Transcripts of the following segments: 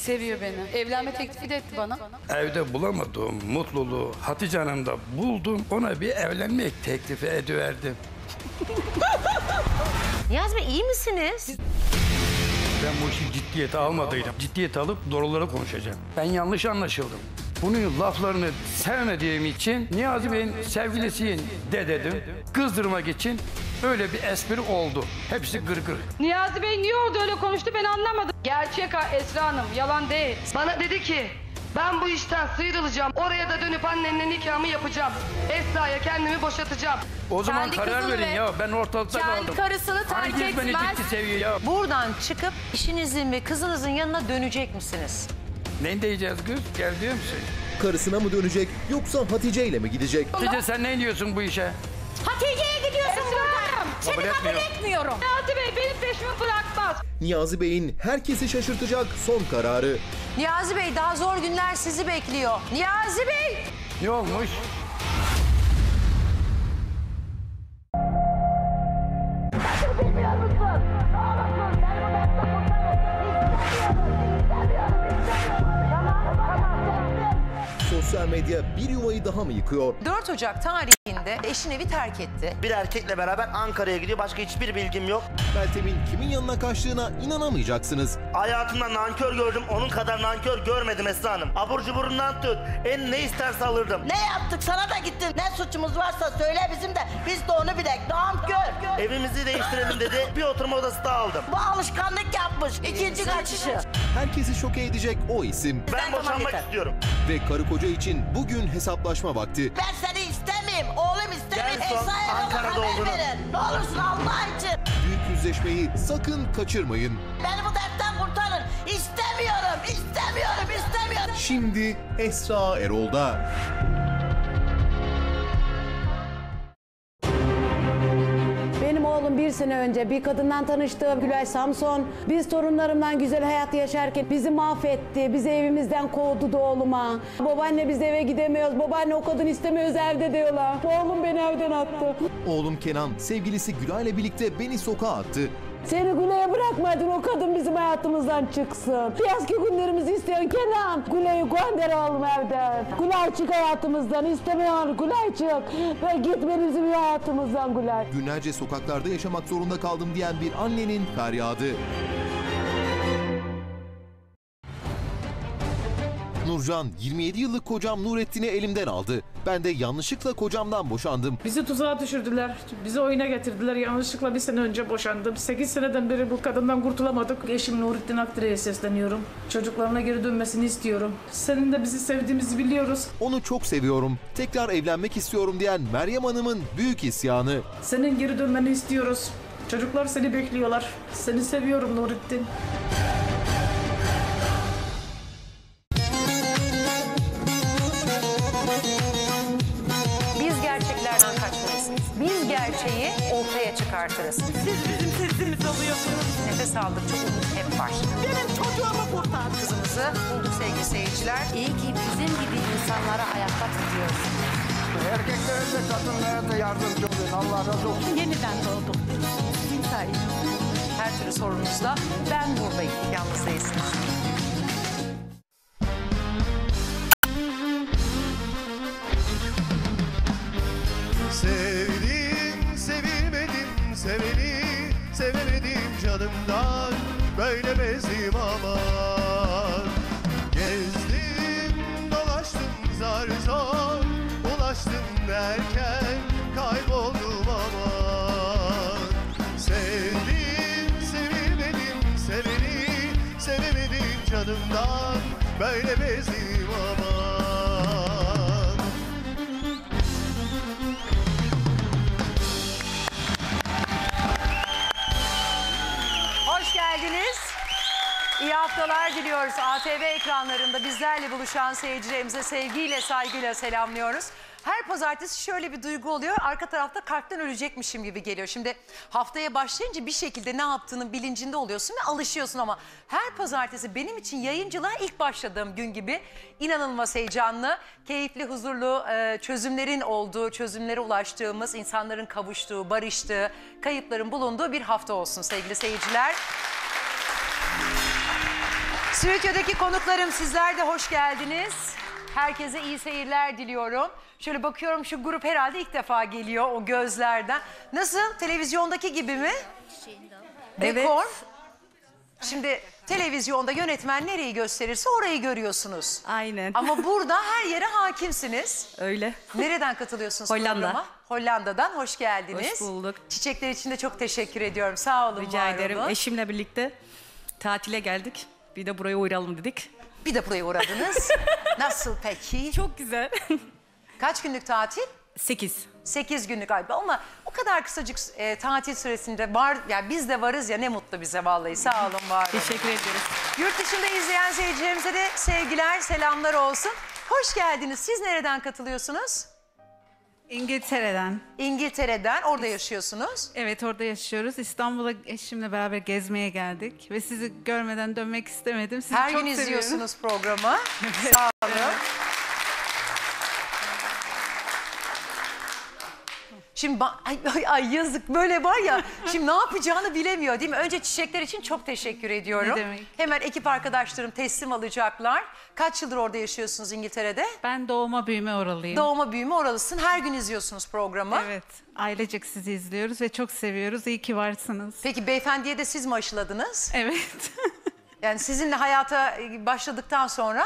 Seviyor beni. Evlenme teklifi de etti bana. Evde bulamadığım mutluluğu Hatice Hanım'da buldum. Ona bir evlenmek teklifi ediverdim. Niyazi Bey iyi misiniz? Ben bu işi ciddiyete almadıydım. Ciddiyete alıp doğruları konuşacağım. Ben yanlış anlaşıldım. Bunun laflarını sevmediğim için Niyazi Bey'in sevgilisiyim de dedim. Kızdırmak için öyle bir espri oldu. Hepsi gırgır. Niyazi Bey niye orada öyle konuştu ben anlamadım. Gerçek Esra Hanım, yalan değil. Bana dedi ki ben bu işten sıyrılacağım. Oraya da dönüp annemle nikahımı yapacağım. Esra'ya kendimi boşatacağım. O zaman Kendi karar kızını verin ve ya. Ben ortalıkta kendi kaldım. karısını terk Hanginiz beni etmez. ciddi seviyor ya? Buradan çıkıp eşinizin ve kızınızın yanına dönecek misiniz? Ne diyeceğiz kız? Gel diyor musun? Karısına mı dönecek yoksa Hatice ile mi gidecek? Hatice sen ne diyorsun bu işe? Hatice'ye gidiyorsun buradan. Seni Kabul kabul etmiyorum. etmiyorum. Niyazi Bey benim peşimi bırakmaz. Niyazi Bey'in herkesi şaşırtacak son kararı. Niyazi Bey daha zor günler sizi bekliyor. Niyazi Bey! Ne olmuş? Sosyal medya bir yuvayı daha mı yıkıyor? 4 Ocak tarihinde eşin evi terk etti. Bir erkekle beraber Ankara'ya gidiyor. Başka hiçbir bilgim yok. Meltem'in kimin yanına kaçtığına inanamayacaksınız. Hayatımda nankör gördüm. Onun kadar nankör görmedim Esra Hanım. Abur cuburundan tut. Ne isterse alırdım. Ne yaptık? Sana da gittin. Ne suçumuz varsa söyle bizim de. Biz de onu bilek. Nankör. Evimizi değiştirelim dedi. Bir oturma odası da aldım. Bu alışkanlık yapmış. İkinci kaçışı. Herkesi şoke edecek o isim. Ben Tamam, boşanmak yeter. istiyorum. Ve karı koca için bugün hesaplaşma vakti. Ben seni istemeyeyim. Oğlum istemeyeyim. Gel son Esra'ya Ankara'da haber olduğunu. verin. Ne olursun Allah için. Büyük yüzleşmeyi sakın kaçırmayın. Beni bu dertten kurtarın. İstemiyorum. İstemiyorum. İstemiyorum. Şimdi Esra Erol'da. Benim oğlum bir sene önce bir kadından tanıştı, Gülay Samson. Biz torunlarımdan güzel hayat yaşarken bizi mahvetti, bizi evimizden kovdu da oğluma. Babaanne biz eve gidemiyoruz, babaanne o kadın istemiyoruz evde diyorlar. Oğlum beni evden attı. Oğlum Kenan sevgilisi Gülay'la birlikte beni sokağa attı. Seni Gülay'a bırakmadın, o kadın bizim hayatımızdan çıksın. Eski günlerimizi istiyorsun Kenan. Gülay'ı gönder oğlum evden. Gülay çık hayatımızdan, istemiyorum Gülay çık. Ve gitme bizim hayatımızdan Gülay. Günlerce sokaklarda yaşamak zorunda kaldım diyen bir annenin feryadı. Nurcan, 27 yıllık kocam Nurettin'i elimden aldı. Ben de yanlışlıkla kocamdan boşandım. Bizi tuzağa düşürdüler. Bizi oyuna getirdiler. Yanlışlıkla bir sene önce boşandım. 8 seneden beri bu kadından kurtulamadık. Eşim Nurettin Akdire'ye sesleniyorum. Çocuklarına geri dönmesini istiyorum. Senin de bizi sevdiğimizi biliyoruz. Onu çok seviyorum. Tekrar evlenmek istiyorum diyen Meryem Hanım'ın büyük isyanı. Senin geri dönmeni istiyoruz. Çocuklar seni bekliyorlar. Seni seviyorum Nurettin. Biz gerçeklerden kaçmayız. Biz gerçeği ortaya çıkartırız. Siz bizim sesimizi alıyorsunuz. Nefes aldıkça umut hep var. Benim çocuğumu kurtar. Kızımızı bulduk sevgili seyirciler. İyi ki bizim gibi insanlara hayatta tutuyoruz. Erkeklere de kadınlara da yardımcı olun. Allah razı olsun. Yeniden doğduk. Sizin sayenizde. Her türlü sorunuzda ben buradayım. Yalnız değilsiniz. Sevdim, sevilmedim, seveni sevemedim canımdan. Böyle bezdim aman. Gezdim, dolaştım zar zor, ulaştım derken kayboldum aman. Sevdim, sevilmedim, seveni sevemedim canımdan. Böyle bezdim aman. Hoş geldiniz. İyi haftalar diliyoruz. ATV ekranlarında bizlerle buluşan seyircilerimize sevgiyle, saygıyla selamlıyoruz. Her pazartesi şöyle bir duygu oluyor. Arka tarafta kalpten ölecekmişim gibi geliyor. Şimdi haftaya başlayınca bir şekilde ne yaptığının bilincinde oluyorsun ve alışıyorsun ama her pazartesi benim için yayıncılığa ilk başladığım gün gibi inanılmaz heyecanlı, keyifli, huzurlu çözümlerin olduğu, çözümlere ulaştığımız, insanların kavuştuğu, barıştığı, kayıpların bulunduğu bir hafta olsun sevgili seyirciler. Stüdyodaki konuklarım, sizler de hoş geldiniz. Herkese iyi seyirler diliyorum. Şöyle bakıyorum, şu grup herhalde ilk defa geliyor o gözlerden. Nasıl? Televizyondaki gibi mi? Dekor. Şimdi televizyonda yönetmen nereyi gösterirse orayı görüyorsunuz. Aynen. Ama burada her yere hakimsiniz. Öyle. Nereden katılıyorsunuz Hollanda. programa? Hollanda'dan hoş geldiniz. Hoş bulduk. Çiçekler için de çok teşekkür ediyorum. Sağ olun, Rica var ederim. olun. Eşimle birlikte tatile geldik. Bir de buraya uğrayalım dedik. Bir de buraya uğradınız. Nasıl peki? Çok güzel. Kaç günlük tatil? 8. 8 günlük galiba ama o kadar kısacık tatil süresinde var, yani biz de varız ya, ne mutlu bize vallahi. Sağ olun, var olun. Teşekkür ediyoruz. Yurt dışında izleyen seyircilerimize de sevgiler, selamlar olsun. Hoş geldiniz. Siz nereden katılıyorsunuz? İngiltere'den. İngiltere'den, orada yaşıyorsunuz. Evet, orada yaşıyoruz. İstanbul'a eşimle beraber gezmeye geldik. Ve sizi görmeden dönmek istemedim. Sizi Her çok gün seviyorum. izliyorsunuz programı. Sağ olun. Şimdi ay yazık, böyle var ya, şimdi ne yapacağını bilemiyor değil mi? Önce çiçekler için çok teşekkür ediyorum. Ne demek? Hemen ekip arkadaşlarım teslim alacaklar. Kaç yıldır orada yaşıyorsunuz İngiltere'de? Ben doğma büyüme oralıyım. Doğma büyüme oralısın. Her gün izliyorsunuz programı. Evet. Ailecek sizi izliyoruz ve çok seviyoruz. İyi ki varsınız. Peki beyefendiye de siz mi aşıladınız? Evet. Yani sizinle hayata başladıktan sonra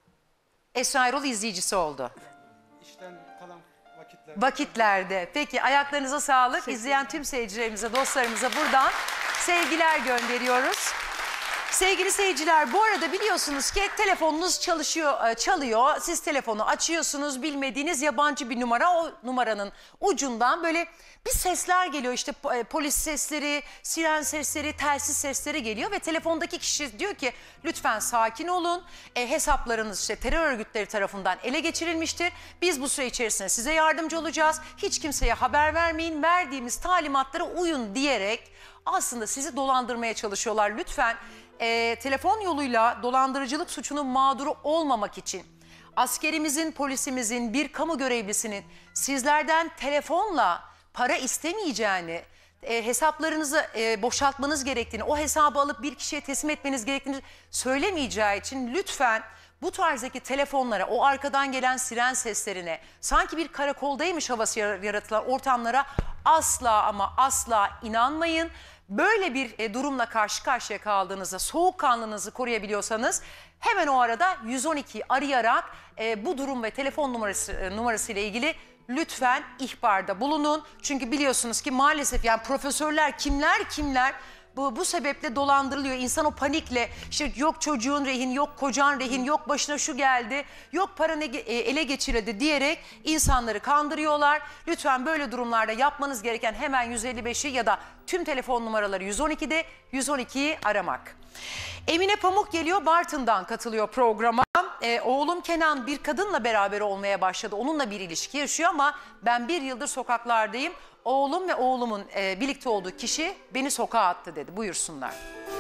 Esra Erol izleyicisi oldu. İşten kalan Vakitlerde. Peki, ayaklarınıza sağlık. İzleyen tüm seyircilerimize, dostlarımıza buradan sevgiler gönderiyoruz. Sevgili seyirciler, bu arada biliyorsunuz ki telefonunuz çalıyor. Siz telefonu açıyorsunuz, bilmediğiniz yabancı bir numara. O numaranın ucundan böyle bir sesler geliyor. İşte polis sesleri, siren sesleri, telsiz sesleri geliyor ve telefondaki kişi diyor ki lütfen sakin olun. Hesaplarınız işte terör örgütleri tarafından ele geçirilmiştir. Biz bu süre içerisinde size yardımcı olacağız. Hiç kimseye haber vermeyin. Verdiğimiz talimatlara uyun diyerek aslında sizi dolandırmaya çalışıyorlar. Lütfen telefon yoluyla dolandırıcılık suçunun mağduru olmamak için askerimizin, polisimizin, bir kamu görevlisinin sizlerden telefonla para istemeyeceğini, hesaplarınızı boşaltmanız gerektiğini, o hesabı alıp bir kişiye teslim etmeniz gerektiğini söylemeyeceği için lütfen bu tarzdaki telefonlara, o arkadan gelen siren seslerine, sanki bir karakoldaymış havası yaratılan ortamlara asla ama asla inanmayın. Böyle bir durumla karşı karşıya kaldığınızda soğukkanlılığınızı koruyabiliyorsanız hemen o arada 112'yi arayarak bu durum ve telefon numarası ile ilgili lütfen ihbarda bulunun. Çünkü biliyorsunuz ki maalesef yani profesörler kimler bu sebeple dolandırılıyor. İnsan o panikle işte yok çocuğun rehin, yok kocan rehin, yok başına şu geldi, yok paranı ele geçirildi diyerek insanları kandırıyorlar. Lütfen böyle durumlarda yapmanız gereken hemen 155'i ya da tüm telefon numaraları 112'de 112'yi aramak. Emine Pamuk geliyor, Bartın'dan katılıyor programa. Oğlum Kenan bir kadınla beraber olmaya başladı. Onunla bir ilişki yaşıyor ama ben 1 yıldır sokaklardayım. Oğlum ve oğlumun birlikte olduğu kişi beni sokağa attı dedi. Buyursunlar.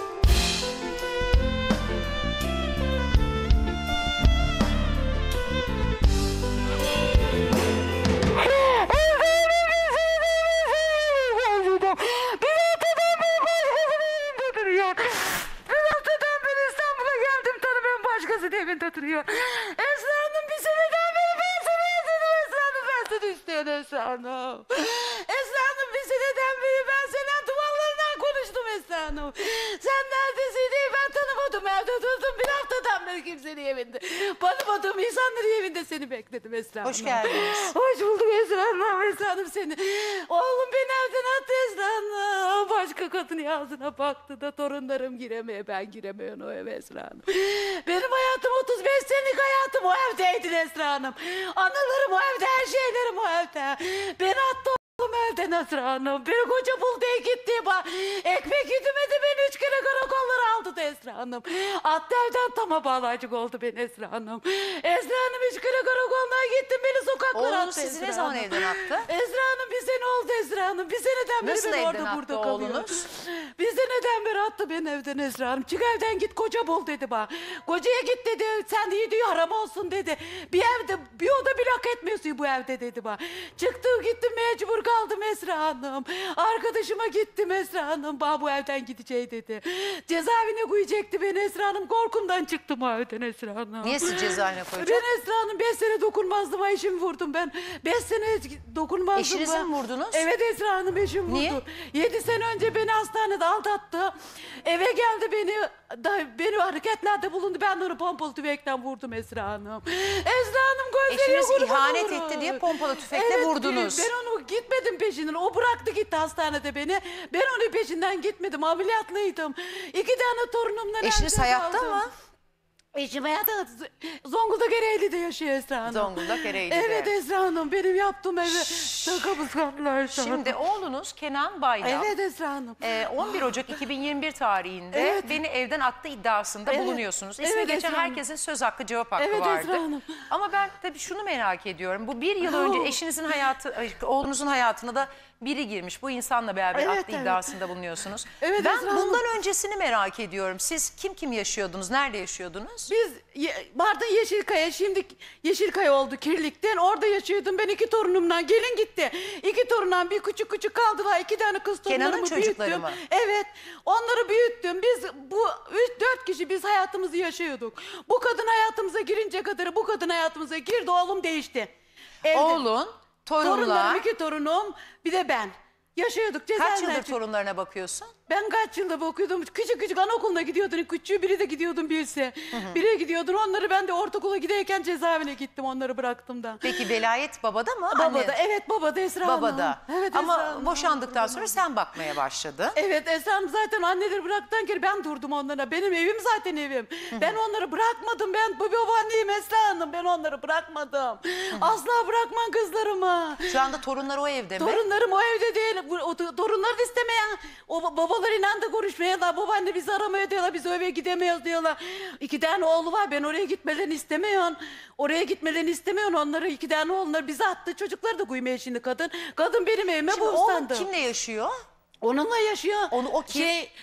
Evinde oturuyor. Esra Hanım bir seneden beri ben seni özledim Esra Hanım. Ben seni istiyorum Esra Hanım. Esra Hanım bir seneden beri ben senin duvarlarından konuştum Esra Hanım. Sen neredesin diye ben tanımadım. Evde durdum bir haftadan beri kimsenin evinde. Tanımadığım insanların evinde seni bekledim Esra Hanım. Hoş geldiniz. Hoş bulduk Esra Hanım. Esra Hanım seni. Oğlum beni evden attı Esra Hanım. Başka kadın ağzına baktı da torunlarım giremeye, ben giremiyorum o eve Esra Hanım. Benim hayatım 35 senelik hayatım o evdeydi Esra Hanım. Anılarım o evde, her şeylerim o evde. Beni attı oğlum evden Esra Hanım. Beni koca buldu gitti. Ekmek yutmadı, beni 3 kere karakollara aldı da Esra Hanım. Attı evden, tama bağlayacak oldu beni Esra Hanım. Esra Hanım 3 kere karakoluna gittim, beni sokaklara attı. Oğlunuz sizi ne zaman evden attı? Esra Hanım bir sene oldu Esra Hanım. Bir seneden beri Nasıl ben evden orada attı burada kalıyorum. oğlunuz? Bir seneden beri attı beni evden Esra Hanım. Çık evden git koca bul dedi bana. Kocaya git dedi. Sen iyi diyor haram olsun dedi. Bir evde bir oda bile hak etmiyorsun bu evde dedi bana. Çıktım gittim mecbur kaldım Esra Hanım. Arkadaşıma gittim Esra Hanım. Bana bu evden gideceği dedi. Cezaevine koyacaktı beni Esra Hanım. Korkumdan çıktım o evden Esra Hanım. Niye siz cezaevine koyacak? Ben Esra Hanım 5 sene dokunmazdım. Eşimi vurdum ben. 5 sene dokunmazdım. Eşinizi mi vurdunuz? Evet Esra Hanım eşim vurdu. Niye? 7 sene önce beni hastanede aldattı. Eve geldi beni hareketlerde bulundu. Ben de onu pompalı tüfekten vurdum Esra Hanım. Esra Hanım gözleri Eşiniz kurban ihanet olurum. etti diye pompalı tüfekle vurdunuz. Ben onu gitmedim peşinden. O bıraktı gitti hastanede beni. Ben onun peşinden gitmedim. Ameliyatlıydım. 2 tane torunumla Eşiniz nerede hayatta kaldım? mı? Eşim hayatta Zonguldak Ereğli'de yaşıyor Esra Hanım. Zonguldak Ereğli'de. Evet Esra Hanım benim yaptığım eve takımız kaldılar Esra Hanım. Şimdi oğlunuz Kenan Bayram. Evet Esra Hanım. 11 Ocak 2021 tarihinde Evet. beni evden attı iddiasında Evet. bulunuyorsunuz. İsmi Evet, geçen Esra Hanım. herkesin söz hakkı cevap hakkı Evet, vardı. Esra Hanım. Ama ben tabii şunu merak ediyorum. Bu bir yıl önce eşinizin oğlunuzun hayatına da biri girmiş. Bu insanla beraber Evet, attı evet. iddiasında bulunuyorsunuz. Evet, Ben Esra Hanım. bundan öncesini merak ediyorum. Siz kim yaşıyordunuz? Nerede yaşıyordunuz? Biz Mardin Yeşilkaya, şimdi Yeşilkaya oldu Kirlik'ten. Orada yaşıyordum ben 2 torunumla. Gelin gitti. 2 torunumdan bir küçük kaldılar. 2 tane kız torunlarımı Kenan'ın çocukları büyüttüm. mı? Evet. Onları büyüttüm. Biz bu 3-4 kişi biz hayatımızı yaşıyorduk. Bu kadın hayatımıza girince kadar bu kadın hayatımıza girdi. Oğlum değişti. Evde. Oğlun, torunlar. Torunlarım 2 torunum. Bir de ben. Yaşıyorduk. Kaç cezaevinden yıldır çıktık. torunlarına bakıyorsun? Ben kaç yılda bakıyordum. Küçük anaokuluna gidiyordun. Küçüğü biri de gidiyordun birisi. Biri gidiyordun. Onları ben de ortaokula giderken cezaevine gittim. Onları bıraktım da. Peki velayet babada mı? Babada. Anne? Evet babada Esra Hanım. Babada. Evet, Ama Esra Hanım. boşandıktan sonra sen bakmaya başladın. Evet Esra Hanım zaten anneleri bıraktıktan kere ben durdum onlara. Benim evim zaten evim. Ben onları bırakmadım. Ben bu babaanneyim Esra Hanım. Ben onları bırakmadım. Asla bırakmam kızlarımı. Şu anda torunlar o evde mi? Torunlarım o evde değil. Torunları da istemeyen. O babalarıyla da konuşmuyorlar. Babaanne bizi aramıyor diyorlar. Biz o eve gidemiyoruz diyorlar. 2 tane oğlu var. Ben oraya gitmelerini istemiyorum. Oraya gitmelerini istemiyorum. Onları 2 tane oğulları bize attı. Çocukları da koymaya şimdi kadın. Kadın benim evime Şimdi bostandı. oğlum kimle yaşıyor? Onunla yaşıyor. O kim?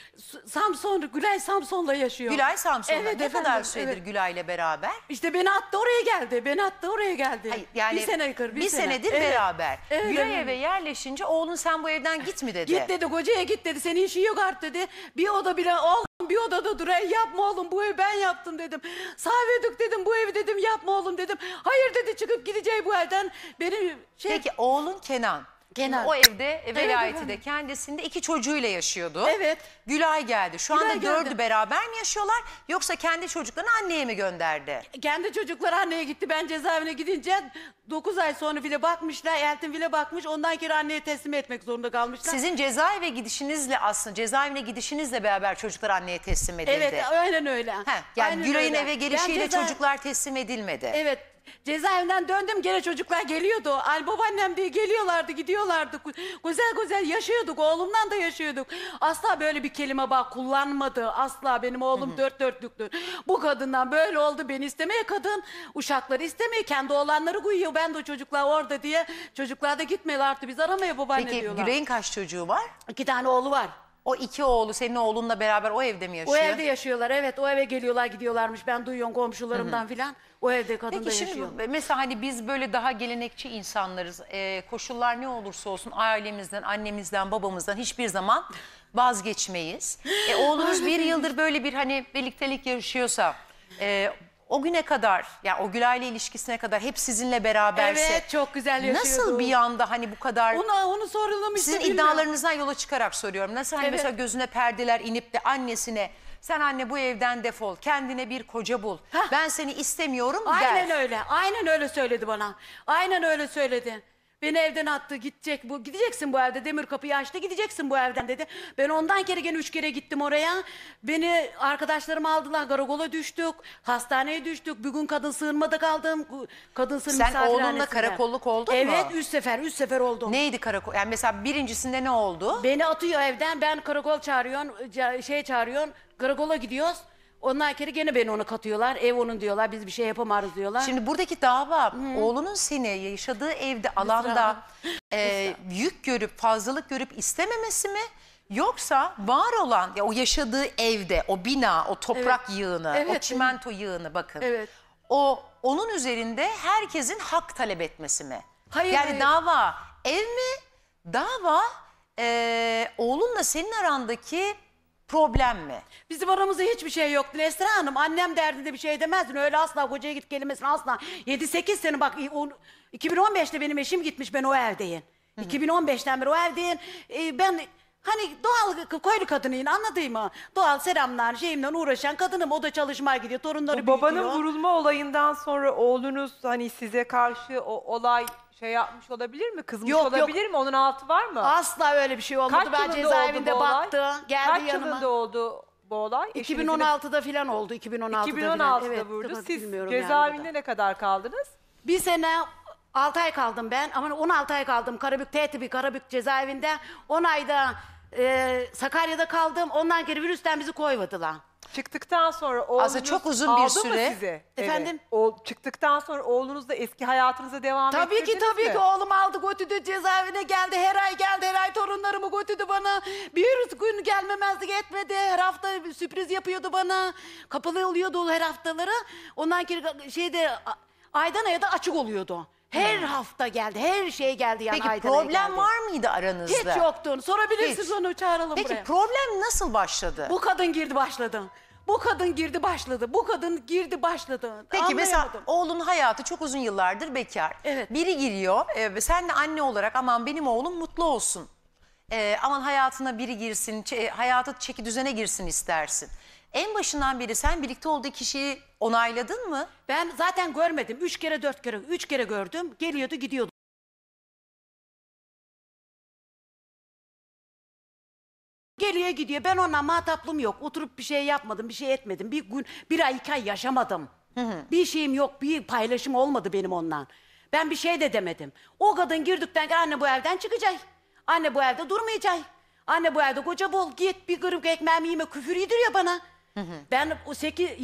Gülay Samson'la yaşıyor. Gülay Samsun'da. Evet, Ne efendim, kadar süredir evet. Gülay'la beraber? İşte beni attı oraya geldi. Beni attı oraya geldi. Hayır, yani bir sene yukarı, bir sene. senedir Evet. beraber. Evet, Gülay evet. eve yerleşince oğlun sen bu evden git mi dedi? Git dedi kocaya git dedi. Senin işin yok artık dedi. Bir oda bile oğlum bir odada dur. Yapma oğlum bu evi ben yaptım dedim. Savedik dedim bu evi dedim yapma oğlum dedim. Hayır dedi çıkıp gideceği bu evden. Benim Peki oğlun Kenan. Kenan. O evde velayeti de efendim. kendisinde 2 çocuğuyla yaşıyordu. Evet. Gülay geldi. Şu Gülay anda geldi. 4'ü beraber mi yaşıyorlar yoksa kendi çocuklarını anneye mi gönderdi? Kendi çocukları anneye gitti. Ben cezaevine gidince 9 ay sonra bile bakmışlar. Eltin bile bakmış. Ondan kere anneye teslim etmek zorunda kalmışlar. Sizin cezaevine gidişinizle aslında cezaevine gidişinizle beraber çocuklar anneye teslim edildi. Evet aynen öyle. Yani Aynen Gülay'ın öyle. eve gelişiyle Ben ceza- çocuklar teslim edilmedi. Evet. Cezaevinden döndüm gene çocuklar geliyordu. Al babaannem diye geliyorlardı gidiyorlardı. Güzel yaşıyorduk oğlumdan da yaşıyorduk. Asla böyle bir kelime bak kullanmadı. Asla benim oğlum dört dörtlüktür. Bu kadından böyle oldu beni istemeye kadın. Uşakları istemeye kendi oğlanları koyuyor. Ben de o çocuklar orada diye. Çocuklar da gitmiyorlar artık biz aramaya babaanne Peki diyorlar. Gülay'ın kaç çocuğu var? 2 tane oğlu var. O 2 oğlu senin oğlunla beraber o evde mi yaşıyor? O evde yaşıyorlar evet o eve geliyorlar gidiyorlarmış. Ben duyuyorum komşularımdan filan. O evde kadın da Peki yaşıyor. şimdi mesela hani biz böyle daha gelenekçi insanlarız. Koşullar ne olursa olsun ailemizden, annemizden, babamızdan hiçbir zaman vazgeçmeyiz. Oğlunuz bir yıldır böyle bir hani birliktelik yaşıyorsa o güne kadar yani o Gülay'la ilişkisine kadar hep sizinle beraberse. Evet çok güzel yaşıyordu. Nasıl bir anda hani bu kadar Onu soralım işte sizin bilmiyorum. iddialarınızdan yola çıkarak soruyorum. Nasıl hani Evet. mesela gözüne perdeler inip de annesine sen anne bu evden defol kendine bir koca bul. Ben seni istemiyorum der. Aynen öyle. Aynen öyle söyledi bana. Aynen öyle söyledi. Beni evden attı gideceksin bu evde demir kapıyı açtı gideceksin bu evden dedi. Ben ondan kere gene 3 kere gittim oraya. Beni arkadaşlarım aldılar karakola düştük. Hastaneye düştük. Bir gün kadın sığınmada kaldım. Kadın sığın Sen misafirhanesinde. oğlunla karakolluk oldun mu? Evet 3 sefer oldum. Neydi karakol? Yani mesela birincisinde ne oldu? Beni atıyor evden ben karakol çağırıyorum karakola gidiyoruz. Ondan kere gene beni onu katıyorlar. Ev onun diyorlar. Biz bir şey yapamarız diyorlar. Şimdi buradaki dava oğlunun seni yaşadığı evde alanda yük görüp fazlalık görüp istememesi mi? Yoksa var olan ya o yaşadığı evde, o bina, o toprak yığını, o Evet. çimento yığını bakın. Evet. O onun üzerinde herkesin hak talep etmesi mi? Hayır, Yani hayır. dava ev mi? Dava oğlunla senin arandaki problem mi? Bizim aramızda hiçbir şey yoktu Neslihan Hanım. Annem derdinde bir şey demezdin. Öyle asla kocaya git kelimesini asla. 7-8 sene bak 2015'te benim eşim gitmiş, ben o evdeyim. 2015'ten beri o evdeyim. Ben hani doğal köylü kadınıyım, anladın mı? Doğal selamlar şeyimle uğraşan kadınım. O da çalışmaya gidiyor, torunları Babanın büyütüyor. vurulma olayından sonra oğlunuz hani size karşı o olay şey yapmış olabilir mi? Kızmış Yok, olabilir mi? Onun altı var mı? Asla öyle bir şey olmadı. Kaç Ben yılında cezaevinde oldu bu olay? baktı. Geldi Kaç yanıma. yılında oldu bu olay? Eşinizin- 2016'da falan oldu. 2016'da 2016'da falan. Evet, vurdu. tabii Siz bilmiyorum cezaevinde yani. ne kadar kaldınız? Bir sene 6 ay kaldım ben ama 16 ay kaldım Karabük T-Tipi Karabük cezaevinde. 10 ayda Sakarya'da kaldım. Ondan geri virüsten bizi koymadılar. Çıktıktan sonra oğlunuz Aslında çok uzun bir aldı süre. mı sizi? Efendim? Evet. Çıktıktan sonra oğlunuz da eski hayatınıza devam Tabii ki ettirdiniz tabii mi? ki oğlum aldı götürdü cezaevine geldi. Her ay torunlarımı götürdü bana. Bir gün gelmemezlik etmedi. Her hafta bir sürpriz yapıyordu bana. Kapalı oluyordu her haftaları. Ondan şeyde aydan aya da açık oluyordu. Her hafta geldi. Her şey geldi yani. Peki aydan aya problem geldi. var mıydı aranızda? Hiç yoktu. Sorabilirsiniz Hiç. onu, çağıralım Peki buraya. problem nasıl başladı? Bu kadın girdi başladı. Bu kadın girdi başladı. Bu kadın girdi başladı. Peki mesela Anlayamadım. oğlun hayatı çok uzun yıllardır bekar. Evet. Biri giriyor ve sen de anne olarak aman benim oğlum mutlu olsun. Aman hayatına biri girsin, hayatı çeki düzene girsin istersin. En başından beri sen birlikte olduğu kişiyi onayladın mı? Ben zaten görmedim. 3 kere 4 kere 3 kere gördüm. Geliyordu gidiyordu. Geliyor gidiyor. Ben onunla muhataplığım yok. Oturup bir şey yapmadım, bir şey etmedim. Bir gün, bir ay, 2 ay yaşamadım. Bir şeyim yok, bir paylaşım olmadı benim ondan. Ben bir şey de demedim. O kadın girdikten sonra anne bu evden çıkacak. Anne bu evde durmayacak. Anne bu evde koca bol git bir kırık ekmeğimi yeme, küfür yediriyor bana. Ben o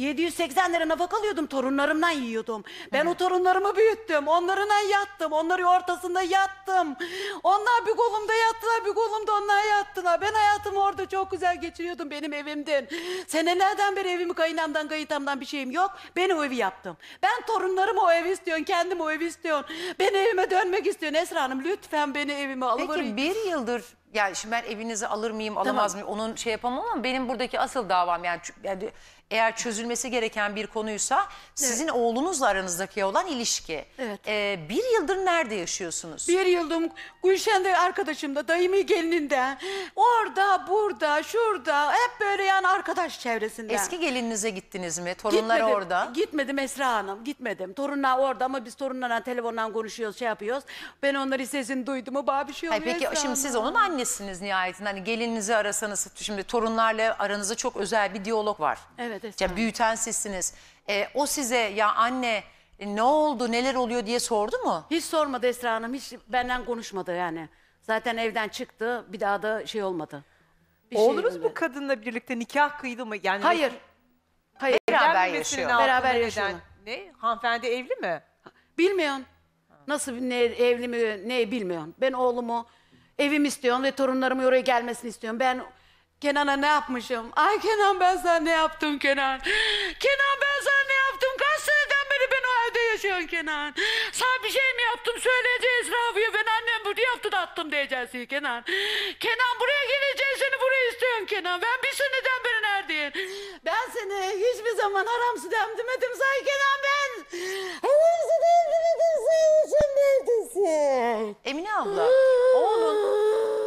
780 lira nafaka alıyordum, torunlarımdan yiyordum. Ben o torunlarımı büyüttüm, onlarla yattım, onların ortasında yattım. Onlar bir kolumda yattılar, bir kolumda onlar yattılar. Ben hayatımı orada çok güzel geçiriyordum benim evimden. Senelerden beri evimi kayınamdan kayıtamdan bir şeyim yok. Ben o evi yaptım. Ben torunlarım o evi istiyorum, kendim o evi istiyorum. Ben evime dönmek istiyorum Esra Hanım, lütfen beni evime alıverin. Peki bir yıldır yani şimdi ben evinizi alır mıyım alamaz mıyım onun şey yapamam ama benim buradaki asıl davam yani eğer çözülmesi gereken bir konuysa sizin oğlunuzla aranızdaki olan ilişki. Evet. Bir yıldır nerede yaşıyorsunuz? Bir yıldım Gülşen'de arkadaşımda, dayımın gelininde. Orada, burada, şurada. Hep böyle yani arkadaş çevresinde. Eski gelininize gittiniz mi? Torunlar Gitmedim, orada. Gitmedim Esra Hanım, gitmedim. Torunlar orada ama biz torunlarla telefondan konuşuyoruz, şey yapıyoruz. Ben onların sesini duydum mu bana bir şey oluyor Peki Esra şimdi Hanım. siz onun annesiniz nihayetinde. Hani gelininizi arasanız şimdi torunlarla aranızda çok özel bir diyalog var. Evet Esra Ya büyüten sizsiniz. O size ya anne ne oldu neler oluyor diye sordu mu? Hiç sormadı Esra Hanım, hiç benden konuşmadı yani. Zaten evden çıktı, bir daha da şey olmadı. Bir şey Oğlunuz olmadı. bu kadınla birlikte nikah kıydı mı? Yani Hayır. Hayır. Beraber evlenmemesinin yaşıyor. altında Beraber neden? yaşıyorlar. Ne? Hanımefendi evli mi? Bilmiyorum. Nasıl ne evli mi ne bilmiyorum. Ben oğlumu evim istiyorum ve torunlarımın oraya gelmesini istiyorum. Ben Kenan'a ne yapmışım? Ay Kenan ben sana ne yaptım Kenan? Kenan ben sana ne yaptım? Kaç seneden beri ben o evde yaşıyorum Kenan. Sana bir şey mi yaptım? Söyleyeceğiz Rafiye. Ben annem bunu yaptı da attım diyeceksin Kenan. Kenan buraya geleceğiz, seni buraya istiyorum Kenan. Ben bir seneden beri neredeyim? Ben seni hiçbir zaman haram su demlemedim say Kenan ben. Haram su demlemedim say, sen neredesin? Emine abla oğlun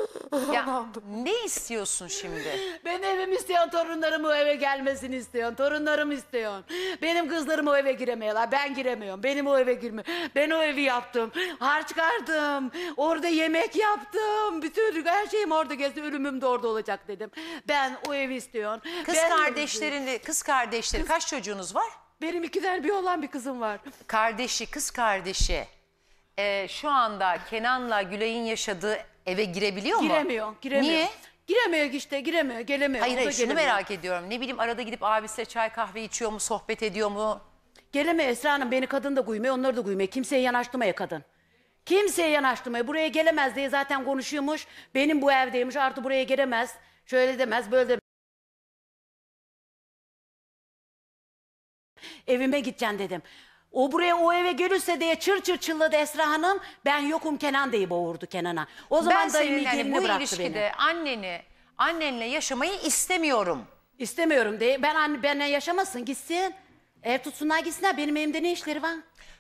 ya ne istiyorsun şimdi? Ben evimi istiyorum, torunlarım o eve gelmesini istiyorum. Torunlarım istiyorum. Benim kızlarım o eve giremiyorlar. Ben giremiyorum. Benim o eve girmiyor. Ben o evi yaptım. Harç çıkardım. Orada yemek yaptım. Bütün her şeyim orada gezdi. Ölümüm de orada olacak dedim. Ben o evi istiyorum. Kız kardeşleri kaç çocuğunuz var? Benim 2 tane bir oğlan bir kızım var. Kız kardeşi şu anda Kenan'la Gülay'ın yaşadığı eve girebiliyor mu? Giremiyor. Niye? Giremiyor işte, giremiyor, gelemiyor. O da Hayır şunu gelemiyor. merak ediyorum. Ne bileyim arada gidip abisiyle çay kahve içiyor mu, sohbet ediyor mu? Gelemiyor Esra Hanım, beni kadın da kuymuyor, onları da kuymuyor. Kimseye yanaştırmaya kadın. Kimseye yanaştırmaya, buraya gelemez diye zaten konuşuyormuş. Benim bu evdeymiş, artı buraya gelemez. Şöyle demez, böyle demez. Evime gideceksin dedim. O buraya o eve gelirse diye çır çır çılladı Esra Hanım. Ben yokum Kenan diye boğurdu Kenan'a. O zaman Ben dayım senin yani geline bu bıraktı ilişkide annenle yaşamayı istemiyorum. İstemiyorum diye. Benle yaşamasın, gitsin. Ev tutsunlar gitsinler. Benim evimde ne işleri var?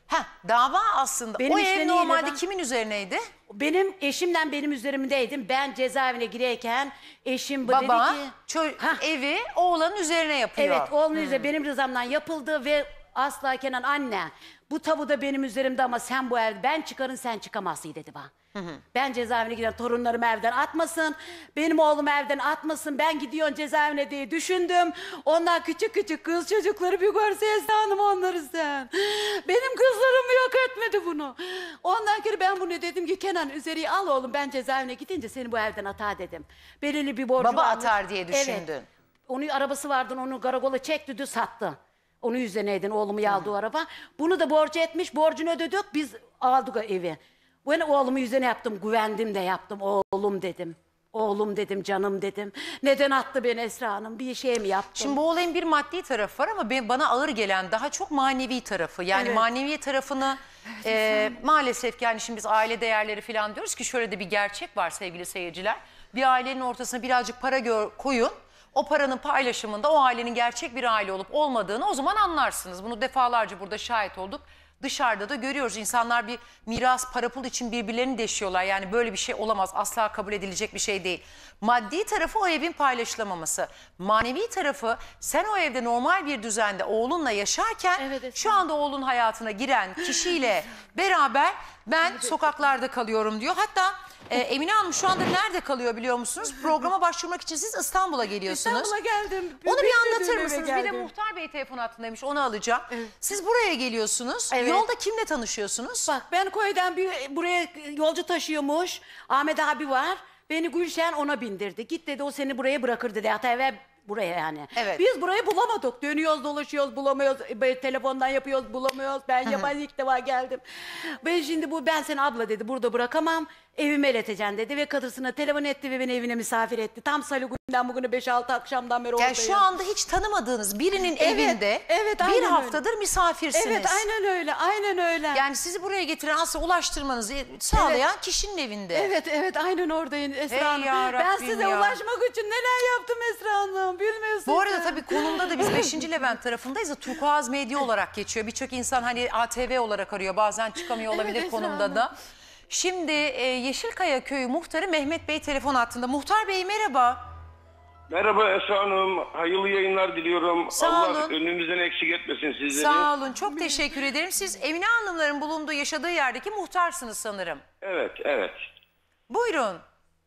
Dava aslında. Benim o işte ev neyle normalde var? kimin üzerineydi? Benim eşimle benim üzerimdeydim. Ben cezaevine girerken eşim Baba dedi ki... evi oğlanın üzerine yapıyor. Evet, oğlunun üzerine benim rızamdan yapıldı ve asla Kenan anne bu tabu da benim üzerimde ama sen bu evde ben çıkarın sen çıkamazsın dedi bana. Ben cezaevine giden torunlarım evden atmasın. Benim oğlum evden atmasın. Ben gidiyorum cezaevine diye düşündüm. Onlar küçük küçük kız çocukları bir görse Esra Hanım onları sen. Benim kızlarım yok etmedi bunu. Ondan sonra ben bunu dedim ki Kenan üzeriyi al oğlum ben cezaevine gidince seni bu evden atar dedim. Belirli bir borcu Baba varmış. atar diye düşündün. Evet. Onun arabası vardı onu karakola çekti sattı. Onun üzerineydin oğlumu aldı o araba. Bunu da borcu etmiş borcunu ödedik biz aldık o evi. Ben oğlumu yüzüne yaptım, güvendim de yaptım. Oğlum dedim. Oğlum dedim, canım dedim. Neden attı beni Esra Hanım? Bir şey mi yaptım? Şimdi bu olayın bir maddi tarafı var ama bana ağır gelen daha çok manevi tarafı. Yani Evet. manevi tarafını maalesef ki yani şimdi biz aile değerleri falan diyoruz ki şöyle de bir gerçek var sevgili seyirciler. Bir ailenin ortasına birazcık para koyun. O paranın paylaşımında o ailenin gerçek bir aile olup olmadığını o zaman anlarsınız. Bunu defalarca burada şahit olduk. Dışarıda da görüyoruz. İnsanlar bir miras, para pul için birbirlerini deşiyorlar. Yani böyle bir şey olamaz. Asla kabul edilecek bir şey değil. Maddi tarafı o evin paylaşılamaması. Manevi tarafı sen o evde normal bir düzende oğlunla yaşarken şu anda oğlun hayatına giren kişiyle beraber ben sokaklarda kalıyorum diyor. Hatta Emine Hanım şu anda nerede kalıyor biliyor musunuz? Programa başvurmak için siz İstanbul'a geliyorsunuz. İstanbul'a geldim. Onu bir anlatır eve mısınız? Bir de geldim. Muhtar Bey telefon hattındaymış onu alacağım. Siz buraya geliyorsunuz. Evet. Yolda kimle tanışıyorsunuz? Bak ben köyden buraya yolcu taşıyormuş. Ahmet abi var. Beni Gülşen ona bindirdi. Git dedi o seni buraya bırakır dedi. Hatta eve buraya yani. Evet. Biz burayı bulamadık. Dönüyoruz dolaşıyoruz bulamıyoruz. Telefondan yapıyoruz bulamıyoruz. Ben yabancı ilk defa geldim. Ben şimdi ben seni abla dedi burada bırakamam. Evime ileteceksin dedi ve kadısına telefon etti ve beni evine misafir etti. Tam salı günden bugüne 5-6 akşamdan beri oradayım. Yani şu anda hiç tanımadığınız birinin Evet, evinde evet, bir aynen haftadır öyle. misafirsiniz. Evet aynen öyle aynen öyle. Yani sizi buraya getiren aslında ulaştırmanızı sağlayan kişinin evinde. Evet aynen oradayım Esra Ey Hanım. ya Ben Rabbim size ya. ulaşmak için neler yaptım Esra Hanım bilmiyorsunuz. Bu arada tabii konumda da biz 5. Levent tarafındayız da Turkuaz Medya olarak geçiyor. Birçok insan hani ATV olarak arıyor bazen çıkamıyor olabilir Esra konumda Hanım. da. Şimdi Yeşilkaya Köyü muhtarı Mehmet Bey telefon hattında. Muhtar Bey merhaba. Merhaba Esra Hanım. Hayırlı yayınlar diliyorum. Sağ Allah olun. önünüzden eksik etmesin sizleri. Sağ olun çok teşekkür ederim. Siz Emine Hanımların bulunduğu yaşadığı yerdeki muhtarsınız sanırım. Evet. Buyurun.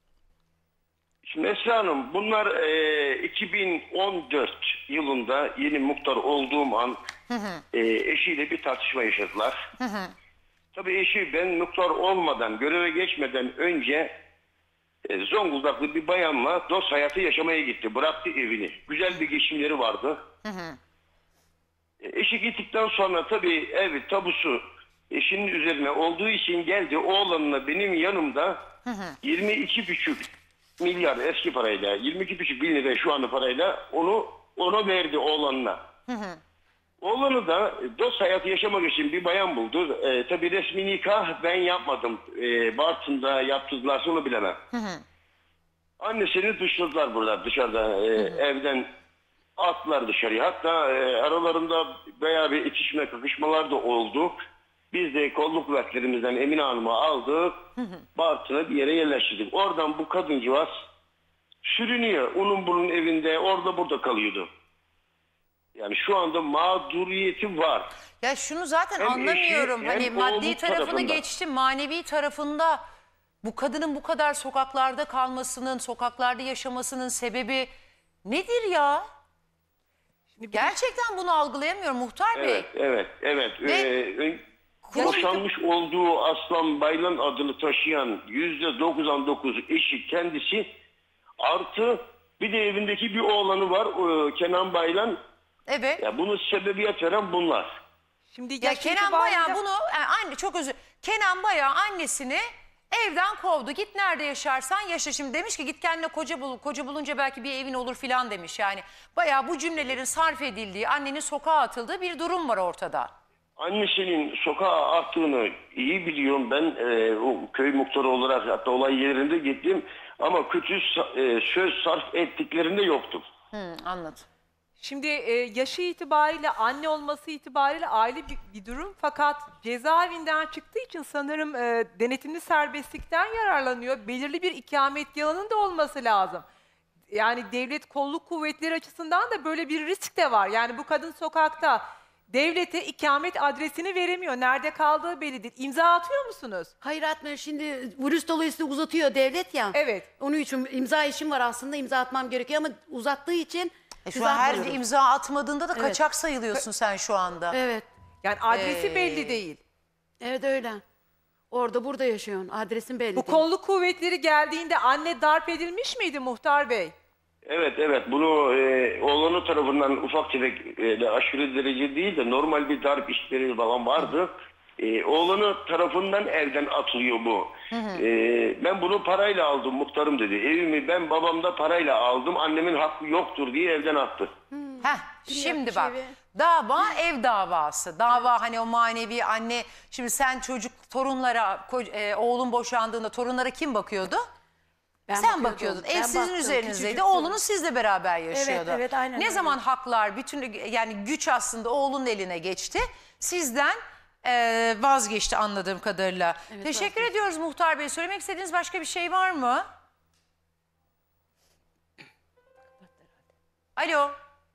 Şimdi Esra Hanım bunlar 2014 yılında yeni muhtar olduğum an eşiyle bir tartışma yaşadılar. Tabii eşi ben muhtar olmadan, göreve geçmeden önce Zonguldaklı bir bayanla dost hayatı yaşamaya gitti. Bıraktı evini. Güzel bir geçimleri vardı. Eşi gittikten sonra tabii ev tabusu eşinin üzerine olduğu için geldi. Oğlanla benim yanımda 22,5 milyar eski parayla 22,5 bin lira şu anda parayla ona verdi oğlanına. Oğlanı da dost hayatı yaşamak için bir bayan buldu. Tabii resmi nikah ben yapmadım. Bartın'da yaptırdılarsa onu bilemem. Annesini dışladılar burada dışarıda evden attılar dışarıya. Hatta aralarında bayağı bir itişme kakışmalar da oldu. Biz de kolluk kuvvetlerimizden Emine Hanım'ı aldık. Bartın'a bir yere yerleştirdik. Oradan bu kadıncağız sürünüyor. Onun bunun evinde orada burada kalıyordu. Yani şu anda mağduriyeti var. Ya şunu zaten Hem anlamıyorum. eşi, hem Hani maddi oğlu tarafını tarafında. geçtim, manevi tarafında bu kadının bu kadar sokaklarda kalmasının, sokaklarda yaşamasının sebebi nedir ya? Gerçekten bunu algılayamıyorum Muhtar Bey. Evet. Ve- Boşanmış olduğu Aslan Baylan adını taşıyan %99 eşi kendisi artı bir de evindeki bir oğlanı var Kenan Baylan. Evet. Ya bunu sebebiyet veren bunlar. Şimdi Ya Kenan bayağı bunu anne çok özür. Kenan bayağı annesini Evden kovdu. Git nerede yaşarsan yaşa. Şimdi demiş ki git kendine koca bul. Koca bulunca belki bir evin olur filan demiş. Yani bayağı bu cümlelerin sarf edildiği, annenin sokağa atıldığı bir durum var ortada. Annesinin sokağa attığını iyi biliyorum. Ben o köy muhtarı olarak hatta olay yerinde gittim. Ama kötü söz sarf ettiklerinde yoktu. Anladım. Şimdi yaşı itibariyle, anne olması itibariyle aile bir durum. Fakat cezaevinden çıktığı için sanırım denetimli serbestlikten yararlanıyor. Belirli bir ikametgahının da olması lazım. Yani devlet kolluk kuvvetleri açısından da böyle bir risk de var. Yani bu kadın sokakta devlete ikamet adresini veremiyor. Nerede kaldığı belli değil. İmza atıyor musunuz? Hayır atmıyor. Şimdi virüs dolayısıyla uzatıyor devlet ya. Evet. Onun için imza işim var aslında. İmza atmam gerekiyor ama uzattığı için Şu an her imza atmadığında da kaçak sayılıyorsun sen şu anda. Evet. Yani adresi belli değil. Evet öyle. Orada burada yaşıyorsun. Adresin belli Bu değil. kolluk kuvvetleri geldiğinde anne darp edilmiş miydi muhtar bey? Evet. Bunu oğlanı tarafından ufak tefek aşırı derece değil de normal bir darp işleri falan vardı. Oğlanı tarafından evden atılıyor bu. Ben bunu parayla aldım muhtarım dedi. Evimi ben babamda parayla aldım. Annemin hakkı yoktur diye evden attı. Şimdi bak. Dava ev davası. Dava hani o manevi anne. Şimdi sen torunlara, oğlun boşandığında torunlara kim bakıyordu? Sen bakıyordun. Ev sizin üzerinizdeydi. Oğlunuz sizle beraber yaşıyordu. Evet, aynen ne öyle. zaman haklar, yani güç aslında oğlunun eline geçti. Sizden vazgeçti anladığım kadarıyla. Teşekkür ediyoruz Muhtar Bey. Söylemek istediğiniz başka bir şey var mı? Alo.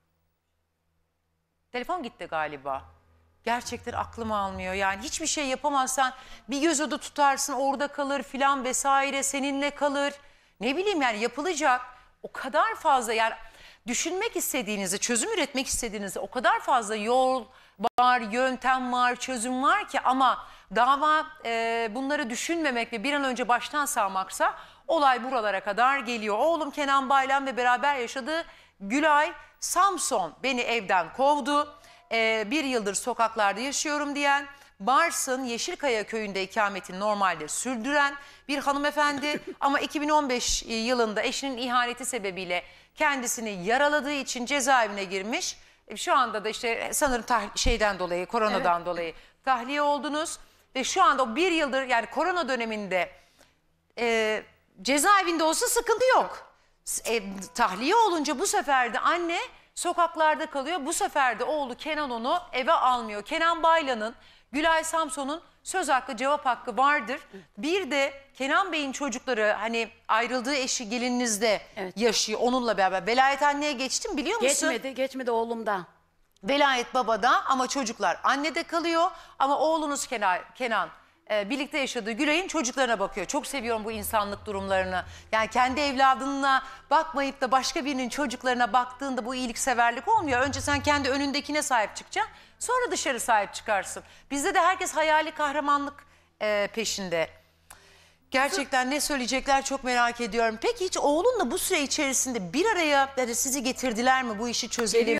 Telefon gitti galiba. Gerçekten aklım almıyor. Yani hiçbir şey yapamazsan bir göz oda tutarsın, orada kalır filan vesaire, seninle kalır. Ne bileyim yani yapılacak o kadar fazla, yani düşünmek istediğinizde, çözüm üretmek istediğinizde o kadar fazla yol var, yöntem var, çözüm var ki, ama dava bunları düşünmemek ve bir an önce baştan savmaksa olay buralara kadar geliyor. Oğlum Kenan Baylan ve beraber yaşadığı Gülay Samson beni evden kovdu. Bir yıldır sokaklarda yaşıyorum diyen, Bars'ın Yeşilkaya köyünde ikametini normalde sürdüren bir hanımefendi ama 2015 yılında eşinin ihaneti sebebiyle kendisini yaraladığı için cezaevine girmiş. Şu anda da işte sanırım dolayı, koronadan dolayı tahliye oldunuz ve şu anda o bir yıldır, yani korona döneminde cezaevinde olsa sıkıntı yok. Tahliye olunca bu sefer de anne sokaklarda kalıyor. Bu sefer de oğlu Kenan onu eve almıyor. Kenan Baylan'ın, Gülay Samson'un söz hakkı, cevap hakkı vardır. Bir de Kenan Bey'in çocukları, hani ayrıldığı eşi gelininizde yaşıyor onunla beraber. Velayet anneye geçti mi biliyor musun? Geçmedi oğlumda. Velayet babada ama çocuklar annede kalıyor. Ama oğlunuz Kenan birlikte yaşadığı Gülay'ın çocuklarına bakıyor. Çok seviyorum bu insanlık durumlarını. Yani kendi evladına bakmayıp da başka birinin çocuklarına baktığında bu iyilikseverlik olmuyor. Önce sen kendi önündekine sahip çıkacaksın. Sonra dışarı sahip çıkarsın. Bizde de herkes hayali kahramanlık peşinde. Gerçekten ne söyleyecekler çok merak ediyorum. Peki hiç oğlunla bu süre içerisinde bir araya sizi getirdiler mi, bu işi çözelim?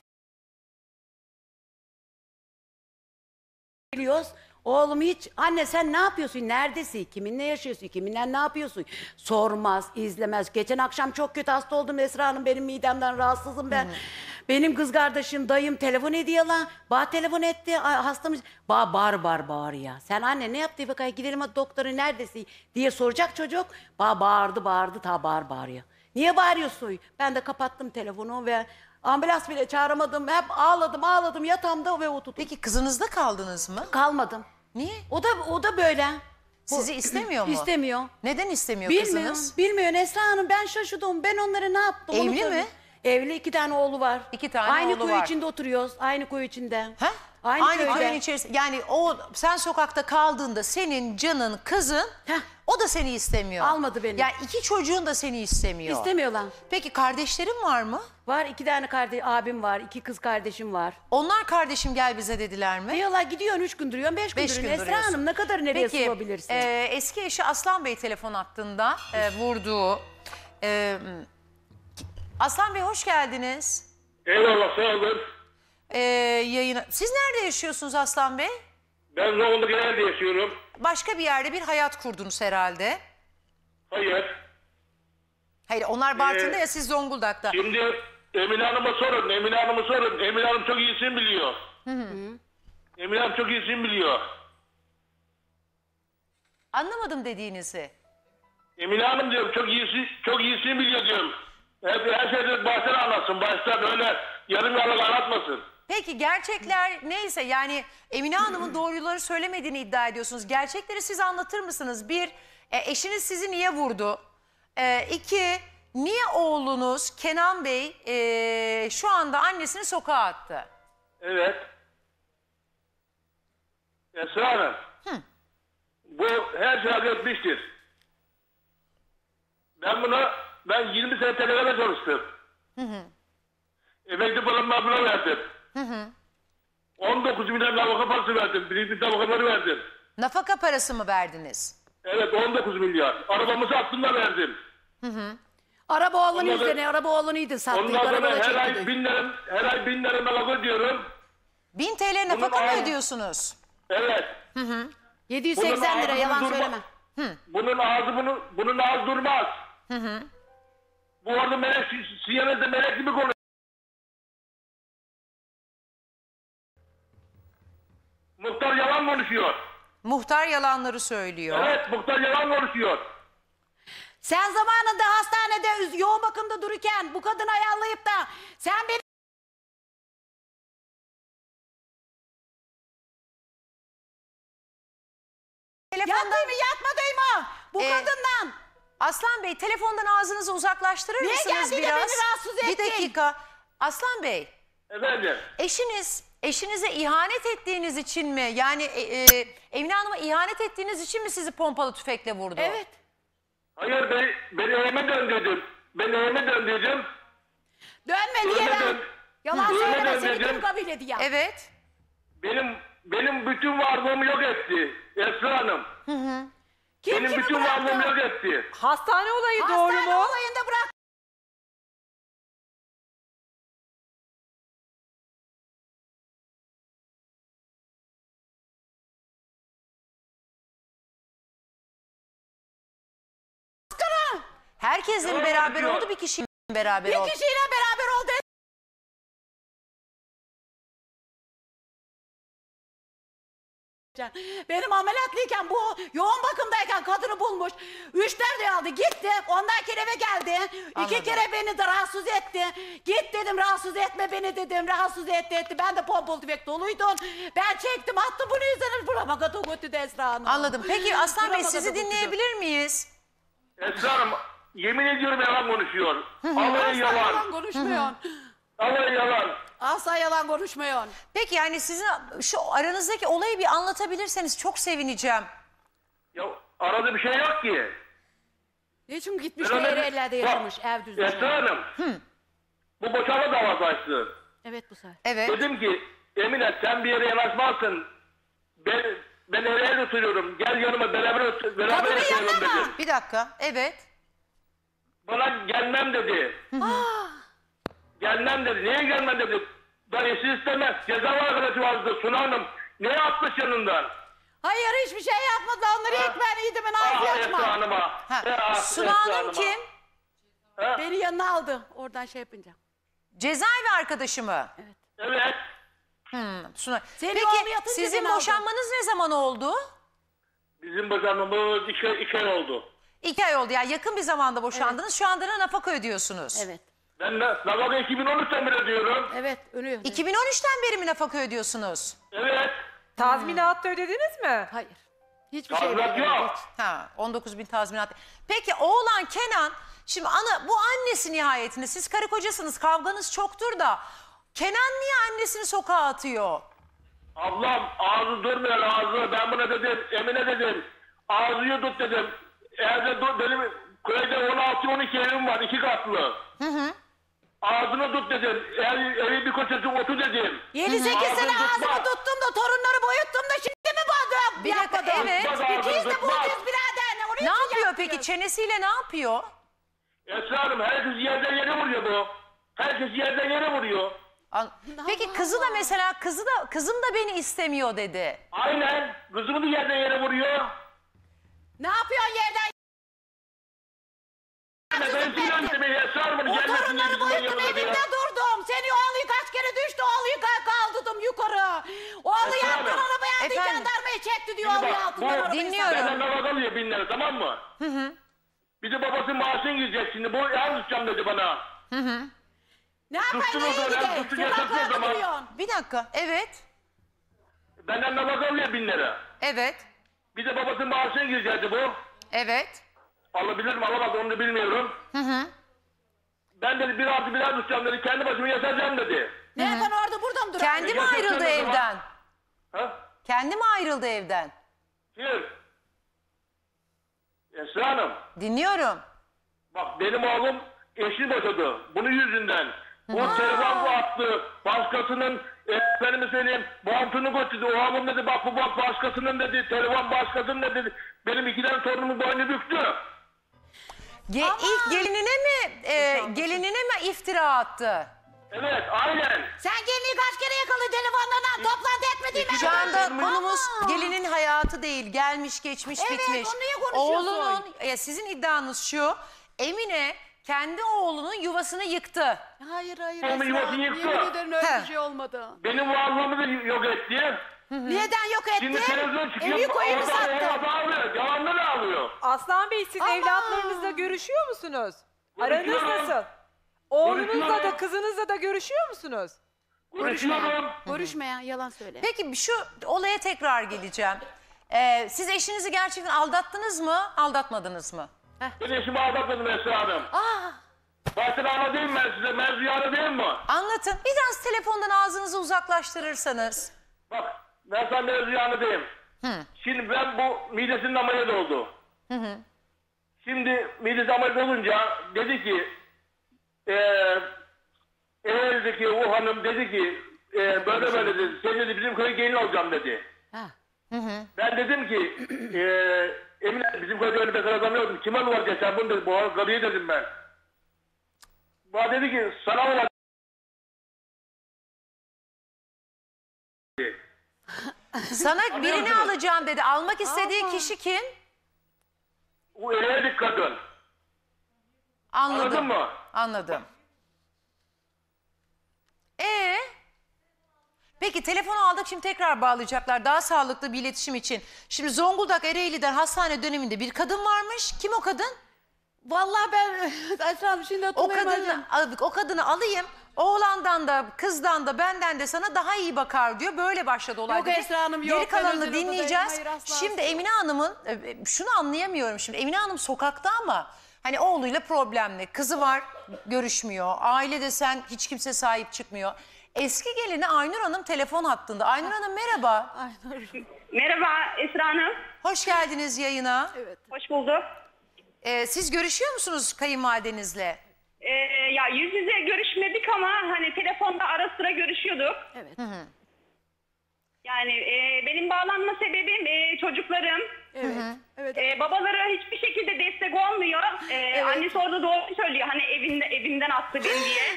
Biliyoruz. Oğlum hiç, anne sen ne yapıyorsun, neredesin, kiminle yaşıyorsun, kiminle ne yapıyorsun, sormaz, izlemez. Geçen akşam çok kötü hasta oldum Esra Hanım, benim midemden rahatsızım ben. Benim kız kardeşim, dayım telefon ediyor lan, bana telefon etti, hastamız, bağır ya. Sen anne ne yaptı, bakayım gidelim hadi doktora, neredesin diye soracak çocuk. Bağırdı ta bağırıyor. Niye bağırıyorsun? Ben de kapattım telefonu ve ambulans bile çağıramadım. Hep ağladım yatağımda ve oturdum. Peki kızınızda kaldınız mı? Kalmadım. Niye? O da böyle. Sizi istemiyor mu? İstemiyor. Neden istemiyor kızınız? Bilmiyor Esra Hanım, ben şaşırdım. Ben onlara ne yaptım? Evli mi? Evli, 2 tane oğlu var. 2 tane aynı oğlu koyu var. içinde oturuyoruz. Aynı koyu içinde. Ha? Aynı köyün içerisinde. Yani sen sokakta kaldığında senin canın kızın o da seni istemiyor. Almadı beni. Yani 2 çocuğun da seni istemiyor. İstemiyorlar. Peki kardeşlerin var mı? Var, 2 tane abim var. 2 kız kardeşim var. Onlar kardeşim gel bize dediler mi? Diyorlar gidiyorsun 3 gün duruyorsun 5 gün duruyorsun. Esra Hanım ne kadar nereye sığabilirsin? Peki eski eşi Aslan Bey telefon hattında vurduğu. Aslan Bey hoş geldiniz. Eyvallah sağ olun. Yayına. Siz nerede yaşıyorsunuz Aslan Bey? Ben Zonguldak Ereğli'de yaşıyorum. Başka bir yerde bir hayat kurdunuz herhalde. Hayır. Hayır, onlar Bartın'da ya siz Zonguldak'ta. Şimdi Emine Hanım'a sorun. Emine Hanım'a sorun. Emine Hanım çok iyisini biliyor. Emine Hanım çok iyisini biliyor. Anlamadım dediğinizi. Emine Hanım diyorum çok iyisini biliyor diyorum. Her şeyde baştan anlatsın. Baştan öyle yarım yalan anlatmasın. Peki gerçekler neyse, yani Emine Hanım'ın doğruları söylemediğini iddia ediyorsunuz. Gerçekleri siz anlatır mısınız? Bir, eşiniz sizi niye vurdu? İki, niye oğlunuz Kenan Bey şu anda annesini sokağa attı? Evet. Esra Hanım. Bu her şey hak etmiştir. Ben 20 sene TRT'de çalıştım. Emekli paramı buna verdim. 19 milyon nafaka parası verdim. Birinci tabakaları verdim. Nafaka parası mı verdiniz? Evet, 19 milyar. Arabamı sattım da verdim. Araba oğlunu izle, araba oğlunuydu sattık. Ondan sonra Arabada her ay çekti. 1000 lira nafaka ödüyorum. 1000 TL nafaka mı ödüyorsunuz? Evet. 780 lira, yalan söyleme. Bunun ağzı durmaz. Bu arada melek, siyanete melek gibi konuşuyor. Muhtar yalan konuşuyor. Muhtar yalanları söylüyor. Evet, muhtar yalan konuşuyor. Sen zamanında hastanede yoğun bakımda dururken bu kadını ayarlayıp da sen beni... Yattı mı yatmadı mı bu kadından? Aslan Bey, telefondan ağzınızı uzaklaştırır Niye mısınız geldin de biraz? beni rahatsız ettin? Bir dakika. Aslan Bey. Efendim? Eşinize ihanet ettiğiniz için mi? Yani Emine Hanım'a ihanet ettiğiniz için mi sizi pompalı tüfekle vurdu? Evet. Hayır, beni evime döndürdüm. Dönme diye ben. Yalan söyleme, seni kim kabul ediyor? Evet. Benim bütün varlığımı yok etti Esra Hanım. Benim bütün varlığımı yok etti. Hastane olayı doğru mu? Hastane olayında bırak. Herkesin beraber oldu, bir kişinin beraber oldu. Bir kişiyle beraber oldu. Benim ameliyatlıyken bu yoğun bakımdayken kadını bulmuş. 3-4 aldı gitti. Ondan kere eve geldi. Anladım. 2 kere beni de rahatsız etti. Git dedim, rahatsız etme beni dedim. Rahatsız etti. Ben de pompalı tüfek doluydum. Ben çektim, attım bunu yüzüne. Burama kadar götürdü Esra Hanım. Anladım. Peki Aslan Bey, Burama sizi kadar dinleyebilir miyiz? Esra Hanım, yemin ediyorum yalan konuşuyor. Vallahi Asla yalan. yalan konuşmuyorsun. Vallahi yalan. Asla yalan konuşmuyorsun. Peki yani sizin şu aranızdaki olayı bir anlatabilirseniz çok sevineceğim. Ya arada bir şey yok ki. Niçin gitmiş Ben de öyle- yerlerde Bak, yaşamış, ev düzmüş. Esra Hanım. Bu boşanma davası açtı. Evet bu sefer. Evet. Dedim ki Emine, sen bir yere yanaşmazsın. Ben Ereğli'de oturuyorum. Gel yanıma beraber yaşayalım dedim. Bir dakika. Evet. Bana gelmem dedi. Gelmem dedi. Niye gelmem dedi. Ben eşi istemez. Ceza arkadaşı vardı Suna Hanım. Neye atmış yanından? Hayır, hiçbir şey yapmadı. Onları ekmeğini yedim, ben ağzı Esra açma. Hanım'a. Suna Hanım kim? Beni yanına aldı. Oradan şey yapınca. Cezaevi arkadaşı mı? Evet. Suna. Seni Peki oğlu yatınca sizin beni aldı. boşanmanız ne zaman oldu? Bizim boşanmamız 2 ay oldu. 2 ay oldu. Yani yakın bir zamanda boşandınız. Şu anda da nafaka ödüyorsunuz. Evet. Ben de nafaka 2013'ten beri ödüyorum. Evet, ölüyor. 2013'ten beri mi nafaka ödüyorsunuz? Evet. Tazminat da ödediniz mi? Hayır. Hiçbir şey Tazminat yok. yok. Ha, 19 bin tazminat. Peki oğlan Kenan, şimdi bu annesi nihayetinde, siz karı kocasınız, kavganız çoktur da Kenan niye annesini sokağa atıyor? Ablam ağzı durmuyor ağzı. Ben buna dedim, Emine dedim. Ağzını tut dedim. Evde benim köyde 16-12 evim var, 2 katlı. Ağzını tut dedim. Evi bir koçası otu dedim. 7-8 sene ağzımı tuttum da torunları boyuttum da şimdi mi bu Bir dakika, evet. İkiyiz de buradayız birader. Onun Ne için yapıyor yapmıyoruz. peki? Çenesiyle ne yapıyor? Esra Hanım, herkes yerden yere vuruyor bu. Herkes yerden yere vuruyor. Peki kızı da mesela kızım da beni istemiyor dedi. Aynen. Kızımı da yerden yere vuruyor. Ne yapıyorsun yerden? Ben Sinan demeye sarmadı. O torunlarımı uyuttum evimde durdum. Seni oğlu kaç kere düştü oğluyu kaldırdım yukarı. Oğlu yandan arabaya aldı jandarmayı çekti diyor oğlu altından arabayı. Benden nafaka alıyor 1000 lira, tamam mı? Bir de babası maaşını girecek şimdi. Bu ev tutacağım dedi bana. Ne yapayım nereye gideyim? Sokaklarda duruyorsun. Bir dakika. Evet. Benden nafaka alıyor 1000 lira. Evet. Bir de babasının maaşını girecekti bu. Evet. Alabilir mi alamaz onu da bilmiyorum. Ben dedi 1+1 tutacağım dedi. Kendi başıma yaşayacağım dedi. Nereden orada burada mı duruyorsun? Kendi mi ayrıldı evden? Ha? Kendi mi ayrıldı evden? Kim? Esra Hanım. Dinliyorum. Bak benim oğlum eşini boşadı. Bunun yüzünden. O telefon attı. Başkasının efendime söyleyeyim montunu götürdü. O oğlum dedi bak bu bak başkasının dedi. Telefon başkasının dedi. Benim 2 tane torunumun boynu büktü. İlk gelinine mi iftira attı? Evet aynen. Sen gelini kaç kere yakaladın telefonlarından toplantı etmediğin ben. Şu anda konumuz gelinin hayatı değil. Gelmiş geçmiş bitmiş. Evet onu niye konuşuyorsun? Oğlunun sizin iddianız şu. Emine kendi oğlunun yuvasını yıktı. Hayır Oğlumun yuvasını Esra. yıktı. Yemin ederim öyle bir şey olmadı. Benim varlığımı da yok etti. Neden yok etti? Şimdi televizyon çıkıyor. Evi koyunu sattı. Alıyor. Yalandan alıyor. Aslan Bey siz evlatlarınızla görüşüyor musunuz? Aranız nasıl? Oğlunuzla da kızınızla da görüşüyor musunuz? Görüşme ya yalan söyle. Peki şu olaya tekrar geleceğim. Siz eşinizi gerçekten aldattınız mı, aldatmadınız mı? Ben eşimi aldatmadım Esra Hanım. Baştan anlatayım ben size. Ben rüyada değil mi? Anlatın. Biraz telefondan ağzınızı uzaklaştırırsanız. Bak ben sana biraz rüyanıdayım. Şimdi ben bu midesinin ameliyat oldu. Şimdi midesi ameliyat olunca dedi ki evdeki o hanım dedi ki böyle böyle dedi. Sen dedi bizim köye gelin olacağım dedi. Ben dedim ki Emine bizim köyde öyle bekar adam yoktu. Kime var geçen bunu dedi. Bu karıyı dedim ben. Bana dedi ki sana olan Sana birini alacağım dedi. Almak istediği kişi kim? o evlilik kadın. Anladım. Anladın mı? Anladım. Peki telefonu aldık, şimdi tekrar bağlayacaklar daha sağlıklı bir iletişim için. Şimdi Zonguldak Ereğli'den hastane döneminde bir kadın varmış. Kim o kadın? Vallahi ben Esra Hanım şimdi hatırlayamadım. O kadını alayım. Oğlandan da kızdan da benden de sana daha iyi bakar diyor. Böyle başladı olay. Yok Esra Hanım yok. Geri kalanını Ben dinleyeceğiz. hayır, asla. Şimdi Emine Hanım'ın şunu anlayamıyorum şimdi. Emine Hanım sokakta ama hani oğluyla problemli. Kızı var görüşmüyor. Aile desen hiç kimse sahip çıkmıyor. Eski gelini Aynur Hanım telefon hattında. Aynur Hanım merhaba. Merhaba Esra Hanım. Hoş geldiniz yayına. Evet. Hoş bulduk. Siz görüşüyor musunuz kayınvalidenizle? Ya yüz yüze görüşmedik ama hani telefonda ara sıra görüşüyorduk. Evet. Yani benim bağlanma sebebim çocuklarım. Evet. Evet. Babaları hiçbir şekilde destek olmuyor. Annesi orada doğru söylüyor. Hani evinden attı beni diye.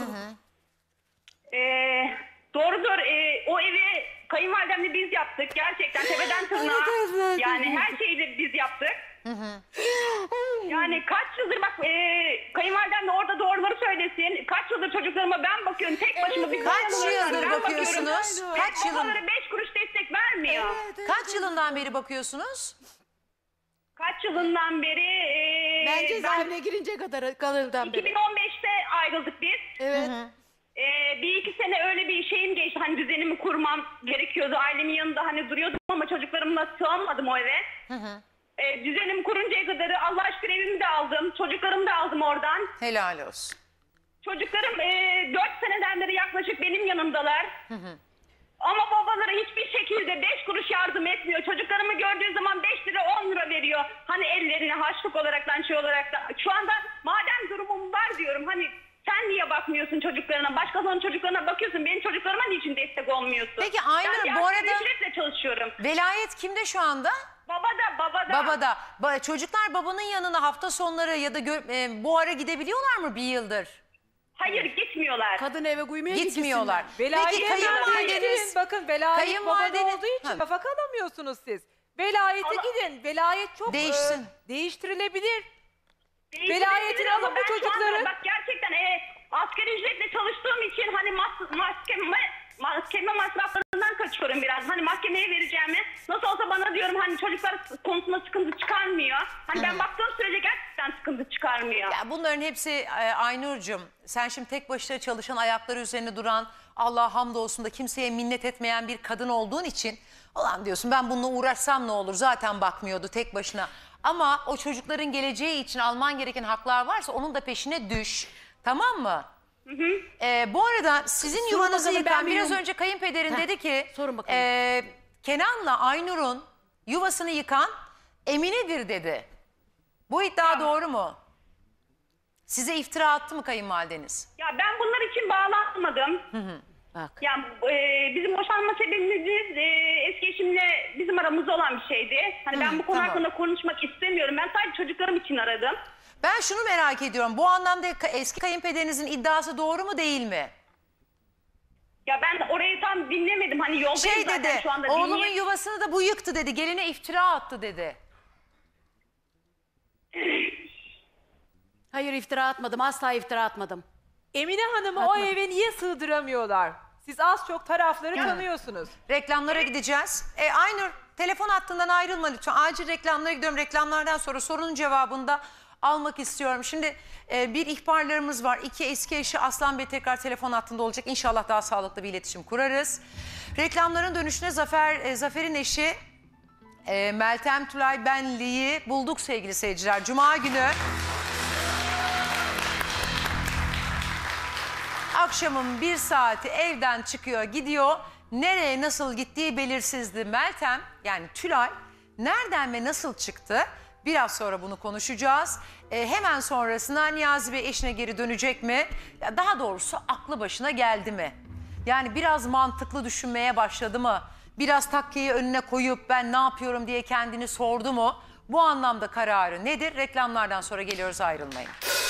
Doğrudur. O evi kayınvalidemle biz yaptık. Gerçekten tepeden tırnağa. Yani her şeyi de biz yaptık. Yani kaç yıldır bak kayınvalidem de orada doğruları söylesin. Kaç yıldır çocuklarıma ben bakıyorum. Tek başıma bir Kaç yıldır bakıyorsunuz? Kaç yıldır? Babaları 5 kuruş destek vermiyor. Kaç yılından beri bakıyorsunuz? Kaç yılından beri? Ben cezaevine girince kadardan beri. 2015'te ayrıldık biz. Evet. Bir iki sene öyle bir şeyim geçti. Hani düzenimi kurmam gerekiyordu. Ailemin yanında hani duruyordum ama çocuklarımla sığamadım o eve. Düzenimi kuruncaya kadar Allah aşkına evimi de aldım. Çocuklarımı da aldım oradan. Helal olsun. Çocuklarım 4 seneden beri yaklaşık benim yanımdalar. Ama babaları hiçbir şekilde 5 kuruş yardım etmiyor. Çocuklarımı gördüğü zaman 5 lira 10 lira veriyor. Hani ellerine harçlık olaraktan şey olaraktan. Şu anda madem durumum var diyorum hani sen niye bakmıyorsun çocuklarına? Başkasının çocuklarına bakıyorsun. Benim çocuklarıma niçin destek olmuyorsun? Peki Aynur bu arada ücretle çalışıyorum. Velayet kimde şu anda? Babada. Babada. Çocuklar babanın yanına hafta sonları ya da bu ara gidebiliyorlar mı bir yıldır? Hayır gitmiyorlar. Kadın eve koymaya Gitmiyorlar. Velayet Peki kayınvalideniz... bakın velayet babada Kayınvalideniz- olduğu için Ha. kafa kalamıyorsunuz siz. Velayete gidin. Velayet çok Değişsin. Değiştirilebilir. Değiştirebilir Velayetini ama alın bu ben şu anda çocukları. Bak gerçekten asgari ücretle çalıştığım için hani mahkeme masraflarından kaçıyorum biraz. Hani mahkemeye vereceğimi nasıl olsa bana diyorum hani çocuklar konusunda sıkıntı çıkarmıyor. Hani ben baktığım sürece gerçekten sıkıntı çıkarmıyor. Ya bunların hepsi Aynur'cum, sen şimdi tek başına çalışan, ayakları üzerine duran, Allah'a hamdolsun da kimseye minnet etmeyen bir kadın olduğun için ulan diyorsun ben bununla uğraşsam ne olur, zaten bakmıyordu tek başına. Ama o çocukların geleceği için alman gereken haklar varsa onun da peşine düş, tamam mı? Bu arada sizin Sorun yuvanızı bakalım, yıkan, ben biraz bir- önce kayınpederin dedi ki sorun bakalım. Kenan'la Aynur'un yuvasını yıkan Emine'dir dedi. Bu iddia doğru mu? Size iftira attı mı kayınvalideniz? Ya ben bunlar için bağlanmadım. Bak. Yani bizim boşanma sebebimiz eski eşimle bizim aramızda olan bir şeydi. Hani ben bu konu tamam. hakkında konuşmak istemiyorum. Ben sadece çocuklarım için aradım. Ben şunu merak ediyorum. Bu anlamda eski kayınpederinizin iddiası doğru mu değil mi? Ya ben orayı tam dinlemedim. Hani yoldayım Şey zaten dedi, şu anda. oğlumun yuvasını da bu yıktı dedi. Geline iftira attı dedi. Hayır iftira atmadım. Asla iftira atmadım. Emine Hanım'ı o eve niye sığdıramıyorlar? Siz az çok tarafları tanıyorsunuz. Reklamlara gideceğiz. Aynur, telefon hattından ayrılma lütfen. Acil reklamlara gidiyorum. Reklamlardan sonra sorunun cevabını da almak istiyorum. Şimdi bir ihbarlarımız var. 2 eski eşi Aslan Bey tekrar telefon hattında olacak. İnşallah daha sağlıklı bir iletişim kurarız. Reklamların dönüşüne Zafer'in eşi Meltem Tülay Benli'yi bulduk sevgili seyirciler. Cuma günü akşamın 1 saati evden çıkıyor gidiyor. Nereye nasıl gittiği belirsizdi. Meltem yani Tülay nereden ve nasıl çıktı? Biraz sonra bunu konuşacağız. Hemen sonrasında Niyazi Bey eşine geri dönecek mi? Ya daha doğrusu aklı başına geldi mi? Yani biraz mantıklı düşünmeye başladı mı? Biraz takkeyi önüne koyup ben ne yapıyorum diye kendini sordu mu? Bu anlamda kararı nedir? Reklamlardan sonra geliyoruz, ayrılmayın.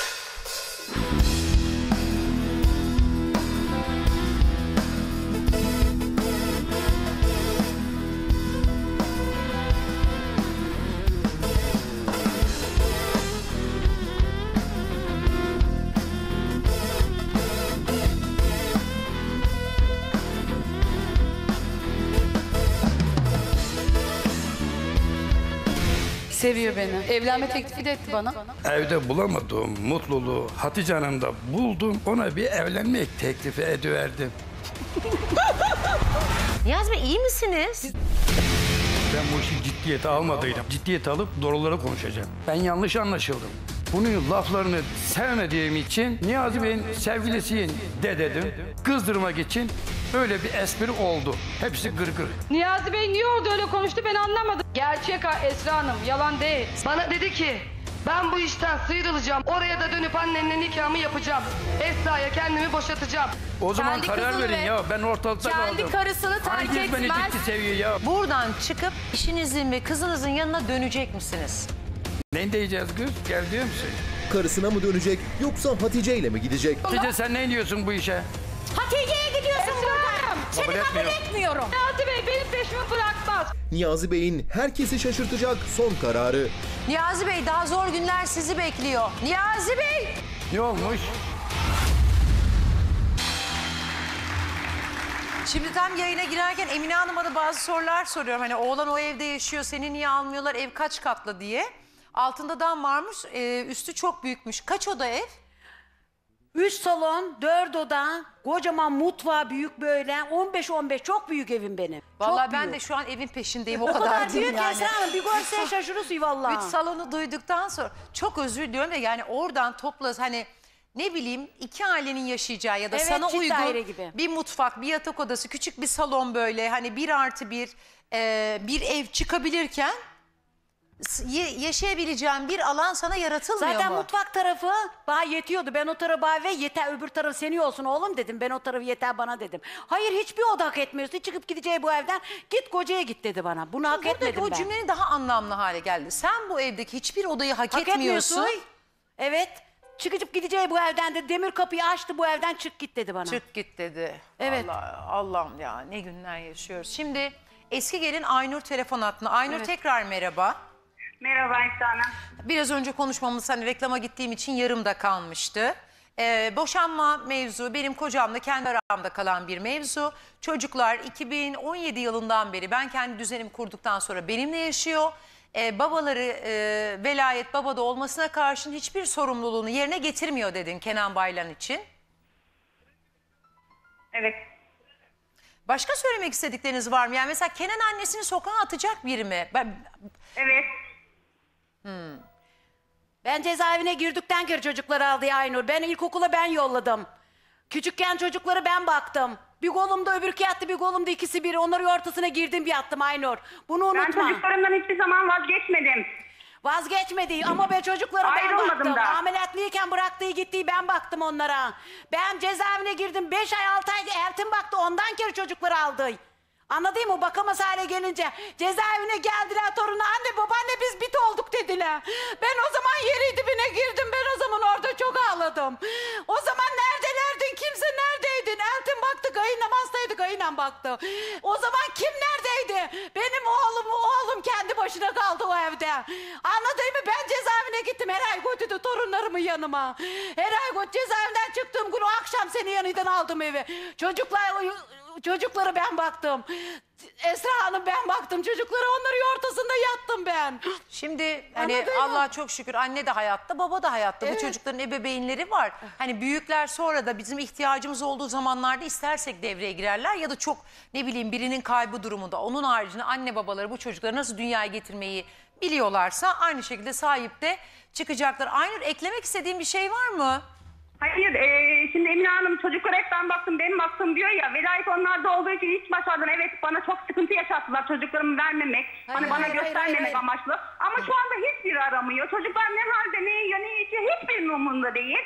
Seviyor beni. Evlenme teklifi de etti bana. Evde bulamadığım mutluluğu Hatice Hanım'da buldum. Ona bir evlenmek teklifi ediverdim. Niyazi Bey iyi misiniz? Ben bu işi ciddiyete almadıydım. Ciddiyete alıp doğruları konuşacağım. Ben yanlış anlaşıldım. Bunun laflarını sevmediğim için Niyazi Bey'in sevgilisiyim de dedim. Kızdırmak için öyle bir espri oldu. Hepsi gırgır. Niyazi Bey niye orada öyle konuştu ben anlamadım. Gerçek Esra Hanım, yalan değil. Bana dedi ki ben bu işten sıyrılacağım. Oraya da dönüp annemle nikahımı yapacağım. Esra'ya kendimi boşatacağım. O zaman Kendi karar kızını verin ve ya. Ben ortalıkta kaldım. kendi karısını terk Herkes beni etmez. ciddi seviyor ya. Buradan çıkıp eşinizin ve kızınızın yanına dönecek misiniz? Ne diyeceğiz kız? Gel diyor musun? Karısına mı dönecek yoksa Hatice ile mi gidecek? Hatice sen ne diyorsun bu işe? Hatice'ye gidiyorsun buradan. Seni Kabul kabul etmiyorum. etmiyorum. Niyazi Bey benim peşimi bırakmaz. Niyazi Bey'in herkesi şaşırtacak son kararı. Niyazi Bey daha zor günler sizi bekliyor. Niyazi Bey! Ne olmuş? Şimdi tam yayına girerken Emine Hanım'a da bazı sorular soruyorum. Hani oğlan o evde yaşıyor, seni niye almıyorlar, ev kaç katlı diye. Altında dam varmış, üstü çok büyükmüş. Kaç oda ev? 3 salon, 4 oda, kocaman mutfağı büyük böyle. 15-15 çok büyük evim benim. Vallahi Çok ben büyük. de şu an evin peşindeyim, o O kadar, kadar diyeyim büyük yani. Esra Hanım, bir görsen şaşırırsın vallahi. 3 salonu duyduktan sonra çok özür diliyorum da yani oradan toplas hani ne bileyim 2 ailenin yaşayacağı ya da Evet, sana çift daire uygun gibi. bir mutfak, bir yatak odası, küçük bir salon böyle hani 1+1 bir ev çıkabilirken yaşayabileceğin bir alan sana yaratılmıyor Zaten mu? mutfak tarafı bana yetiyordu. Ben o tarafa ve yeter öbür taraf senin olsun oğlum dedim. Ben o tarafı yeter bana dedim. Hayır hiçbir oda hak etmiyorsun. Çıkıp gideceği bu evden git kocaya git dedi bana. Bunu hak Buradaki etmedim o ben. cümlenin daha anlamlı hale geldi. Sen bu evdeki hiçbir odayı hak Hak etmiyorsun. etmiyorsun. Evet. Çıkıp gideceği bu evden de demir kapıyı açtı bu evden çık git dedi bana. Çık git dedi. Evet. Allah'ım ya ne günler yaşıyoruz. Şimdi eski gelin Aynur telefon hattına. Aynur Evet. tekrar merhaba. Merhaba Esra Hanım. Biraz önce konuşmamız hani reklama gittiğim için yarımda kalmıştı. Boşanma mevzu benim kocamla kendi aramda kalan bir mevzu. Çocuklar 2017 yılından beri ben kendi düzenimi kurduktan sonra benimle yaşıyor. Babaları velayet babada olmasına karşın hiçbir sorumluluğunu yerine getirmiyor dedin Kenan Baylan için. Evet. Başka söylemek istedikleriniz var mı? Yani mesela Kenan annesini sokağa atacak biri mi? Evet. Ben cezaevine girdikten kere çocukları aldı ya Aynur. Ben ilkokula ben yolladım. Küçükken çocukları ben baktım. Bir kolumda öbürkü yattı, bir kolumda ikisi biri. Onların ortasına girdim yattım Aynur. Bunu unutma. Ben çocuklarımdan hiçbir zaman vazgeçmedim. Vazgeçmedi ama ben çocuklara ben Ayrılmadım baktım. da. Ameliyatlıyken bıraktığı gittiği ben baktım onlara. Ben cezaevine girdim 5 ay 6 ay Eltim baktı ondan kere çocukları aldı. Anladın mı? Bakamaz hale gelince cezaevine geldiler torunu anne babaanne biz bit olduk dediler. Ben o zaman yeri dibine girdim ben o zaman orada çok ağladım. O zaman neredelerdin kimse neredeydin? Eltim baktı kayınlam hastaydı kayınlam baktı. O zaman kim neredeydi? Benim oğlum kendi başına kaldı o evde. Anladın mı? Ben cezaevine gittim her ay götürdü torunlarımı yanıma. Her ay cezaevinden çıktığım gün o akşam seni yanından aldım eve. Çocuklara ben baktım. Esra Hanım ben baktım. Çocuklara onların ortasında yattım ben. Şimdi hani Anladın mı? Allah'a çok şükür anne de hayatta, baba da hayatta. Evet. Bu çocukların ebeveynleri var. Hani büyükler sonra da bizim ihtiyacımız olduğu zamanlarda istersek devreye girerler ya da çok ne bileyim birinin kaybı durumunda. Onun haricinde anne babaları bu çocukları nasıl dünyaya getirmeyi biliyorlarsa aynı şekilde sahip de çıkacaklar. Aynur eklemek istediğin bir şey var mı? Hayır, şimdi Emine Hanım çocuklara hep ben baktım, benim baktım diyor ya. Velayet onlarda olduğu için hiç başardım. Evet bana çok sıkıntı yaşattılar çocuklarımı vermemek. Hani bana göstermemek amaçlı. Ama şu anda hiçbiri aramıyor. Çocuklar ne halde, ne yiyor, ne içiyor hiçbirinin umurunda değil.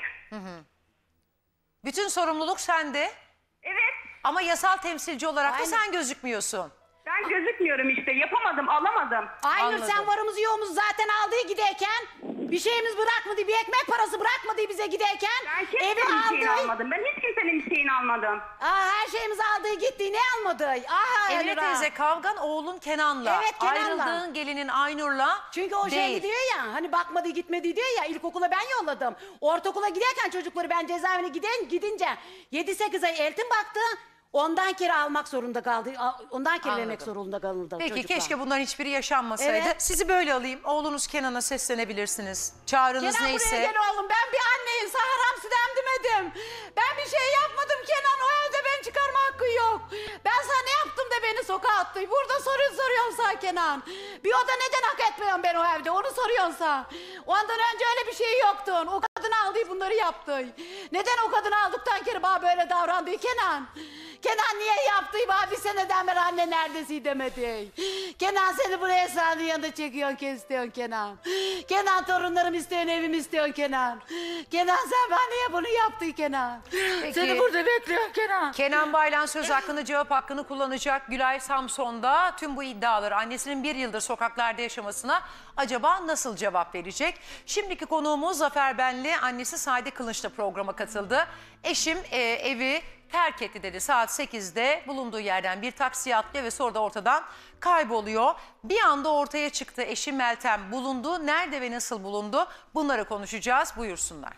Bütün sorumluluk sende. Evet. Ama yasal temsilci olarak da sen gözükmüyorsun. Ben gözükmüyorum işte. Yapamadım, alamadım. Aynur sen varımızı yoğumuzu zaten aldığı giderken bir şeyimiz bırakmadı, bir ekmek parası bırakmadı bize giderken. Ben kimsenin bir şeyini almadım. Ben hiç kimsenin bir şeyini almadım. Her şeyimizi aldığı gitti, ne almadı? Emine teyze kavgan oğlun Kenan'la. Evet, Kenan'la. Ayrıldığın gelinin Aynur'la Çünkü o şey değil. gidiyor ya, hani bakmadı gitmedi diyor ya, ilkokula ben yolladım. Ortaokula giderken çocukları ben cezaevine gidince 7-8 ay Eltim baktı. Ondan kere almak zorunda kaldı. Ondan kere vermek zorunda kalındı Peki çocuklar. keşke bunların hiçbiri yaşanmasaydı. Evet. Sizi böyle alayım. Oğlunuz Kenan'a seslenebilirsiniz. Çağrınız Kenan neyse. buraya gel oğlum, ben bir anneyim, sana haram sütem demedim. Ben bir şey yapmadım Kenan, o evde ben çıkarma hakkı yok. Ben sana ne yaptım da beni sokağa attı? Burada soruyorum sana Kenan. Bir oda neden hak etmiyorum ben o evde, onu soruyorsun sen. Ondan önce öyle bir şey yoktu. O kadın aldı bunları yaptı. Neden o kadını aldıktan kere bana böyle davrandı Kenan? Kenan niye yaptı? Bana bir seneden beri anne neredesin demedi. Kenan seni buraya Esra'nın yanında çekiyorsun ki istiyorsun Kenan. Kenan torunlarım istiyorsun, evimi istiyorsun Kenan. Kenan sen bana niye bunu yaptın Kenan? Peki. Seni burada bekliyorum Kenan. Kenan Baylan söz hakkını, cevap hakkını kullanacak. Gülay Samson'da tüm bu iddiaları, annesinin bir yıldır sokaklarda yaşamasına acaba nasıl cevap verecek? Şimdiki konuğumuz Zafer Benli, annesi Sade Kılınç da programa katıldı. Eşim evi terk etti dedi. Saat 8'de bulunduğu yerden bir taksiye atlıyor ve sonra da ortadan kayboluyor. Bir anda ortaya çıktı eşi Meltem bulundu. Nerede ve nasıl bulundu? Bunları konuşacağız. Buyursunlar.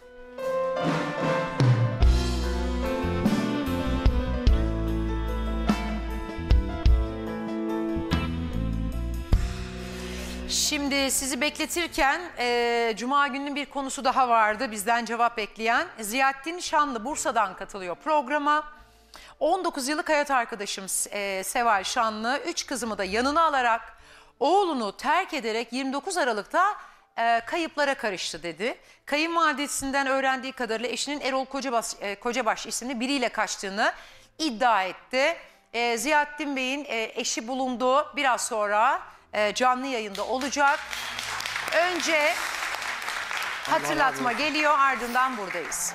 Şimdi sizi bekletirken Cuma gününün bir konusu daha vardı. Bizden cevap bekleyen Ziyaettin Şanlı Bursa'dan katılıyor programa. 19 yıllık hayat arkadaşım Seval Şanlı 3 kızımı da yanına alarak oğlunu terk ederek 29 Aralık'ta kayıplara karıştı dedi. Kayınvalidesinden öğrendiği kadarıyla eşinin Erol Kocabaş isimli biriyle kaçtığını iddia etti. Ziyaettin Bey'in eşi bulundu. Biraz sonra canlı yayında olacak. Önce hatırlatma geliyor, ardından buradayız.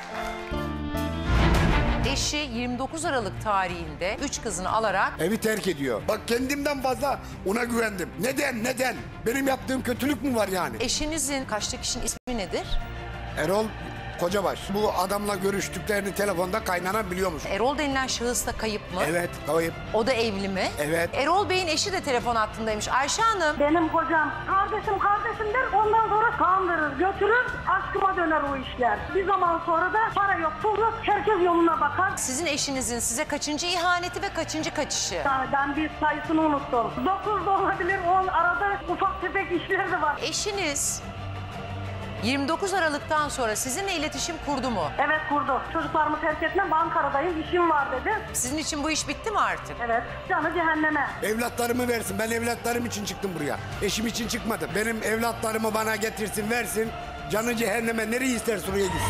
Eşi 29 Aralık tarihinde 3 kızını alarak evi terk ediyor. Bak kendimden fazla ona güvendim. Neden? Benim yaptığım kötülük mü var yani? Eşinizin kaçtı kişinin ismi nedir? Erol Kocabaş. Bu adamla görüştüklerini telefonda kaynanan biliyormuş. Erol denilen şahıs da kayıp mı? Evet, kayıp. O da evli mi? Evet. Erol Bey'in eşi de telefon hattındaymış. Ayşe Hanım. Benim kocam kardeşim der, ondan sonra kandırır, götürür, aşkıma döner o işler. Bir zaman sonra da para yok, pul yok, herkes yoluna bakar. Sizin eşinizin size kaçıncı ihaneti ve kaçıncı kaçışı? Yani ben bir sayısını unuttum. 9 da olabilir, 10 arada ufak tefek işler de var. Eşiniz 29 Aralık'tan sonra sizinle iletişim kurdu mu? Evet kurdu. Çocuklarımı terk etmem, Ankara'dayım, işim var dedi. Sizin için bu iş bitti mi artık? Evet, canı cehenneme. Evlatlarımı versin. Ben evlatlarım için çıktım buraya. Eşim için çıkmadım. Benim evlatlarımı bana getirsin, versin. Canı cehenneme, nereye isterse oraya gitsin.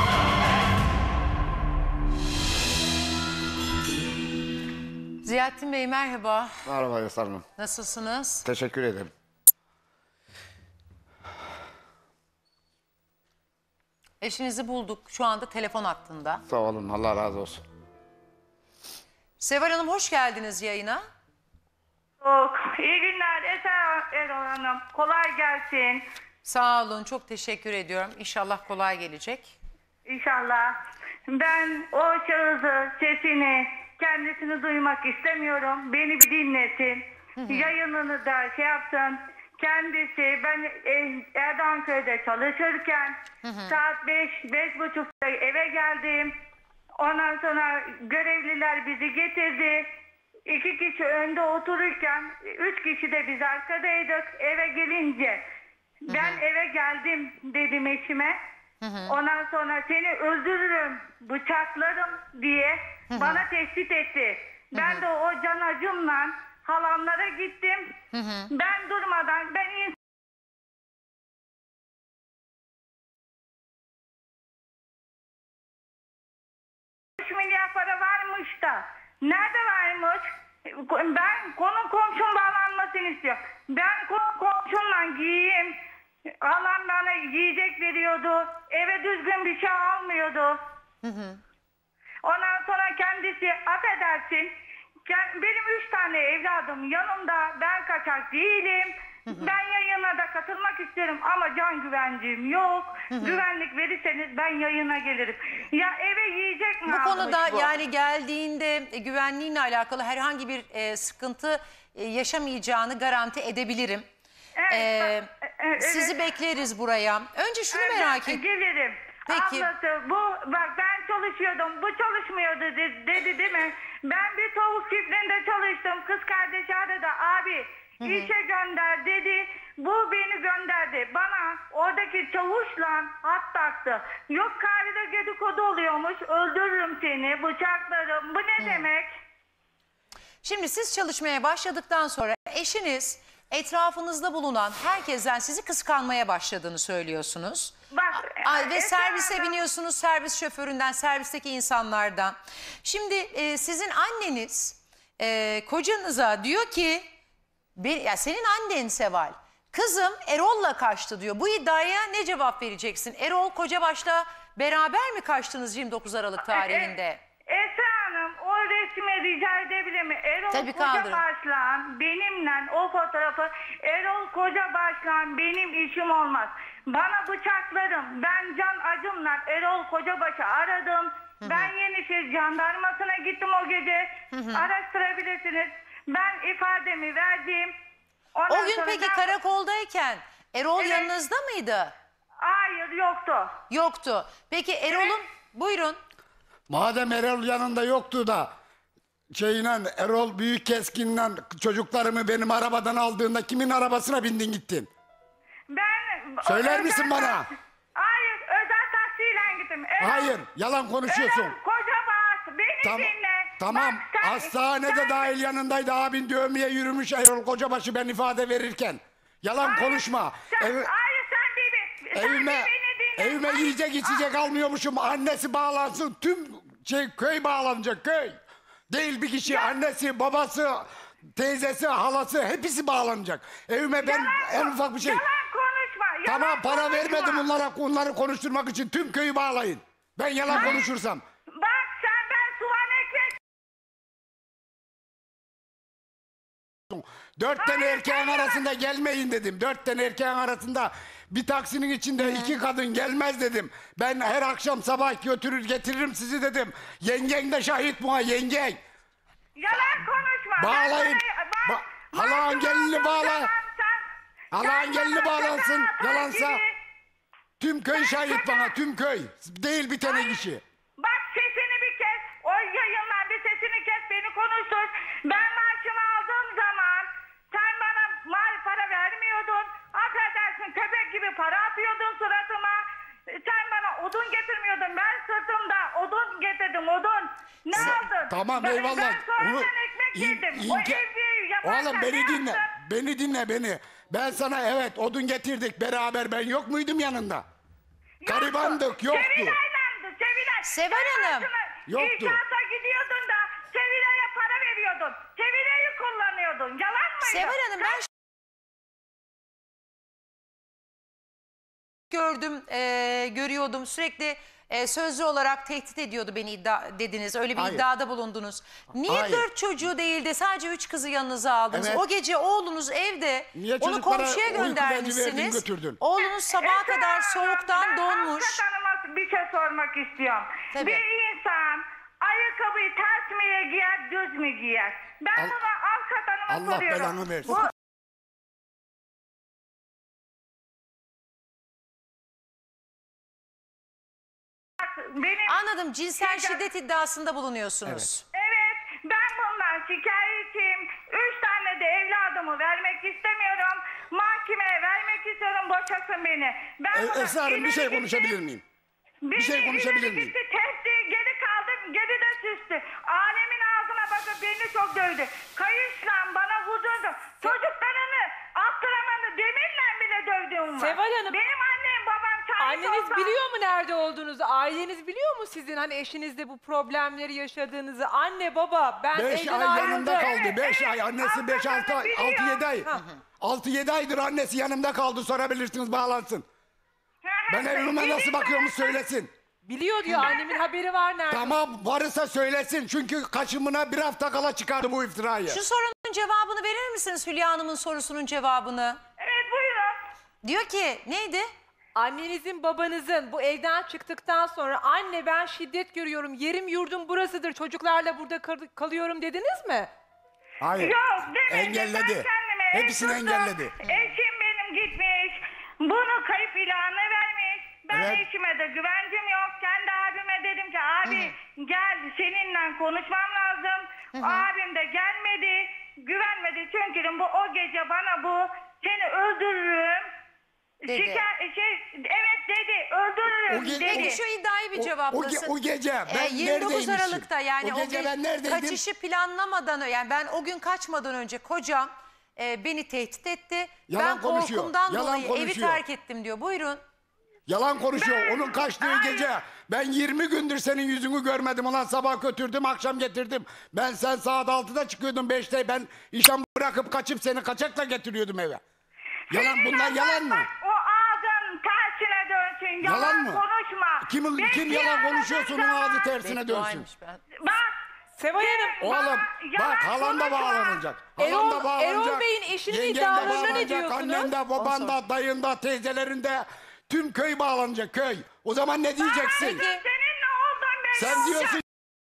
Ziyaettin Bey merhaba. Merhaba Esra Hanım. Nasılsınız? Teşekkür ederim. Eşinizi bulduk. Şu anda telefon hattında. Sağ olun, Allah razı olsun. Seval Hanım hoş geldiniz yayına. İyi günler Erol Hanım. Kolay gelsin. Sağ olun, çok teşekkür ediyorum. İnşallah kolay gelecek. İnşallah. Ben o şahısı, sesini, kendisini duymak istemiyorum. Beni bir dinlesin. Yayınını da şey yapsın. Kendisi, ben Erdoğanköy'de çalışırken saat 5-5.30'da eve geldim. Ondan sonra görevliler bizi getirdi. 2 kişi önde otururken 3 kişi de biz arkadaydık. Eve gelince ben eve geldim dedim eşime. Ondan sonra seni öldürürüm, bıçaklarım diye bana tehdit etti. Ben de o can acımla halamlara gittim. Ben durmadan 3 milyar para varmış da nerede varmış? Ben konu komşum bağlanmasını istiyorum. Ben konu komşumla giyeyim. Halam bana yiyecek veriyordu. Eve düzgün bir şey almıyordu. Ondan sonra kendisi affedersin. Benim 3 tane evladım yanımda. Ben kaçak değilim. Ben yayına da katılmak istiyorum ama can güvencim yok. Güvenlik verirseniz ben yayına gelirim. Ya eve yiyecek mi? Bu konuda yani geldiğinde güvenliğinle alakalı herhangi bir sıkıntı yaşamayacağını garanti edebilirim. Evet, sizi bekleriz buraya. Önce şunu merak ettim. Gelirim. Peki. Ablası bak ben çalışıyordum. Bu çalışmıyordu dedi değil mi? Ben bir tavuk çiftliğinde çalıştım. Kız kardeşi aradı. Abi işe gönder dedi. Bu beni gönderdi. Bana oradaki çavuşla hat taktı. Yok kahvede dedikodu oluyormuş. Öldürürüm seni, bıçaklarım. Bu ne demek? Şimdi siz çalışmaya başladıktan sonra eşiniz etrafınızda bulunan herkesten sizi kıskanmaya başladığını söylüyorsunuz. Bak, ve servise biniyorsunuz, servis şoföründen, servisteki insanlardan. Şimdi sizin anneniz kocanıza diyor ki, ya senin annen Seval, kızım Erol'la kaçtı diyor. Bu iddiaya ne cevap vereceksin? Erol Kocabaş'la beraber mi kaçtınız 29 Aralık tarihinde? Esra Hanım o resmi rica edebilir mi? Erol Kocabaş'la benimle o fotoğrafı Erol Kocabaş'la benim işim olmaz. Bana bıçaklarım, ben can acımla Erol Kocabaş'ı aradım. Ben Yenişehir jandarmasına gittim o gece. Araştırabilirsiniz. Ben ifademi verdim. O gün peki karakoldayken Erol yanınızda mıydı? Hayır yoktu. Yoktu. Peki Erol'un buyurun. Madem Erol yanında yoktu da Erol Büyükkeskin'le çocuklarımı benim arabadan aldığında kimin arabasına bindin gittin? Ben... Söyler misin bana? Hayır, özel taksiyle gittim. Hayır, yalan konuşuyorsun. Erol Kocabaş, beni dinle. Tamam, Bak, hastanede dahil yanındaydı, abin dövmeye yürümüş Erol Kocabaş'ı ben ifade verirken. Yalan konuşma. Hayır sen beni Evime yiyecek içecek almıyormuşum. Annesi bağlansın. Tüm köy bağlanacak köy. Değil bir kişi. Annesi, babası, teyzesi, halası hepsi bağlanacak. Evime ben en ufak bir şey. Yalan konuşma. Tamam para vermedim onları konuşturmak için. Tüm köyü bağlayın. Ben yalan konuşursam. Bak sen ben soğan ekmek. 4 tane erkeğin arasında gelmeyin dedim. 4 tane erkeğin arasında Bir taksinin içinde 2 kadın gelmez dedim. Ben her akşam sabah götürür getiririm sizi dedim. Yengen de şahit buna, yengen. Yalan konuşma. Bağlayın. Halan gelini bağla. Halan gelini bağlansın. Yalansa. Tüm köy şahit bana, tüm köy. Değil bir tane kişi. Bak sesini bir kes. O yayınlarda sesini kes, beni konuştur. Ben maaşımı aldığım zaman sen bana para vermiyordun. Affedersin, köpek gibi para atıyordun suratıma. Sen bana odun getirmiyordun. Ben sırtımda odun getirdim, odun. Ne aldın? Tamam Ben eyvallah. sonradan ekmek yedim. O evliyi yaparken Oğlum beni ne dinle. yaptın? Beni dinle beni. Ben sana evet odun getirdik beraber, ben yok muydum yanında? Garibandık, yoktu. Sevilay'landı, Sevilay. Seval Hanım. Yoktu. İnşaata gidiyordun da Sevilay'a para veriyordun. Sevilay'ı kullanıyordun. Yalan mıydı? Seval Hanım ben gördüm, görüyordum sürekli sözlü olarak tehdit ediyordu beni dediniz. Öyle bir Hayır. iddiada bulundunuz. Niye Hayır. 4 çocuğu değil de sadece 3 kızı yanınıza aldınız? Evet. O gece oğlunuz evde, Niye onu çocuklara komşuya uyku ilacı verdin, göndermişsiniz. götürdün? Oğlunuz sabaha kadar soğuktan donmuş. Ben Hanım'a bir şey sormak istiyorum. Tabii. Bir insan ayakkabıyı ters mi giyer, düz mü giyer? Ben bunu Avukat Hanım'a Allah soruyorum. belanı versin. Bu benim Anladım, cinsel şiddet iddiasında bulunuyorsunuz. Evet, ben bundan şikayetçiyim. 3 tane de evladımı vermek istemiyorum. Mahkemeye vermek istiyorum, boşasın beni. Ben bunu Esra Hanım bir şey ileri konuşabilir gittim, miyim? Bir şey konuşabilir ileri miyim? gitti, testi, geri kaldım, geri de süstü. Alemin ağzına bakıp beni çok dövdü. Kayışla bana vurdurdu. Çocuklarını attıramadı, demirle bile dövdüğüm var. Seval Hanım. Benim annem babam şahit Anneniz olsa- biliyor mu nerede olduğunuzu? Aileniz biliyor mu sizin hani eşinizle bu problemleri yaşadığınızı? Anne baba ben 5 evden ay ayrıldım. yanımda kaldı. 5 ay. Annesi 5-6 ay. biliyor. 6-7 ay. 6-7 aydır annesi yanımda kaldı. Sorabilirsiniz, bağlansın. Ben evime nasıl bakıyormuş söylesin. Biliyor diyor, annemin haberi var nerede? Tamam, varsa söylesin. Çünkü kaçımına 1 hafta kala çıkardı bu iftirayı. Şu sorunun cevabını verir misiniz, Hülya Hanım'ın sorusunun cevabını? Evet, buyurun. Diyor ki neydi? Annenizin babanızın bu evden çıktıktan sonra anne ben şiddet görüyorum, yerim yurdum burasıdır, çocuklarla burada kalıyorum dediniz mi? Hayır. Yok demedim. Engelledi. Ben kendime Hepsini tuttum. engelledi. Eşim benim gitmiş. Bunu kayıp ilanına vermiş. Ben Evet. eşime de güvencim yok. Kendi abime dedim ki abi gel seninle konuşmam lazım. Abim de gelmedi. Güvenmedi çünkü o gece bana bu seni öldürürüm. Dedi. Evet dedi, öldürürüm dedi. Peki şu iddiayı bir cevaplasın. O gece ben 29 neredeymişim? Aralık'ta yani o gece ben neredeydim? kaçışı planlamadan yani ben o gün kaçmadan önce kocam beni tehdit etti. Yalan ben konuşuyor, korkumdan yalan dolayı evi konuşuyor. terk ettim diyor. Buyurun. Yalan konuşuyor. Onun kaçtığı gece ben 20 gündür senin yüzünü görmedim. Ulan sabah götürdüm, akşam getirdim. Sen saat 6'da çıkıyordun, 5'te ben işten bırakıp kaçıp seni kaçakla getiriyordum eve. Yalan, bunlar yalan mı? O ağzın tersine dönsün. Yalan mı? Konuşma. Kim yalan konuşuyorsa onun ağzı tersine dönsün. Bak. Seval Hanım. Oğlum bak, halan da bağlanacak. Halan da bağlanacak. Erol Bey'in eşinin yengen de iddialarına ne bağlanacak, diyorsunuz? annen de, baban da, dayın da, teyzelerin de. Tüm köy bağlanacak, köy. O zaman ne diyeceksin? Seninle oldum ben. Sen diyorsun.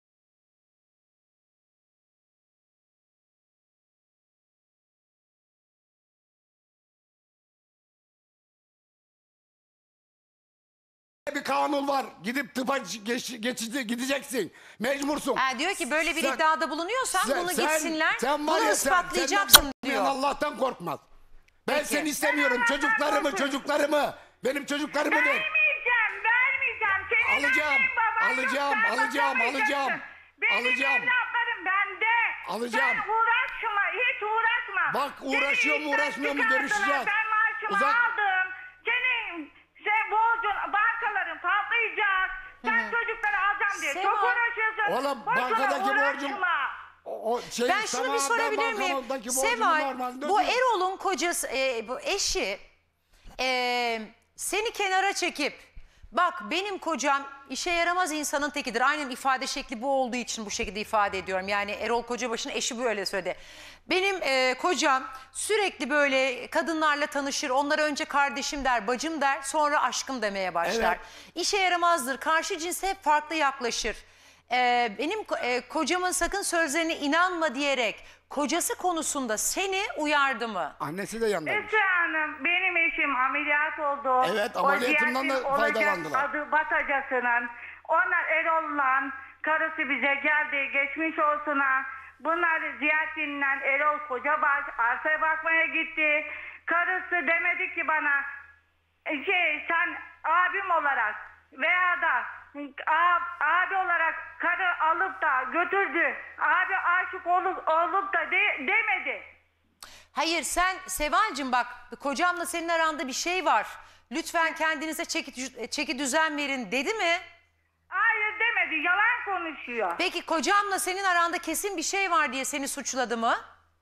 Bir kanun var. Gidip tıpa gideceksin. Mecbursun. Diyor ki böyle bir iddiada bulunuyorsan bunu gitsinler. Sen var bunu ya, ispatlayacaksın senden diyor. korkmayan Allah'tan korkmaz. Ben Peki. seni istemiyorum. Çocuklarımı. Benim çocuklarımı ver. Vermeyeceğim. Senin Alacağım, annen, baban alacağım, yok, sen alacağım. bakamayacaksın. Benim Alacağım. evlatlarım bende. Alacağım. Sen uğraşma, hiç uğraşma. Bak, uğraşıyor mu, Seni uğraşmıyor mu işten görüşeceğiz. çıkardılar, Ben maaşımı Uzak. aldım. Sen borcun, bankaların patlayacak. Sen çocukları alacağım diye çok Seval. uğraşıyorsun. Oğlum, Boşuna bankadaki borcum- uğraşma. Ben şunu bir sorabilir miyim? Seval, bu Erol'un kocası, bu eşi seni kenara çekip Bak benim kocam işe yaramaz insanın tekidir. Aynen ifade şekli bu olduğu için bu şekilde ifade ediyorum. Yani Erol Kocabaşı'nın eşi böyle söyledi. Benim kocam sürekli böyle kadınlarla tanışır. Onlara önce kardeşim der, bacım der, sonra aşkım demeye başlar. Evet. İşe yaramazdır. Karşı cinse hep farklı yaklaşır. Benim kocamın sakın sözlerine inanma diyerek kocası konusunda seni uyardı mı? Annesi de yanındaymış. Esra Hanım, benim eşim ameliyat oldu. Evet, ameliyatından da O ziyaretin faydalandılar. olacak adı Batacası'nın. Onlar Erol'la karısı bize geldi, geçmiş olsuna. Bunlar ziyaretinden Erol Kocabaş arsaya bakmaya gitti. Karısı demedi ki bana, sen abim olarak veya da abi olarak karı alıp da götürdü. Abi aşık olup da demedi. Hayır sen Seval'cim bak kocamla senin aranda bir şey var. Lütfen kendinize çeki düzen verin dedi mi? Hayır demedi, yalan konuşuyor. Peki kocamla senin aranda kesin bir şey var diye seni suçladı mı?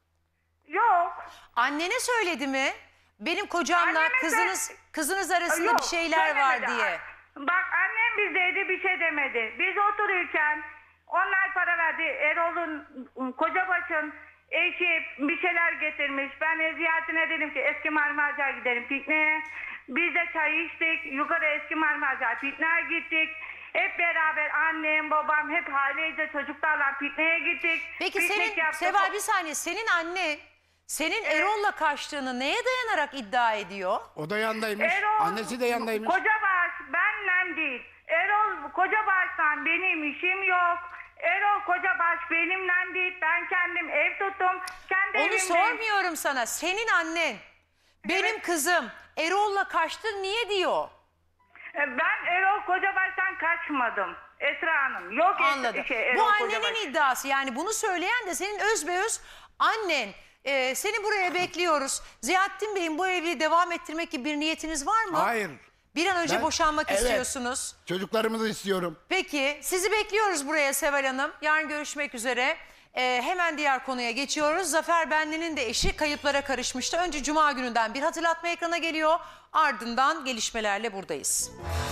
Yok. Annene söyledi mi? Benim kocamla kızınız arasında Yok, bir şeyler var söylemedi. diye. Bak annem bizdeydi, bir şey demedi. Biz otururken onlar para verdi. Erol'un, Kocabaş'ın eşi bir şeyler getirmiş. Ben ziyaretine dedim ki eski Marmarca'ya gidelim pikniğe. Biz de çay içtik. Yukarı eski Marmarca'ya pikniğe gittik. Hep beraber annem, babam hep ailece çocuklarla pikniğe gittik. Peki Piknik senin yaptık. Seval bir saniye senin annen senin Erol'la kaçtığını neye dayanarak iddia ediyor? O da yandaymış. Erol, Annesi de yandaymış. Kocabaş benle değil. Erol Kocabaş'tan benim işim yok. Erol Kocabaş benimle değil. Ben kendim ev tuttum. Kendi Onu evimde. sormuyorum sana. Senin annen benim kızım Erol'la kaçtı niye diyor? Ben Erol Kocabaş'tan kaçmadım. Esra Hanım. Yok Anladım. Erol Bu annenin Kocabaş. iddiası yani bunu söyleyen de senin özbeöz annen. Seni buraya bekliyoruz. Ziyaettin Bey'in bu evliliği devam ettirmek gibi bir niyetiniz var mı? Hayır. Bir an önce Ben- boşanmak Evet. istiyorsunuz. Çocuklarımızı istiyorum. Peki sizi bekliyoruz buraya Seval Hanım. Yarın görüşmek üzere. Hemen diğer konuya geçiyoruz. Zafer Benli'nin de eşi kayıplara karışmıştı. Önce Cuma gününden bir hatırlatma ekrana geliyor. Ardından gelişmelerle buradayız.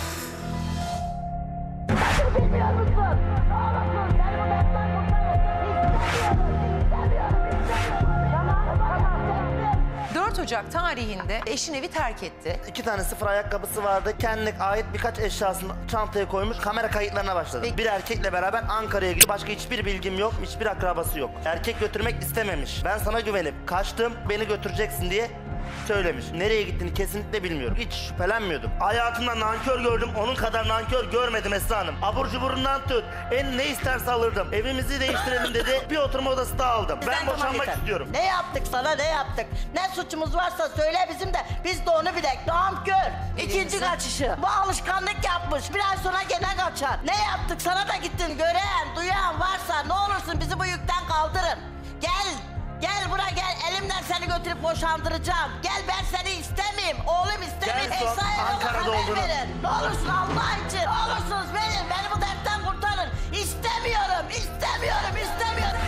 Bilmiyor musun? Ne olursun beni bu dertten kurtarın. 4 Ocak tarihinde eşin evi terk etti. 2 tane sıfır ayakkabısı vardı. Kendine ait birkaç eşyasını çantaya koymuş. Kamera kayıtlarına başladı. Bir erkekle beraber Ankara'ya gidiyor. Başka hiçbir bilgim yok. Hiçbir akrabası yok. Erkek götürmek istememiş. Ben sana güvenip kaçtım. Beni götüreceksin diye söylemiş. Nereye gittiğini kesinlikle bilmiyorum. Hiç şüphelenmiyordum. Hayatımda nankör gördüm. Onun kadar nankör görmedim Esra Hanım. Abur cuburundan tut. Ne isterse alırdım. Evimizi değiştirelim dedi. Bir oturma odası daha aldım. Ben boşanmak istiyorum. Ne yaptık sana, ne yaptık? Ne suçumuz varsa söyle bizim de biz de onu bilek. Nankör. İkinci kaçışı. Bu alışkanlık yapmış. Bir ay sonra gene kaçar. Ne yaptık sana da gittin. Gören, duyan varsa ne olursun bizi bu yükten kaldırın. Gel. Gel buraya gel. Elimden seni götürüp boşandıracağım. Gel ben seni istemeyeyim. Oğlum istemeyeyim. Gel son Esra'ya Ankara'da haber olduğunu. verin. Ne olursun Allah için. Ne olursunuz beni bu dertten kurtarın. İstemiyorum. İstemiyorum. İstemiyorum.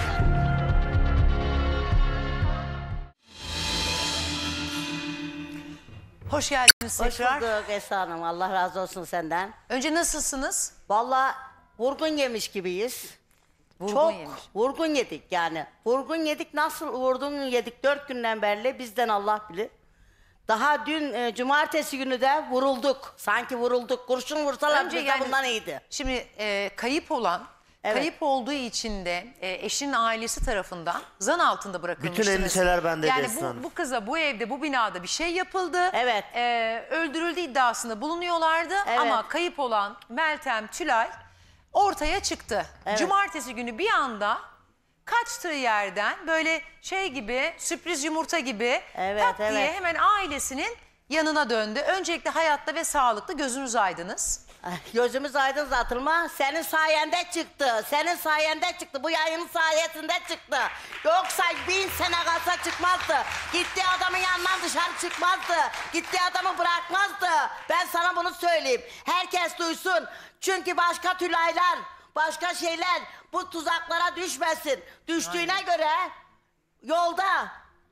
Hoş geldiniz Hoş tekrar. bulduk Esra Hanım. Allah razı olsun senden. Önce nasılsınız? Vallahi vurgun yemiş gibiyiz. Vurgun Çok yemiş. vurgun yedik yani. Vurgun yedik, nasıl vurgun yedik 4 günden beri bizden Allah bilir. Daha dün cumartesi günü de vurulduk. Sanki vurulduk. Kurşun vursalar Önce bize yani- bundan iyiydi. Şimdi kayıp olan, Evet. kayıp olduğu için de eşinin ailesi tarafından zan altında bırakılmıştınız. Bütün endişeler bendeydi Yani Esra Hanım. bu kıza bu evde bu binada bir şey yapıldı. Evet. Öldürüldü iddiasında bulunuyorlardı Evet. ama kayıp olan Meltem Tülay ortaya çıktı. Evet. Cumartesi günü bir anda kaçtığı yerden böyle şey gibi sürpriz yumurta gibi Evet, tak diye evet. hemen ailesinin yanına döndü. Öncelikle hayatta ve sağlıklı gözünüz aydınız. Gözümüz aydın zatılma. Senin sayende çıktı. Senin sayende çıktı. Bu yayının sayesinde çıktı. Yoksa 1000 sene kalsa çıkmazdı. Gittiği adamın yanından dışarı çıkmazdı. Gittiği adamı bırakmazdı. Ben sana bunu söyleyeyim. Herkes duysun. Çünkü başka Tülaylar, başka şeyler bu tuzaklara düşmesin. Düştüğüne göre yolda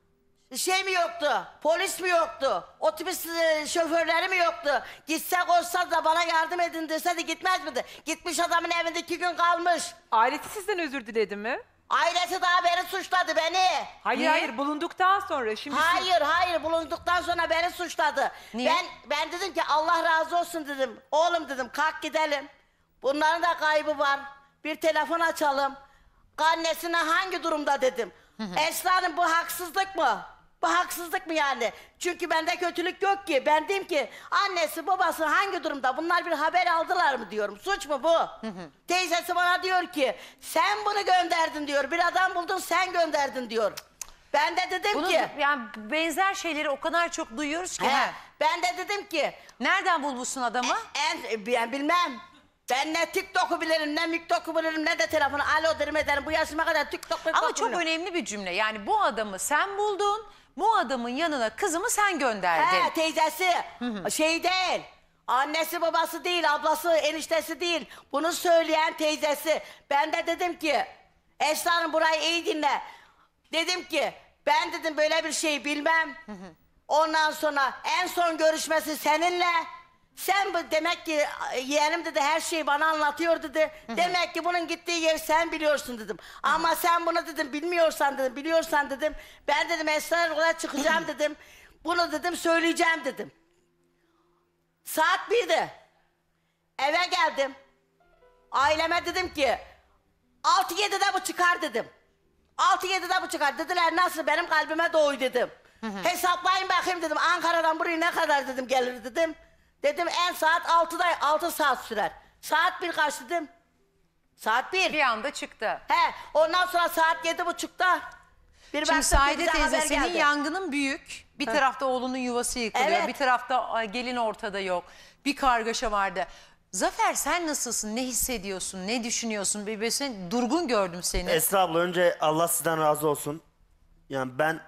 Şey mi yoktu? Polis mi yoktu? Otobüs şoförleri mi yoktu? Gitsek olsa da bana yardım edin deseydi gitmez miydi? Gitmiş adamın evinde 2 gün kalmış. Ailesi sizden özür diledi mi? Ailesi daha beni suçladı beni. Hayır hayır bulunduktan sonra şimdi Hayır bulunduktan sonra beni suçladı. Niye? Ben dedim ki Allah razı olsun dedim. Oğlum dedim kalk gidelim. Bunların da kaybı var. Bir telefon açalım. Annesine hangi durumda dedim. Esra Hanım bu haksızlık mı? Bu haksızlık mı yani? Çünkü bende kötülük yok ki. Ben dedim ki annesi babası hangi durumda? Bunlar bir haber aldılar mı diyorum. Suç mu bu? Teyzesi bana diyor ki sen bunu gönderdin diyor. Bir adam buldun sen gönderdin diyor. Ben de dedim ki. Yani benzer şeyleri o kadar çok duyuyoruz ki. Ben de dedim ki. Nereden bulmuşsun adamı? Ben bilmem. Ben ne TikTok'u bilirim, ne MikTok'u bilirim, ne de telefonu alo derim ederim. Bu yaşıma kadar TikTok'u Ama çok önemli bir cümle. Yani bu adamı sen buldun, bu adamın yanına kızımı sen gönderdin. Teyzesi. Şey değil. Annesi babası değil, ablası, eniştesi değil. Bunu söyleyen teyzesi. Ben de dedim ki, Esra Hanım burayı iyi dinle. Dedim ki, ben dedim böyle bir şey bilmem. Ondan sonra en son görüşmesi seninle. Sen bu demek ki yeğenim dedi her şeyi bana anlatıyor dedi. Demek ki bunun gittiği yeri sen biliyorsun dedim. Ama sen bunu dedim bilmiyorsan dedim, biliyorsan dedim. Ben dedim Esra'ya çıkacağım dedim. Bunu dedim söyleyeceğim dedim. Saat 1'di. Eve geldim. Aileme dedim ki 6-7'de bu çıkar dedim. 6-7'de bu çıkar. Dediler nasıl benim kalbime doğuy dedim. Hesaplayın bakayım dedim. Ankara'dan buraya ne kadar dedim gelir dedim. Dedim en saat 6'da 6 saat sürer. Saat 1 kaç dedim? Saat 1. Bir anda çıktı. Ondan sonra saat 7.30'da Şimdi Saide teyze senin yangının büyük. Bir tarafta oğlunun yuvası yıkılıyor. Evet. Bir tarafta gelin ortada yok. Bir kargaşa vardı. Zafer sen nasılsın? Ne hissediyorsun? Ne düşünüyorsun? Bir durgun gördüm seni. Esra abla önce Allah sizden razı olsun. Yani ben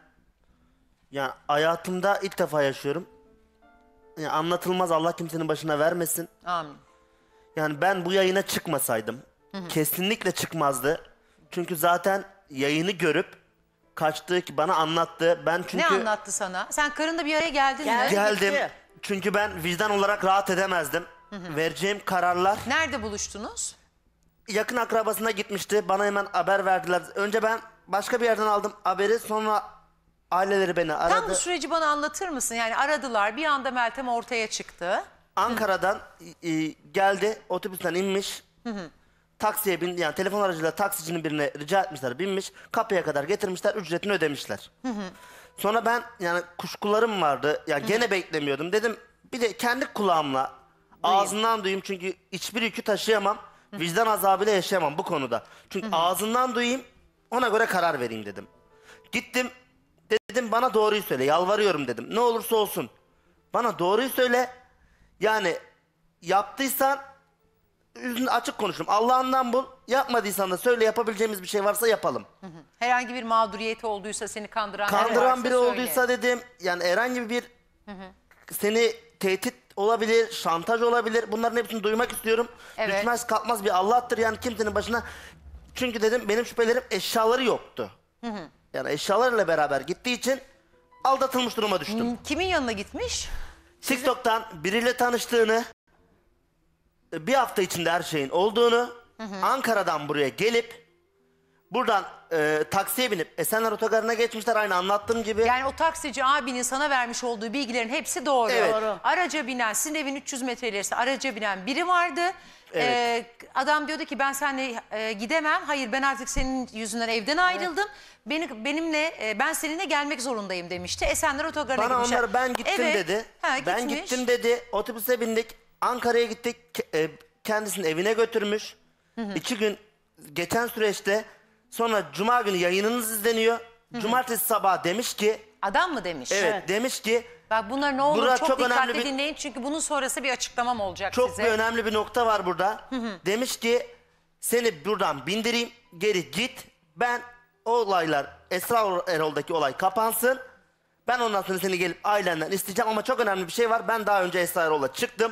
hayatımda ilk defa yaşıyorum. Yani anlatılmaz Allah kimsenin başına vermesin. Amin. Yani ben bu yayına çıkmasaydım kesinlikle çıkmazdı. Çünkü zaten yayını görüp kaçtı ki bana anlattı. Ben çünkü Ne anlattı sana? Sen karınla bir araya geldin mi? Geldim. Çünkü ben vicdan olarak rahat edemezdim. Vereceğim kararlar. Nerede buluştunuz? Yakın akrabasına gitmişti. Bana hemen haber verdiler. Önce ben başka bir yerden aldım haberi. Sonra aileleri beni aradı. Tam bu süreci bana anlatır mısın? Yani aradılar. Bir anda Meltem ortaya çıktı. Ankara'dan geldi. Otobüsten inmiş. Taksiye bindi. Yani telefon aracıyla taksicinin birine rica etmişler. Binmiş. Kapıya kadar getirmişler. Ücretini ödemişler. Sonra ben yani kuşkularım vardı. Ya gene beklemiyordum. Dedim bir de kendi kulağımla ağzından duyayım. Çünkü hiçbir yükü taşıyamam. Vicdan azabıyla yaşayamam bu konuda. Çünkü ağzından duyayım. Ona göre karar vereyim dedim. Gittim. Dedim bana doğruyu söyle. Yalvarıyorum dedim. Ne olursa olsun. Bana doğruyu söyle. Yani yaptıysan yüzünü açık konuşurum. Allah'ından bul. Yapmadıysan da söyle, yapabileceğimiz bir şey varsa yapalım. Herhangi bir mağduriyeti olduysa, seni kandıran biri olduysa dedim. Yani herhangi bir seni tehdit olabilir, şantaj olabilir. Bunların hepsini duymak istiyorum. Evet. Düşmez kalkmaz bir Allah'tır yani kimsenin başına. Çünkü dedim benim şüphelerim eşyaları yoktu. Yani eşyalarıyla beraber gittiği için aldatılmış duruma düştüm. Kimin yanına gitmiş? TikTok'tan biriyle tanıştığını, bir hafta içinde her şeyin olduğunu, Ankara'dan buraya gelip buradan taksiye binip Esenler Otogarı'na geçmişler aynı anlattığım gibi. Yani o taksici abinin sana vermiş olduğu bilgilerin hepsi doğru. Evet. Doğru. Araca binen, sizin evin 300 metre ilerisi araca binen biri vardı. Evet. Adam diyordu ki ben seninle gidemem. Hayır ben artık senin yüzünden evden ayrıldım. Ben seninle gelmek zorundayım demişti. Esenler Otogarı'na Bana gitmişler. onları ben gittim dedi. Ben gittim dedi. Otobüse bindik. Ankara'ya gittik. Kendisini evine götürmüş. 2 gün geçen süreçte sonra Cuma günü yayınınız izleniyor. Cumartesi sabahı demiş ki. Adam mı demiş? Evet. Demiş ki. Bak bunlar ne olur çok dikkatli önemli dinleyin. Çünkü bunun sonrası bir açıklamam olacak çok size. Çok önemli bir nokta var burada. Demiş ki seni buradan bindireyim. Geri git. Ben o olaylar Esra Erol'daki olay kapansın. Ben ondan sonra seni gelip ailenden isteyeceğim ama çok önemli bir şey var. Ben daha önce Esra Erol'la çıktım.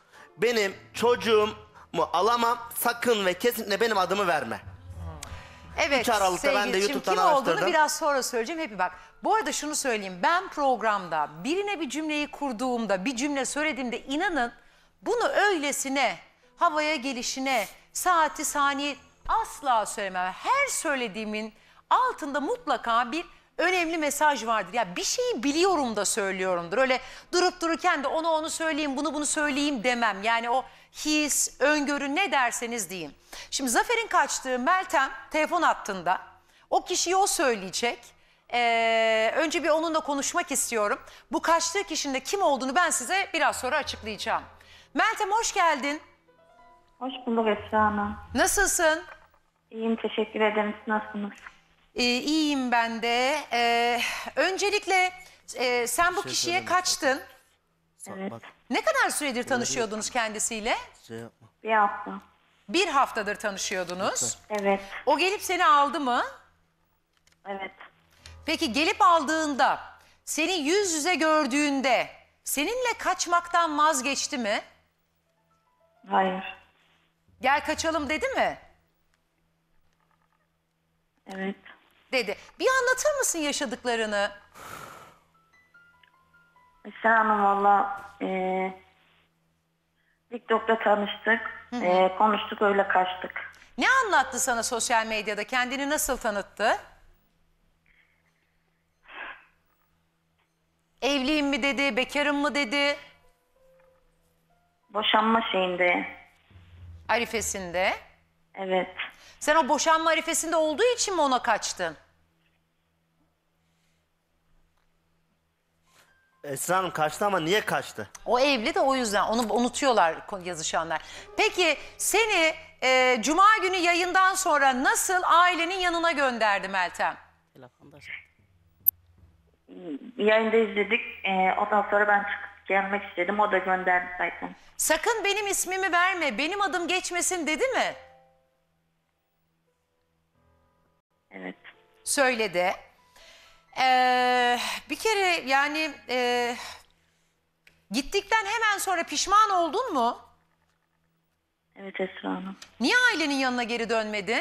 Benim çocuğumu alamam. Sakın ve kesinlikle benim adımı verme. Evet 3 Aralık'ta ben de sevgiliciğim, YouTube'dan kim olduğunu araştırdım. biraz sonra söyleyeceğim. Hep bak. Bu arada şunu söyleyeyim. Ben programda birine bir cümleyi kurduğumda, bir cümle söylediğimde inanın bunu öylesine, havaya gelişine, saati saniye asla söylemem. Her söylediğimin altında mutlaka bir önemli mesaj vardır. Ya bir şeyi biliyorum da söylüyorumdur. Öyle durup dururken de onu söyleyeyim, bunu söyleyeyim demem. Yani o his, öngörü ne derseniz deyin. Şimdi Zafer'in kaçtığı Meltem telefon hattında. O kişiyi o söyleyecek. Önce bir onunla konuşmak istiyorum. Bu kaçtığı kişinin de kim olduğunu ben size biraz sonra açıklayacağım. Meltem hoş geldin. Hoş bulduk Esra Hanım. Nasılsın? İyiyim, teşekkür ederim. Siz nasılsınız? İyiyim ben de. Öncelikle sen bu kişiye kaçtın. Evet. Ne kadar süredir tanışıyordunuz kendisiyle? Bir hafta. Bir haftadır tanışıyordunuz. Evet. O gelip seni aldı mı? Evet. Peki gelip aldığında, seni yüz yüze gördüğünde seninle kaçmaktan vazgeçti mi? Hayır. Gel kaçalım dedi mi? Evet. Dedi. Bir anlatır mısın yaşadıklarını? Esra Hanım valla TikTok'ta tanıştık. Konuştuk, öyle kaçtık. Ne anlattı sana sosyal medyada? Kendini nasıl tanıttı? Evliyim mi dedi, bekarım mı dedi? Boşanma şeyinde. Arifesinde. Evet. Sen o boşanma arifesinde olduğu için mi ona kaçtın? Esra Hanım kaçtı ama niye kaçtı? O evli de o yüzden onu unutuyorlar yazışanlar. Peki seni Cuma günü yayından sonra nasıl ailenin yanına gönderdi Meltem? Yayında izledik. Ondan sonra ben çıkıp gelmek istedim. O da gönderdi zaten. Sakın benim ismimi verme, benim adım geçmesin dedi mi? Evet. Söyledi. Bir kere yani gittikten hemen sonra pişman oldun mu? Evet Esra Hanım. Niye ailenin yanına geri dönmedin?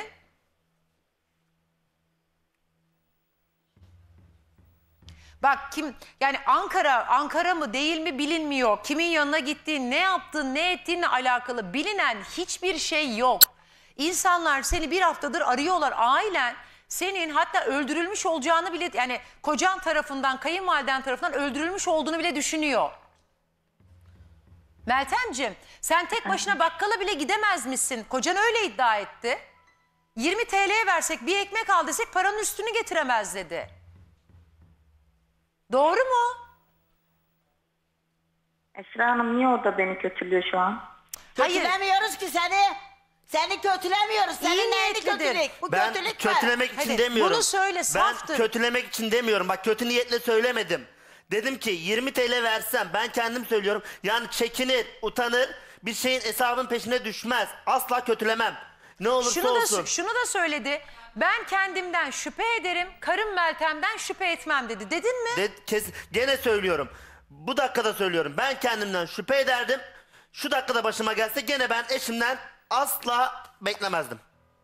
Bak yani Ankara mı değil mi bilinmiyor. Kimin yanına gittiğin, ne yaptığın, ne ettiğinle alakalı bilinen hiçbir şey yok. İnsanlar seni bir haftadır arıyorlar. Ailen senin hatta öldürülmüş olacağını bile, yani kocan tarafından, kayınvaliden tarafından öldürülmüş olduğunu bile düşünüyor. Meltemciğim, sen tek başına bakkala bile gidemezmişsin. Kocan öyle iddia etti. 20 TL'ye versek, bir ekmek al desek paranın üstünü getiremez dedi. Doğru mu? Esra Hanım niye o da beni kötülüyor şu an? Kötülemiyoruz ki seni. Seni kötülemiyoruz. Senin İyi neyini niyetlidir. kötülük? Bu Ben kötülük kötülemek için Hadi, demiyorum. bunu söyle, Ben saftır. kötülemek için demiyorum. Bak kötü niyetle söylemedim. Dedim ki 20 TL versem, ben kendim söylüyorum. Yani çekinir, utanır, bir şeyin hesabın peşine düşmez. Asla kötülemem. Ne olursa olsun. Şunu da söyledi. Ben kendimden şüphe ederim, karım Meltem'den şüphe etmem dedi. Dedin mi? Gene söylüyorum. Bu dakikada söylüyorum. Ben kendimden şüphe ederdim. Şu dakikada başıma gelse gene ben eşimden asla beklemezdim.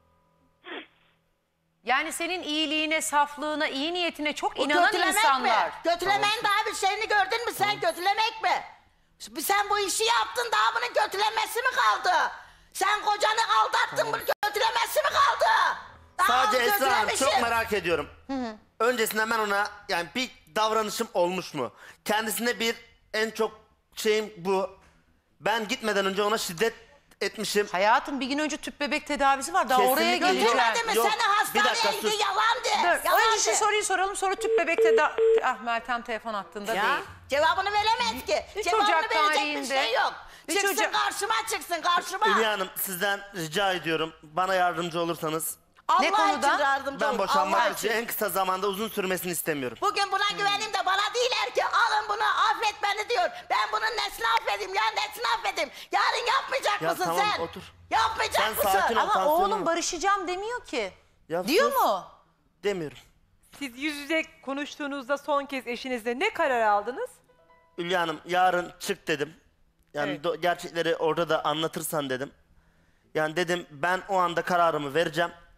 Yani senin iyiliğine, saflığına, iyi niyetine çok Bu inanan kötülemek insanlar. mi? Kötülemenin daha bir şeyini gördün mü sen? Kötülemek mi? Sen bu işi yaptın, daha bunun kötülenmesi mi kaldı? Sen kocanı aldattın, bunun kötülemesi mi kaldı? Daha Sadece onu Esra Hanım kötülemişsin. çok merak ediyorum. Öncesinden ben ona yani bir davranışım olmuş mu? Kendisine bir en çok şeyim bu. Ben gitmeden önce ona şiddet etmişim. Hayatım bir gün önce tüp bebek tedavisi var. Daha oraya Kesinlikle geleceğim. Götürmedi mi? Yok, Seni bir dakika, hastaneye sus. gidi, yalan de. Dur, Yalan önce şu de. soruyu soralım, sonra tüp bebek tedavisi... Ah, Meltem telefon hattında Ya, değil. cevabını veremez ki. Üç Cevabını Ocak verecek bir tarihinde- şey yok. Üç Çıksın Ocak- karşıma, çıksın karşıma. Hülya Hanım sizden rica ediyorum. Bana yardımcı olursanız. Allah Ne konuda? için yardımcı Ben olun, boşanmak Allah için için. en kısa zamanda uzun sürmesini istemiyorum. Bugün buna güveneyim de bana değiller ki alın bunu, affet beni diyor. Ben bunun nesini affedeyim ya, nesini affedeyim. Yarın yapmayacak Ya mısın tamam, sen? otur. Yapmayacak Sen mısın? sakin ol, Ama tansiyonum oğlum var. barışacağım demiyor ki. Ya Diyor sus. mu? Demiyorum. Siz yüz yüze konuştuğunuzda son kez eşinizle ne karar aldınız? Hülya Hanım yarın çık dedim. Yani gerçekleri orada da anlatırsan dedim. Yani dedim ben o anda kararımı vereceğim.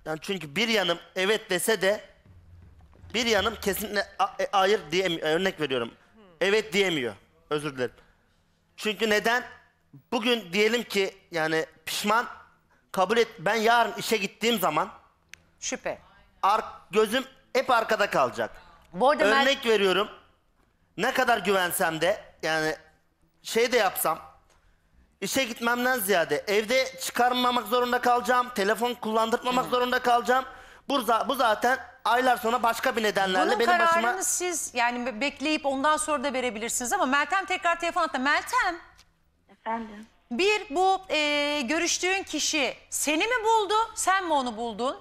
Yani çünkü bir yanım evet dese de bir yanım kesinlikle hayır diyemiyor. Örnek veriyorum. Evet diyemiyor. Özür dilerim. Çünkü neden? Bugün diyelim ki yani pişman kabul et. Ben yarın işe gittiğim zaman şüphe. Gözüm hep arkada kalacak. Bu arada örnek veriyorum. Ne kadar güvensem de yani şey de yapsam işe gitmemden ziyade evde çıkarmamak zorunda kalacağım. Telefon kullandırmamak zorunda kalacağım. Bu zaten aylar sonra başka bir nedenlerle bunun benim kararını başıma... siz yani bekleyip ondan sonra da verebilirsiniz ama Meltem tekrar telefon attı. Meltem. Efendim? Bu görüştüğün kişi seni mi buldu, sen mi onu buldun?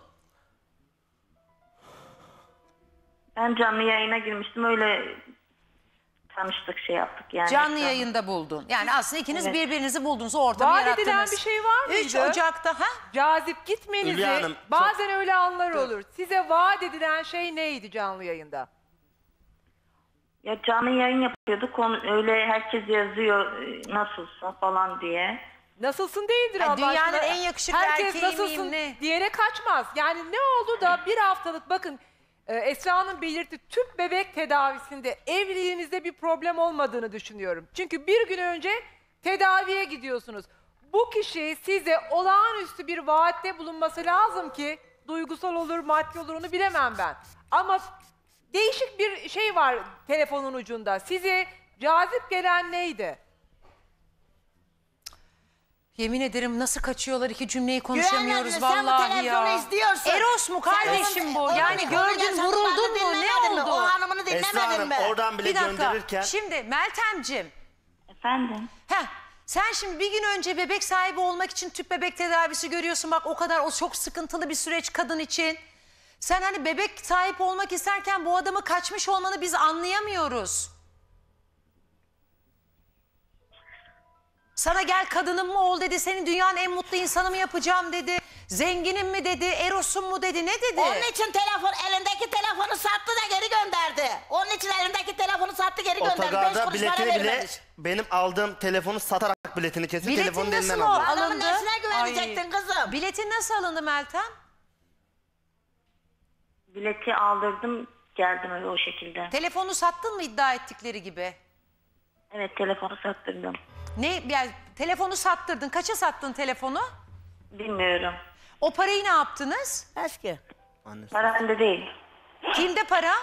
Ben canlı yayına girmiştim, öyle tanıştık, şey yaptık yani. Canlı yayında buldun. Yani aslında ikiniz Evet. birbirinizi buldunuz, ortamı Vaat yarattınız. edilen bir şey var mıydı? 3 Ocak'ta Cazip gitmenizi, Hülya Hanım, bazen öyle anlar olur. Size vaat edilen şey neydi canlı yayında? Ya canlı yayın yapıyorduk, öyle herkes yazıyor nasılsın falan diye. Nasılsın değildir Ay, Allah dünyanın aşkına. en yakışıklı Herkes erkeği miyim, nasılsın ne? diyene kaçmaz. Yani ne oldu da bir haftalık bakın Esra'nın belirttiği tüp bebek tedavisinde evliliğinizde bir problem olmadığını düşünüyorum. Çünkü bir gün önce tedaviye gidiyorsunuz. Bu kişi size olağanüstü bir vaatte bulunması lazım ki duygusal olur, maddi olur onu bilemem ben. Ama değişik bir şey var telefonun ucunda. Size cazip gelen neydi? Yemin ederim nasıl kaçıyorlar, iki cümleyi konuşamıyoruz Güvenmedin, sen bu vallahi televizyonu ya. izliyorsun. Eros mu kardeşim bu? Yani gördün, vuruldun mu? Ne oldu? O hanımını dinlemedin mi? Oradan bile Bir dakika. gönderirken... Şimdi Meltemciğim. Efendim? Sen şimdi bir gün önce bebek sahibi olmak için tüp bebek tedavisi görüyorsun. Bak o çok sıkıntılı bir süreç kadın için. Sen hani bebek sahip olmak isterken bu adamı kaçmış olmanı biz anlayamıyoruz. Sana gel kadınım mı ol dedi, seni dünyanın en mutlu insanı mı yapacağım dedi. Zenginim mi dedi, Eros'um mu dedi, ne dedi? Onun için elindeki telefonu sattı da geri gönderdi. Onun için elindeki telefonu sattı geri gönderdi. 5 Otogarda kuruş para biletini bile vermemiş. benim aldığım telefonu satarak biletini kesip telefonu Biletin elinden nasıl aldı. alındı? Adamın nesine güvenecektin kızım? Biletin nasıl alındı Meltem? Bileti aldırdım, geldim öyle o şekilde. Telefonu sattın mı iddia ettikleri gibi? Evet, telefonu sattırdım. Ne yani telefonu sattırdın. Kaça sattın telefonu? Bilmiyorum. O parayı ne yaptınız? Eski. Para bende değil. Kimde para?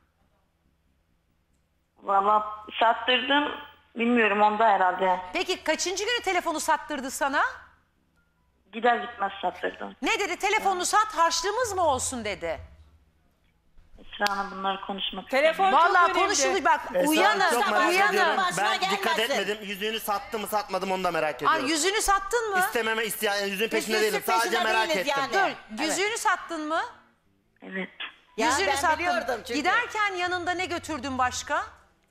Valla sattırdım, bilmiyorum, onda herhalde. Peki kaçıncı günü telefonu sattırdı sana? Gider gitmez sattırdım. Ne dedi? Telefonu sat, harçlığımız mı olsun dedi. Esra Hanım, bunları konuşmak Telefon istemiyorum. Vallahi konuşulur bak. Esra Hanım, çok merak ediyorum. uyanın. Ben Başına dikkat gelmesin. etmedim. Yüzüğünü sattı mı satmadı mı onu da merak ediyorum. Ay, yüzünü sattın mı? İstememe isteyen yüzüğün peşinde yüzüğün değilim. Sadece peşinde merak değiliz ettim. yani. Dur, yüzüğünü sattın mı? Evet. Ya Yüzüğünü ben sattın. biliyordum çünkü. Giderken yanında ne götürdün başka?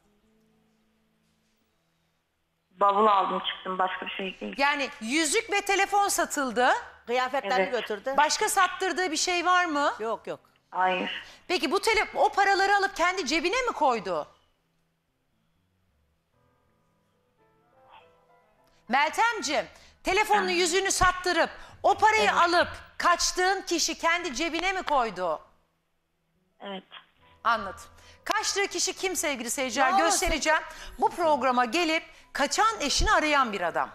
Bavul aldım çıktım, başka bir şey değil. Yani yüzük ve telefon satıldı. Kıyafetlerini Evet. götürdü. Başka sattırdığı bir şey var mı? Yok yok. Hayır. Peki o paraları alıp kendi cebine mi koydu? Meltemciğim, telefonunu yüzüğünü sattırıp o parayı alıp kaçtığın kişi kendi cebine mi koydu? Evet. Anladım. Kaçtığı kişi kim sevgili seyirciler? Ne Göstereceğim. Bu programa gelip kaçan eşini arayan bir adam.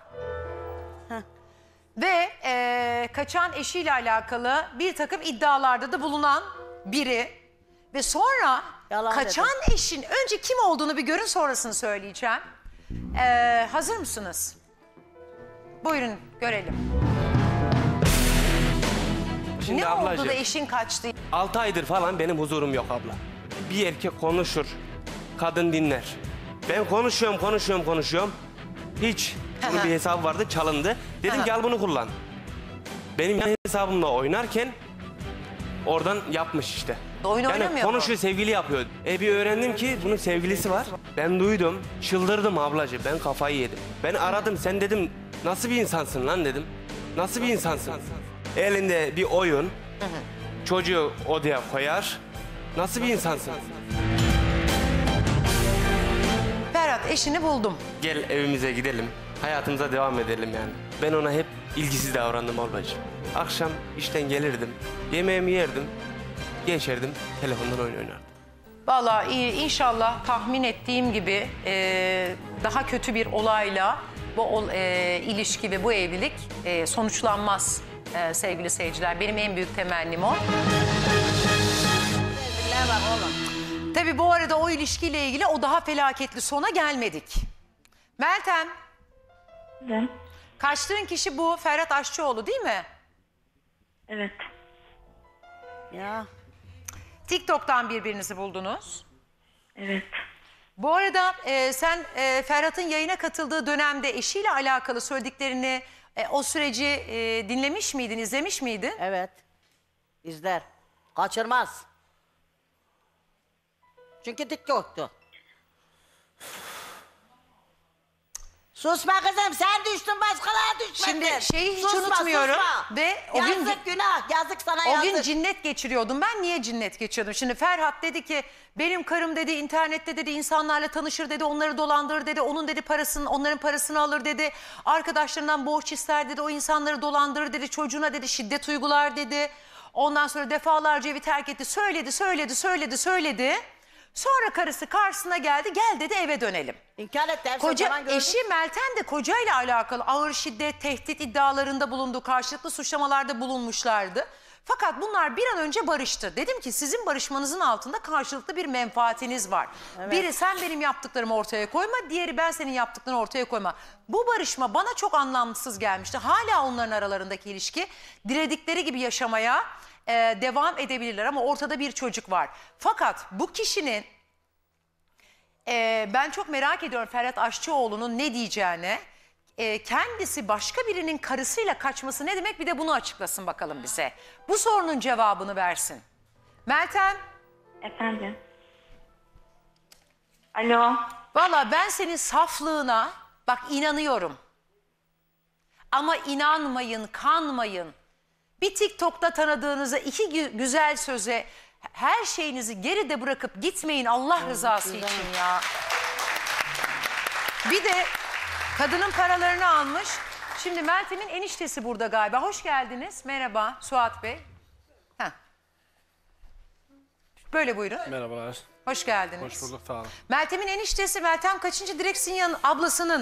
Ve kaçan eşiyle alakalı bir takım iddialarda da bulunan biri. Ve sonra Yalan kaçan eşin önce kim olduğunu bir görün, sonrasını söyleyeceğim. Hazır mısınız? Buyurun görelim. Şimdi Ne oldu ablacığım, da eşin kaçtı? 6 aydır falan benim huzurum yok abla. Bir erkek konuşur, kadın dinler. Ben konuşuyorum. Hiç. Bunun bir hesabı vardı, çalındı. Dedim ki al bunu kullan. Benim yan hesabımla oynarken oradan yapmış işte. Oyun oynamıyor yani mu? konuşuyor, sevgili yapıyor. Bir öğrendim ki bunun sevgilisi var. Ben duydum, çıldırdım ablacığım. Ben kafayı yedim. Ben aradım, sen dedim nasıl bir insansın lan dedim. Nasıl bir insansın? Elinde bir oyun, çocuğu odaya koyar. Nasıl bir insansın? Ferhat, eşini buldum. Gel evimize gidelim. Hayatımıza devam edelim yani. Ben ona hep ilgisiz davrandım ablacığım. Akşam işten gelirdim. Yemeğimi yerdim. Geçerdim. Telefondan oyun oynardım. Vallahi inşallah tahmin ettiğim gibi daha kötü bir olayla bu ilişki ve bu evlilik sonuçlanmaz sevgili seyirciler. Benim en büyük temennim o. Tabii bu arada o ilişkiyle ilgili o daha felaketli sona gelmedik. Meltem. Evet. Kaçtığın kişi bu Ferhat Aşçıoğlu değil mi? Evet. Ya. TikTok'tan birbirinizi buldunuz. Evet. Bu arada sen Ferhat'ın yayına katıldığı dönemde eşiyle alakalı söylediklerini o süreci dinlemiş miydin, izlemiş miydin? Evet. İzler. Kaçırmaz. Çünkü TikTok'tu. Susma kızım, sen düştün, başkaları düşmedin. Şimdi şeyi hiç Susma, unutmuyorum. susma. Ve o gün yazık günah, yazık sana o yazık. gün cinnet geçiriyordum. Ben niye cinnet geçiriyordum? Şimdi Ferhat dedi ki benim karım dedi internette dedi insanlarla tanışır dedi, onları dolandırır dedi. Onun dedi parasını, onların parasını alır dedi. Arkadaşlarından borç ister dedi, o insanları dolandırır dedi. Çocuğuna dedi şiddet uygular dedi. Ondan sonra defalarca evi terk etti. Söyledi. Sonra karısı karşısına geldi. Gel dedi, eve dönelim. İnkar etti. Koca, eşi Meltem de kocayla alakalı ağır şiddet, tehdit iddialarında bulundu. Karşılıklı suçlamalarda bulunmuşlardı. Fakat bunlar bir an önce barıştı. Dedim ki sizin barışmanızın altında karşılıklı bir menfaatiniz var. Evet. Biri sen benim yaptıklarımı ortaya koyma, diğeri ben senin yaptıklarını ortaya koyma. Bu barışma bana çok anlamsız gelmişti. Hala onların aralarındaki ilişki diledikleri gibi yaşamaya devam edebilirler ama ortada bir çocuk var. Fakat bu kişinin ben çok merak ediyorum Ferhat Aşçıoğlu'nun ne diyeceğini. Kendisi başka birinin karısıyla kaçması ne demek, bir de bunu açıklasın bakalım bize. Bu sorunun cevabını versin. Meltem. Efendim. Alo. Valla ben senin saflığına bak inanıyorum. Ama inanmayın, kanmayın. Bir TikTok'ta tanıdığınıza, iki güzel söze her şeyinizi geride bırakıp gitmeyin Allah rızası için ya. Bir de kadının paralarını almış. Şimdi Meltem'in eniştesi burada galiba. Hoş geldiniz. Merhaba Suat Bey. Heh. Böyle buyurun. Merhabalar. Hoş geldiniz. Hoş bulduk, sağ olun. Meltem'in eniştesi, Meltem kaçıncı direksin yanı? Ablasının.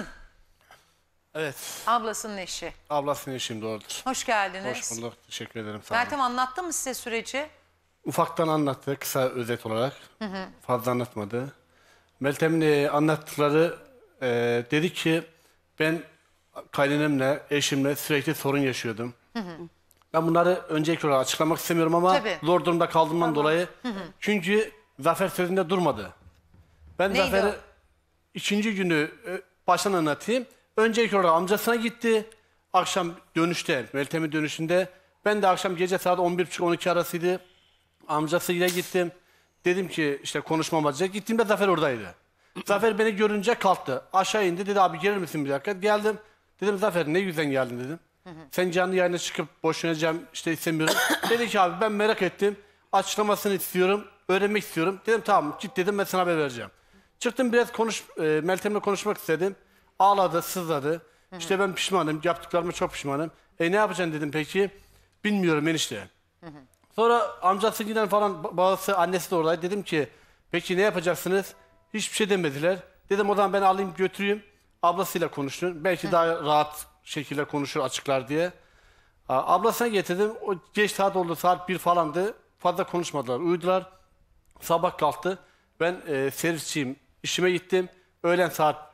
Evet. Ablasının eşi. Ablasının eşim, doğrudur. Hoş geldiniz. Hoş bulduk, teşekkür ederim, sağ olun. Meltem anlattı mı size süreci? Ufaktan anlattı, kısa özet olarak. Hı hı. Fazla anlatmadı. Meltem'in anlattıkları dedi ki ben kayınnemle, eşimle sürekli sorun yaşıyordum. Hı hı. Ben bunları öncelikli olarak açıklamak istemiyorum ama Tabii. zor durumda kaldığımdan Tamam. dolayı. Hı hı. Çünkü Zafer sözünde durmadı. Ben Neydi Zafer'i o? ikinci günü baştan anlatayım. Öncelikli olarak amcasına gitti. Akşam dönüşte, Meltem'in dönüşünde. Ben de akşam gece saat 11.30-12 arasıydı. Amcasıyla gittim. Dedim ki işte konuşmam olacak. Gittiğimde Zafer oradaydı. Zafer beni görünce kalktı. Aşağı indi, dedi abi gelir misin bir dakika? Geldim. Dedim Zafer ne yüzden geldin dedim. Sen canlı yayına çıkıp boşanacağım işte istemiyorum. Dedi ki abi ben merak ettim. Açıklamasını istiyorum. Öğrenmek istiyorum. Dedim tamam git dedim, ben sana haber vereceğim. Çıktım biraz Meltem'le konuşmak istedim. Ağladı, sızladı. İşte ben pişmanım, yaptıklarıma çok pişmanım. Ne yapacaksın dedim peki. Bilmiyorum enişte. Sonra amcası giden falan babası, annesi de oradaydı. Dedim ki peki ne yapacaksınız? Hiçbir şey demediler. Dedim o zaman ben alayım götüreyim. Ablasıyla konuşun. Belki daha rahat şekilde konuşur, açıklar diye. Ablasına getirdim. O geç saat oldu, saat 1 falandı. Fazla konuşmadılar, uyudular. Sabah kalktı. Ben servisçiyim. İşime gittim. Öğlen saat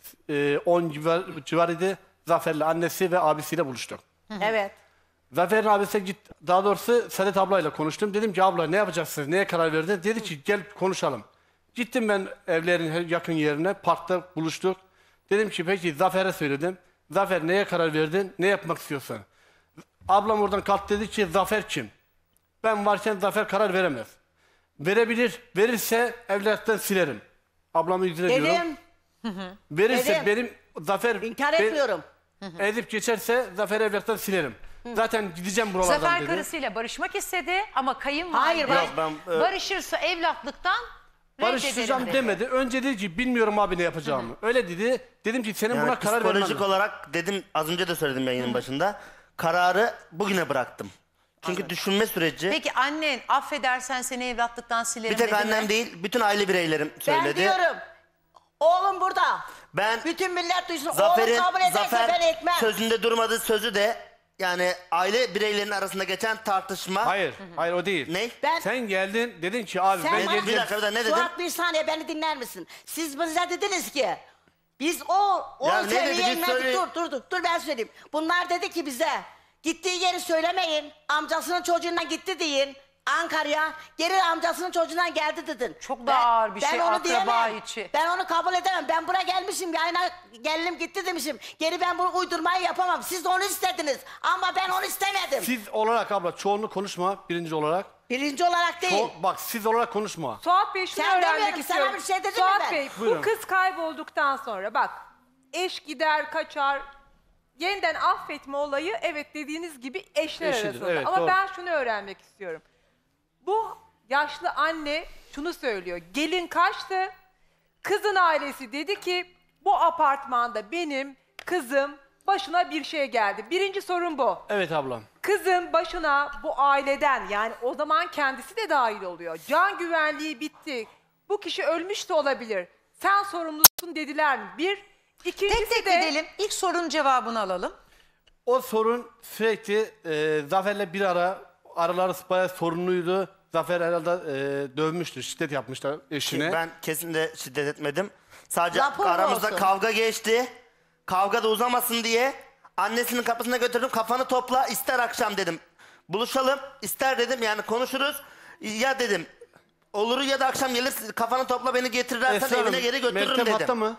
10 civarıydı. Zafer'le annesi ve abisiyle buluştuk. Evet. Zafer'in abisi daha doğrusu Saadet ablayla konuştum. Dedim ki abla ne yapacaksınız, neye karar verdin? Dedi ki gel konuşalım. Gittim ben evlerin yakın yerine, parkta buluştuk. Dedim ki peki Zafer'e söyledim. Zafer neye karar verdin, ne yapmak istiyorsun? Ablam oradan kalktı, dedi ki Zafer kim? Ben varken Zafer karar veremez. Verebilir, verirse evlattan silerim. Ablamı yüzüne diyorum. Verirse Dedim. benim Zafer... İnkar etmiyorum. Edip geçerse Zafer evlattan silerim. Zaten gideceğim buralardan Zafer dedi. karısıyla barışmak istedi ama kayınvalide Hayır, barışırsa evlatlıktan Barışacağım reddederim dedi. demedi. Önce dedi ki bilmiyorum abi ne yapacağımı. Öyle dedi. Dedim ki senin Yani buna karar vermen psikolojik lazım. olarak dedim, az önce de söyledim yayının başında. kararı bugüne bıraktım. Çünkü düşünme süreci... Peki annen affedersen seni evlatlıktan silerim Bir tek dedi annem mi? değil, bütün aile bireylerim söyledi. Ben diyorum. Oğlum burada. Ben Bütün millet duysun. Oğlum Zafer'in kabul ederse ben etmem. sözünde durmadığı sözü de yani aile bireylerinin arasında geçen tartışma... Hayır, hayır o değil. Ne? Sen geldin dedin ki abi Sen ben bana- geleceğim. Suat bir saniye beni dinler misin? Siz bize dediniz ki biz o Ya ne seviyeye dedi, bir inmedik. söyle. Dur ben söyleyeyim. Bunlar dedi ki bize gittiği yeri söylemeyin. Amcasının çocuğundan gitti deyin. Ankara'ya geri amcasının çocuğundan geldi dedin. Çok da ağır bir şey, onu akraba diyemem. içi. Ben onu kabul edemem. Ben buraya gelmişim. Yayına gelinim gitti demişim. Geri ben bunu uydurmayı yapamam. Siz de onu istediniz. Ama ben onu istemedim. Siz olarak abla çoğunluk konuşma birinci olarak. Birinci olarak değil. Bak siz olarak konuşma. Suat Bey şunu Sen öğrenmek demiyorum, istiyorum. sana bir şey dedim mi Suat ben? Bey Buyurun. bu kız kaybolduktan sonra bak eş gider kaçar yeniden affetme olayı evet dediğiniz gibi eşler Eşidir, arasında. evet, Ama doğru. ben şunu öğrenmek istiyorum. Bu yaşlı anne şunu söylüyor. Gelin kaçtı. Kızın ailesi dedi ki bu apartmanda benim kızım başına bir şey geldi. Birinci sorun bu. Evet ablam. Kızın başına bu aileden yani o zaman kendisi de dahil oluyor. Can güvenliği bitti. Bu kişi ölmüş de olabilir. Sen sorumlusun dediler mi? Bir. İkincisi Tek tek de... gidelim. İlk sorunun cevabını alalım. O sorun sürekli Zafer'le bir araları bayağı sorunluydu. Zafer herhalde dövmüştü, şiddet yapmışlar eşine. Ben kesinlikle şiddet etmedim. Sadece Rapor aramızda olsun. kavga geçti. Kavga da uzamasın diye annesinin kapısına götürdüm. Kafanı topla ister akşam dedim. Buluşalım ister dedim yani konuşuruz. Ya dedim olur ya da akşam gelir kafanı topla beni getirirsen Esra evine Hanım, geri götürürüm Meltem dedim. hatta mı?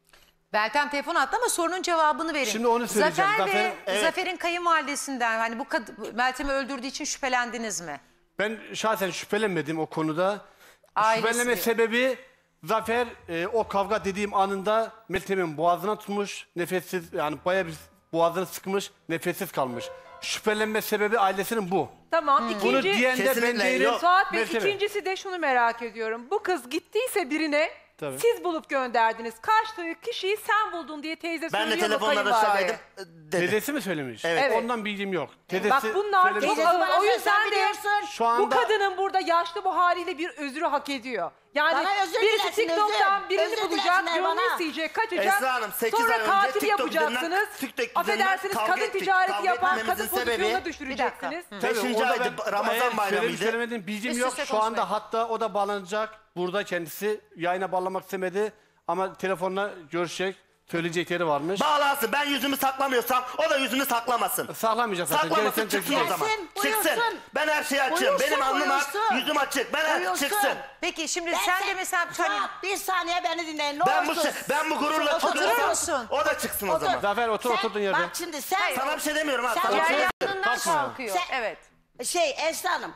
Meltem telefon attı ama sorunun cevabını verin. Şimdi onu söyleyeceğim. Zafer ve Evet. Zafer'in kayınvalidesinden hani bu Meltem'i öldürdüğü için şüphelendiniz mi? Ben şahsen şüphelenmedim o konuda. Ailesi. Şüphelenme sebebi Zafer o kavga dediğim anında Meltem'in boğazına tutmuş, nefessiz yani bayağı bir boğazını sıkmış, nefessiz kalmış. Şüphelenme sebebi ailesinin bu. Tamam. Bunu İkinci... diyen de ben değilim. Suat Bey Meltem'e. ikincisi de şunu merak ediyorum. Bu kız gittiyse birine Tabii. siz bulup gönderdiniz. Kaçtığı kişiyi sen buldun diye teyze Ben de söylüyor mu telefonlarda kayınvalideye? şahidim dedi. Teyzesi mi söylemiş? Evet. Ondan bilgim yok. Teyzesi Bak bunlar çok söylemiş. ağır. O yüzden de Şu bu anda kadının burada yaşlı bu haliyle bir özrü hak ediyor. Yani Bana özür birisi dilesin, TikTok'tan özür. birini Özür bulacak, dilesinler gönlünü bana. isteyecek, kaçacak. Esra Hanım 8 Sonra ay önce katil TikTok üzerinden, yapacaksınız. TikTok üzerinden Affedersiniz kavga kadın ettik. ticareti Kavga yapan etmemizin kadın pozisyonuna sebebi- düşüreceksiniz. Tabii, 5. orada aydı ben- Ramazan eğer bayramıydı. söylemiş söylemediğim bilgim Üst yok. üste Şu anda konuşmayın. hatta o da bağlanacak. Burada kendisi yayına bağlamak istemedi. Ama telefonla görüşecek, söyleyecekleri varmış. Bağlansın ben yüzümü saklamıyorsam o da yüzünü saklamasın. Saklamayacak zaten. Saklamasın Gereken çıksın tek- o zaman. Gelsin, Çıksın. buyursun. Ben her şeyi açığım. Buyursun, Benim alnım aç, buyursun. yüzüm açık. Ben Buyursun. çıksın. Peki şimdi Ben sen de mesela Suat, bir saniye beni dinleyin. Ne Ben bu olursun. ben bu gururla Oturur çıkıyorsam musun? o da çıksın o Otur. zaman. Zafer otur Sen- oturduğun yerde. Bak şimdi sen... Sana bir şey demiyorum ha. Sen- Sana bir şey Sen- demiyorum. Yanından Kalkma. kalkıyor. Sen- Evet. Esra Hanım.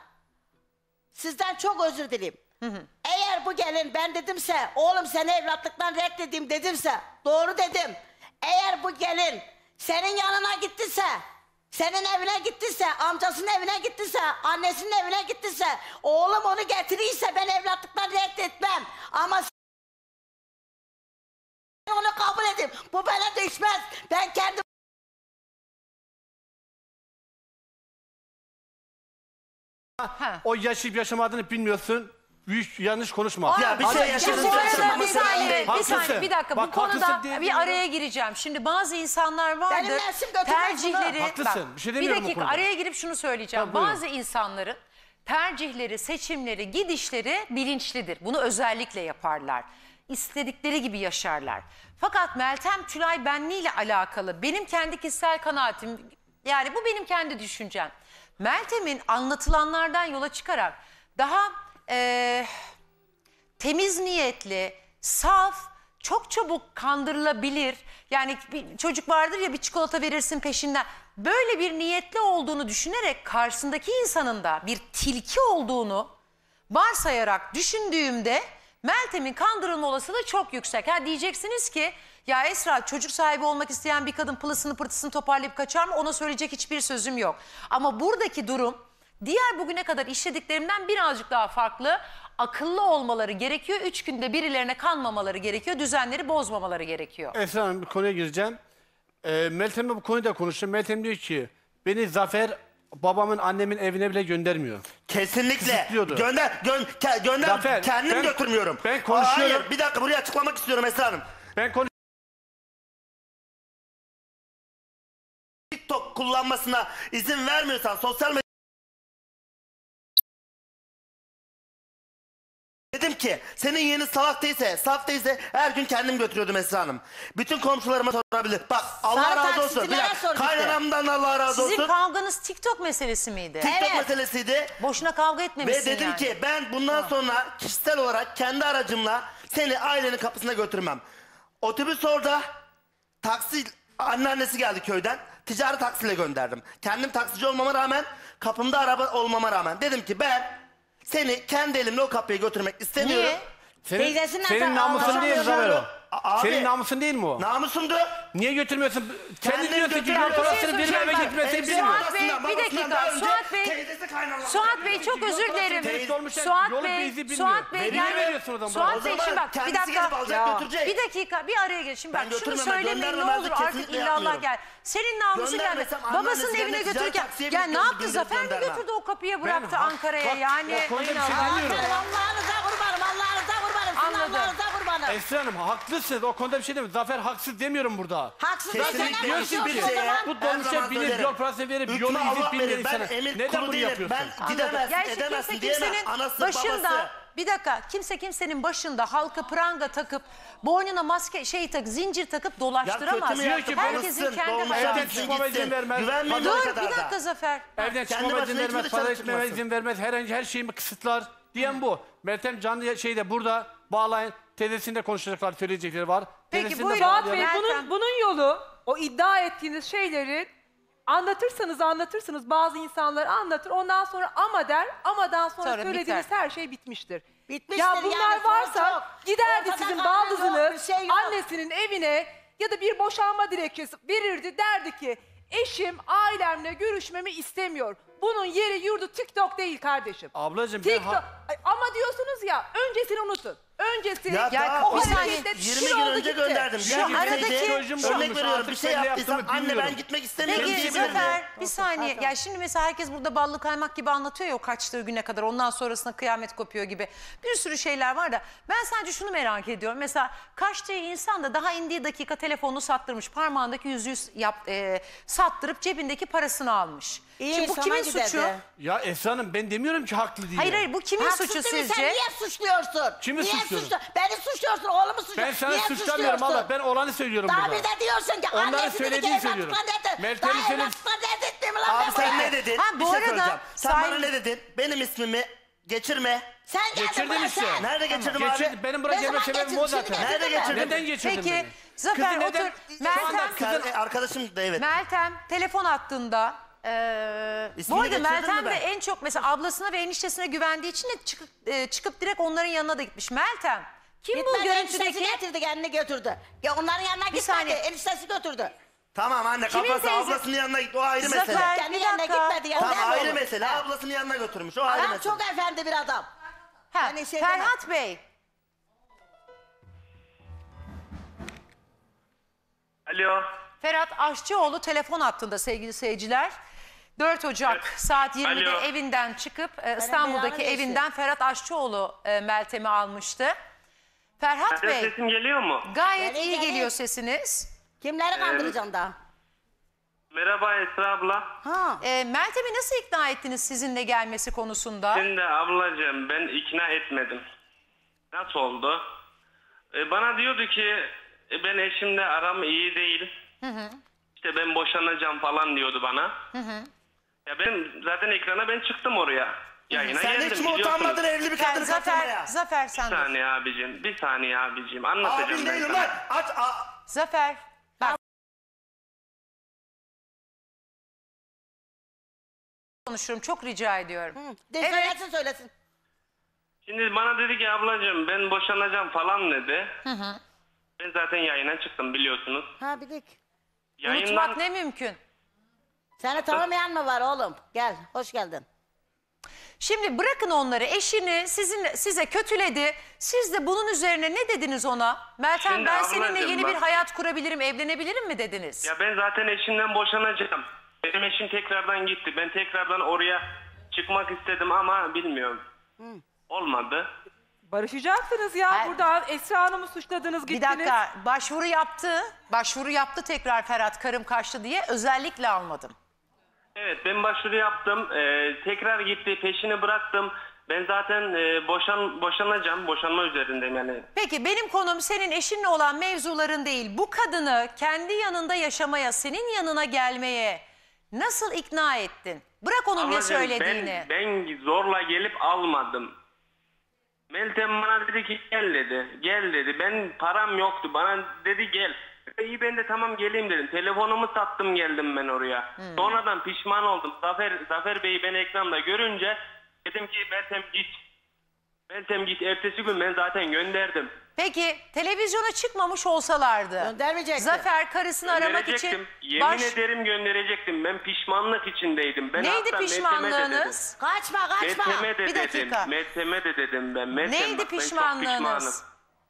Sizden çok özür dileyim. Eğer bu gelin ben dedimse, oğlum seni evlatlıktan reddedeyim dedimse, doğru dedim. Eğer bu gelin senin yanına gittiyse, senin evine gittiyse, amcasının evine gittiyse, annesinin evine gittiyse, oğlum onu getirirse ben evlatlıktan reddetmem. Ama sen onu kabul edeyim. Bu bana düşmez. Ben kendim... O yaşayıp yaşamadığını bilmiyorsun. Büyük yanlış konuşma. Ya bir şey yaşadın, Bu arada yaşamaması bir saniye, önemli değil. bir dakika. Bak, Bu konuda haklısın diye bir diyorum. araya gireceğim. Şimdi bazı insanlar vardır. Benim nefsim götürmez Tercihleri... bunu. Haklısın, bir şey demiyorum bu dakika konuda. araya girip şunu söyleyeceğim. Tabii, buyurun. Bazı insanların tercihleri, seçimleri, gidişleri bilinçlidir. Bunu özellikle yaparlar. İstedikleri gibi yaşarlar. Fakat Meltem Tülay benliğiyle alakalı benim kendi kişisel kanaatim, yani bu benim kendi düşüncem. Meltem'in anlatılanlardan yola çıkarak daha temiz niyetli, saf, çok çabuk kandırılabilir. Yani bir çocuk vardır ya, bir çikolata verirsin peşinden. Böyle bir niyetli olduğunu düşünerek karşısındaki insanın da bir tilki olduğunu varsayarak düşündüğümde Meltem'in kandırılma olasılığı çok yüksek. Ha diyeceksiniz ki ya Esra, çocuk sahibi olmak isteyen bir kadın pılısını pırtısını toparlayıp kaçar mı? Ona söyleyecek hiçbir sözüm yok. Ama buradaki durum diğer bugüne kadar işlediklerimden birazcık daha farklı. Akıllı olmaları gerekiyor. 3 günde birilerine kanmamaları gerekiyor. Düzenleri bozmamaları gerekiyor. Esra Hanım bir konuya gireceğim. Meltem'le bu konuyu da konuştum. Meltem diyor ki beni Zafer babamın annemin evine bile göndermiyor. Kesinlikle. Kısıtlıyordu. Gönder. Zafer, Kendim götürmüyorum. Ben konuşuyorum. Hayır, bir dakika buraya açıklamak istiyorum Esra Hanım. TikTok kullanmasına izin vermiyorsan sosyal medya... Dedim ki senin yeğenin salak değilse, saf değilse her gün kendim götürüyordum Esra Hanım. Bütün komşularıma sorabilir. Bak Allah Sana razı olsun. taksicilere Bir dakika, sor işte. kaynanamdan Allah razı olsun. Sizin kavganız TikTok meselesi miydi? TikTok meselesiydi. Boşuna kavga Ve etmemişsin dedim yani. ki ben bundan sonra kişisel olarak kendi aracımla seni ailenin kapısına götürmem. Otobüs orada, taksi, anneannesi geldi köyden. Ticari taksiyle gönderdim. Kendim taksici olmama rağmen, kapımda araba olmama rağmen dedim ki ben seni kendi elimle o kapıya götürmek istemiyorum. Niye? Senin namusun değil mi Zafer o? Abi, Senin namusun değil mi o? Namusumdu. Niye götürmüyorsun? Kendi Kendim diyorsun ki götürüyorum. yol parasını Bir şey benim eve söyleyeceğim gitmesini bak. bilmiyor. Suat Bey bir dakika. Suat Bey çok özür dilerim. Suat Bey yani Suat Bey şimdi bak bir dakika. Bir dakika bir araya gel. Şimdi bak şunu söylemeyin ne olur artık illallah gel. Senin namusun geldi. Babasının evine götürürken ya ne yaptı Zafer mi götürdü o kapıya bıraktı Ankara'ya yani. Allah'ınıza kurbanım, Allah'ınıza kurbanım. Anladım. Allah'ınıza kurbanım. Esra Hanım haklısınız. O konuda bir şey demiyorum. Zafer haksız demiyorum burada. Haksız Kesinlikle. Diyorsun bir bu dolmuşa binip yol parası verip yolu izip binmeyen insana. Neden bunu yapıyorsun? Ben gidemezsin, Gerçi edemezsin kimse diyemem. kimsenin Anası, başında babası. bir dakika kimse kimsenin başında halka pranga takıp boynuna maske zincir takıp dolaştıramaz. Herkesin kendi evden çıkmama izin vermez. Dur bir dakika Zafer. Evden çıkmama izin vermez, para içmeme izin vermez, her şeyimi kısıtlar diyen bu. Meltem canlı şeyde burada bağlayın. Teyzesinde konuşacaklar, söyleyecekleri var. Peki bu Suat Bey bunun yolu o iddia ettiğiniz şeyleri anlatırsınız bazı insanlar anlatır ondan sonra ama der amadan sonra söylediğiniz her şey bitmiştir. Bitmiştir ya bunlar yani, varsa çok. giderdi Ortada sizin kalan yok, baldızını bir şey yok. annesinin evine ya da bir boşanma dilekçesi verirdi derdi ki eşim ailemle görüşmemi istemiyor. Bunun yeri yurdu TikTok değil kardeşim. Ablacığım TikTok ama diyorsunuz ya öncesini unutun. Öncesini Ya o bir saniye, harekette 20 gün oldu önce gitti. gönderdim. Şu aradaki örnek veriyorum bir şey yaptıysam anne ben gitmek istemiyorum Peki diyebilirim. Zafer bir saniye. Ya şimdi mesela herkes burada ballı kaymak gibi anlatıyor ya o kaçtığı güne kadar ondan sonrasında kıyamet kopuyor gibi. Bir sürü şeyler var da ben sadece şunu merak ediyorum. Mesela kaçtığı insan da daha indiği dakika telefonunu sattırmış. Parmağındaki yüzüğü sattırıp cebindeki parasını almış. Şimdi bu kimin suçu? Ya Esra Hanım ben demiyorum ki haklı diye. Hayır bu kimin Haksız suçu değil mi? sizce? Sen niye suçluyorsun? Kimi niye suçluyorum? Beni suçluyorsun, oğlumu suçluyorsun. Ben sana Niye suçlamıyorum suçluyorsun? Allah. Ben olanı söylüyorum Daha burada. bir de diyorsun ki Onların annesi dedi ki söylediğini söylüyorum. evlatlıkla dedin. Meltem'in Daha söylediğini... evlatlıkla dedin mi lan? Abi ben sen buraya? ne dedin? Ha, bu bir şey arada söyleyeceğim. Sen sahibi- bana ne dedin? Benim ismimi geçirme. Sen geldin Geçirdim buraya işte. sen. Nerede geçirdim Geçir, abi? benim buraya Ne gelme zaman sebebim o getirdin? zaten. Şimdi Nerede geçirdin? Neden geçirdin Peki beni? Zafer Kızı neden- otur. Meltem, Arkadaşım da evet. Meltem telefon attığında İsmini bu arada geçirdin Meltem mi de ben? en çok mesela ablasına ve eniştesine güvendiği için de çıkıp direkt onların yanına da gitmiş. Meltem kim bu Gitmedi, görüntüdeki? eniştesi getirdi kendini götürdü. Ya onların yanına gitmedi, saniye. eniştesi götürdü. Tamam anne Kimin kafası teyze- ablasının yanına gitti o ayrı Zafer, mesele. Kendi bir yanına dakika. gitmedi ya. Tamam değil mi ayrı oğlum? mesele Ha. ablasının yanına götürmüş o ayrı Adam mesele. çok efendi bir adam. Ha, Yani şey Ferhat Bey. Alo. Ferhat Aşçıoğlu telefon hattında sevgili seyirciler. 4 Ocak saat 20'de Alo. evinden çıkıp İstanbul'daki belanı evinden Ferhat Aşçıoğlu Meltem'i almıştı. Ferhat Bey Sesim geliyor mu? gayet Geliyor, iyi geliyor. geliyor sesiniz. Kimleri kandıracaksın daha? Merhaba Esra abla. Ha. Meltem'i nasıl ikna ettiniz sizinle gelmesi konusunda? Şimdi ablacığım ben ikna etmedim. Nasıl oldu? Bana diyordu ki ben eşimle aram iyi değil. İşte ben boşanacağım falan diyordu bana. Ya ben zaten ekrana ben çıktım oraya. Yayına Sen geldim hiç mi biliyorsunuz. utanmadın evli bir kadını kaçırmaya? Zafer Bir sen dur. saniye abicim, bir saniye abicim. Anlatacağım Abin ben değilim sana. lan. Aç. Zafer bak. Konuşurum çok rica ediyorum. Söylesin. Şimdi bana dedi ki ablacığım ben boşanacağım falan dedi. Ben zaten yayına çıktım biliyorsunuz. Ha bildik. Unutmak ne mümkün. Seni tanımayan mı var oğlum? Gel, hoş geldin. Şimdi bırakın onları. Eşini size kötüledi. Siz de bunun üzerine ne dediniz ona? Meltem Şimdi ben ablacığım seninle yeni bir bak- hayat kurabilirim, evlenebilirim mi dediniz? Ya ben zaten eşimden boşanacağım. Benim eşim tekrardan gitti. Ben tekrardan oraya çıkmak istedim ama bilmiyorum. Olmadı. Barışacaksınız ya. Burada Esra Hanım'ı suçladınız, Bir gittiniz. dakika, başvuru yaptı tekrar Ferhat, karım kaçtı diye, özellikle almadım. Evet, ben başvuru yaptım. Tekrar gitti, peşini bıraktım. Ben zaten boşanacağım. Boşanma üzerindeyim yani. Peki benim konum senin eşinle olan mevzuların değil. Bu kadını kendi yanında yaşamaya, senin yanına gelmeye nasıl ikna ettin? Bırak onun ne Ablacığım, söylediğini. Ben zorla gelip almadım. Meltem bana dedi ki gel dedi. Gel dedi. Ben param yoktu. Bana dedi gel. İyi ben de tamam geleyim dedim. Telefonumu sattım geldim ben oraya. Sonradan pişman oldum. Zafer Bey'i ben ekranda görünce dedim ki Meltem git. Meltem git. Ertesi gün ben zaten gönderdim. Peki televizyona çıkmamış olsalardı. Göndermeyecektin. Zafer karısını aramak için. Gönderecektim. Yemin ederim gönderecektim. Ben pişmanlık içindeydim. Ben Neydi hatta pişmanlığınız? Kaçma kaçma. Meltem'e de Bir dedim. dakika. Meltem'e de dedim ben. Meltem, Neydi bak, ben çok pişmanlığınız?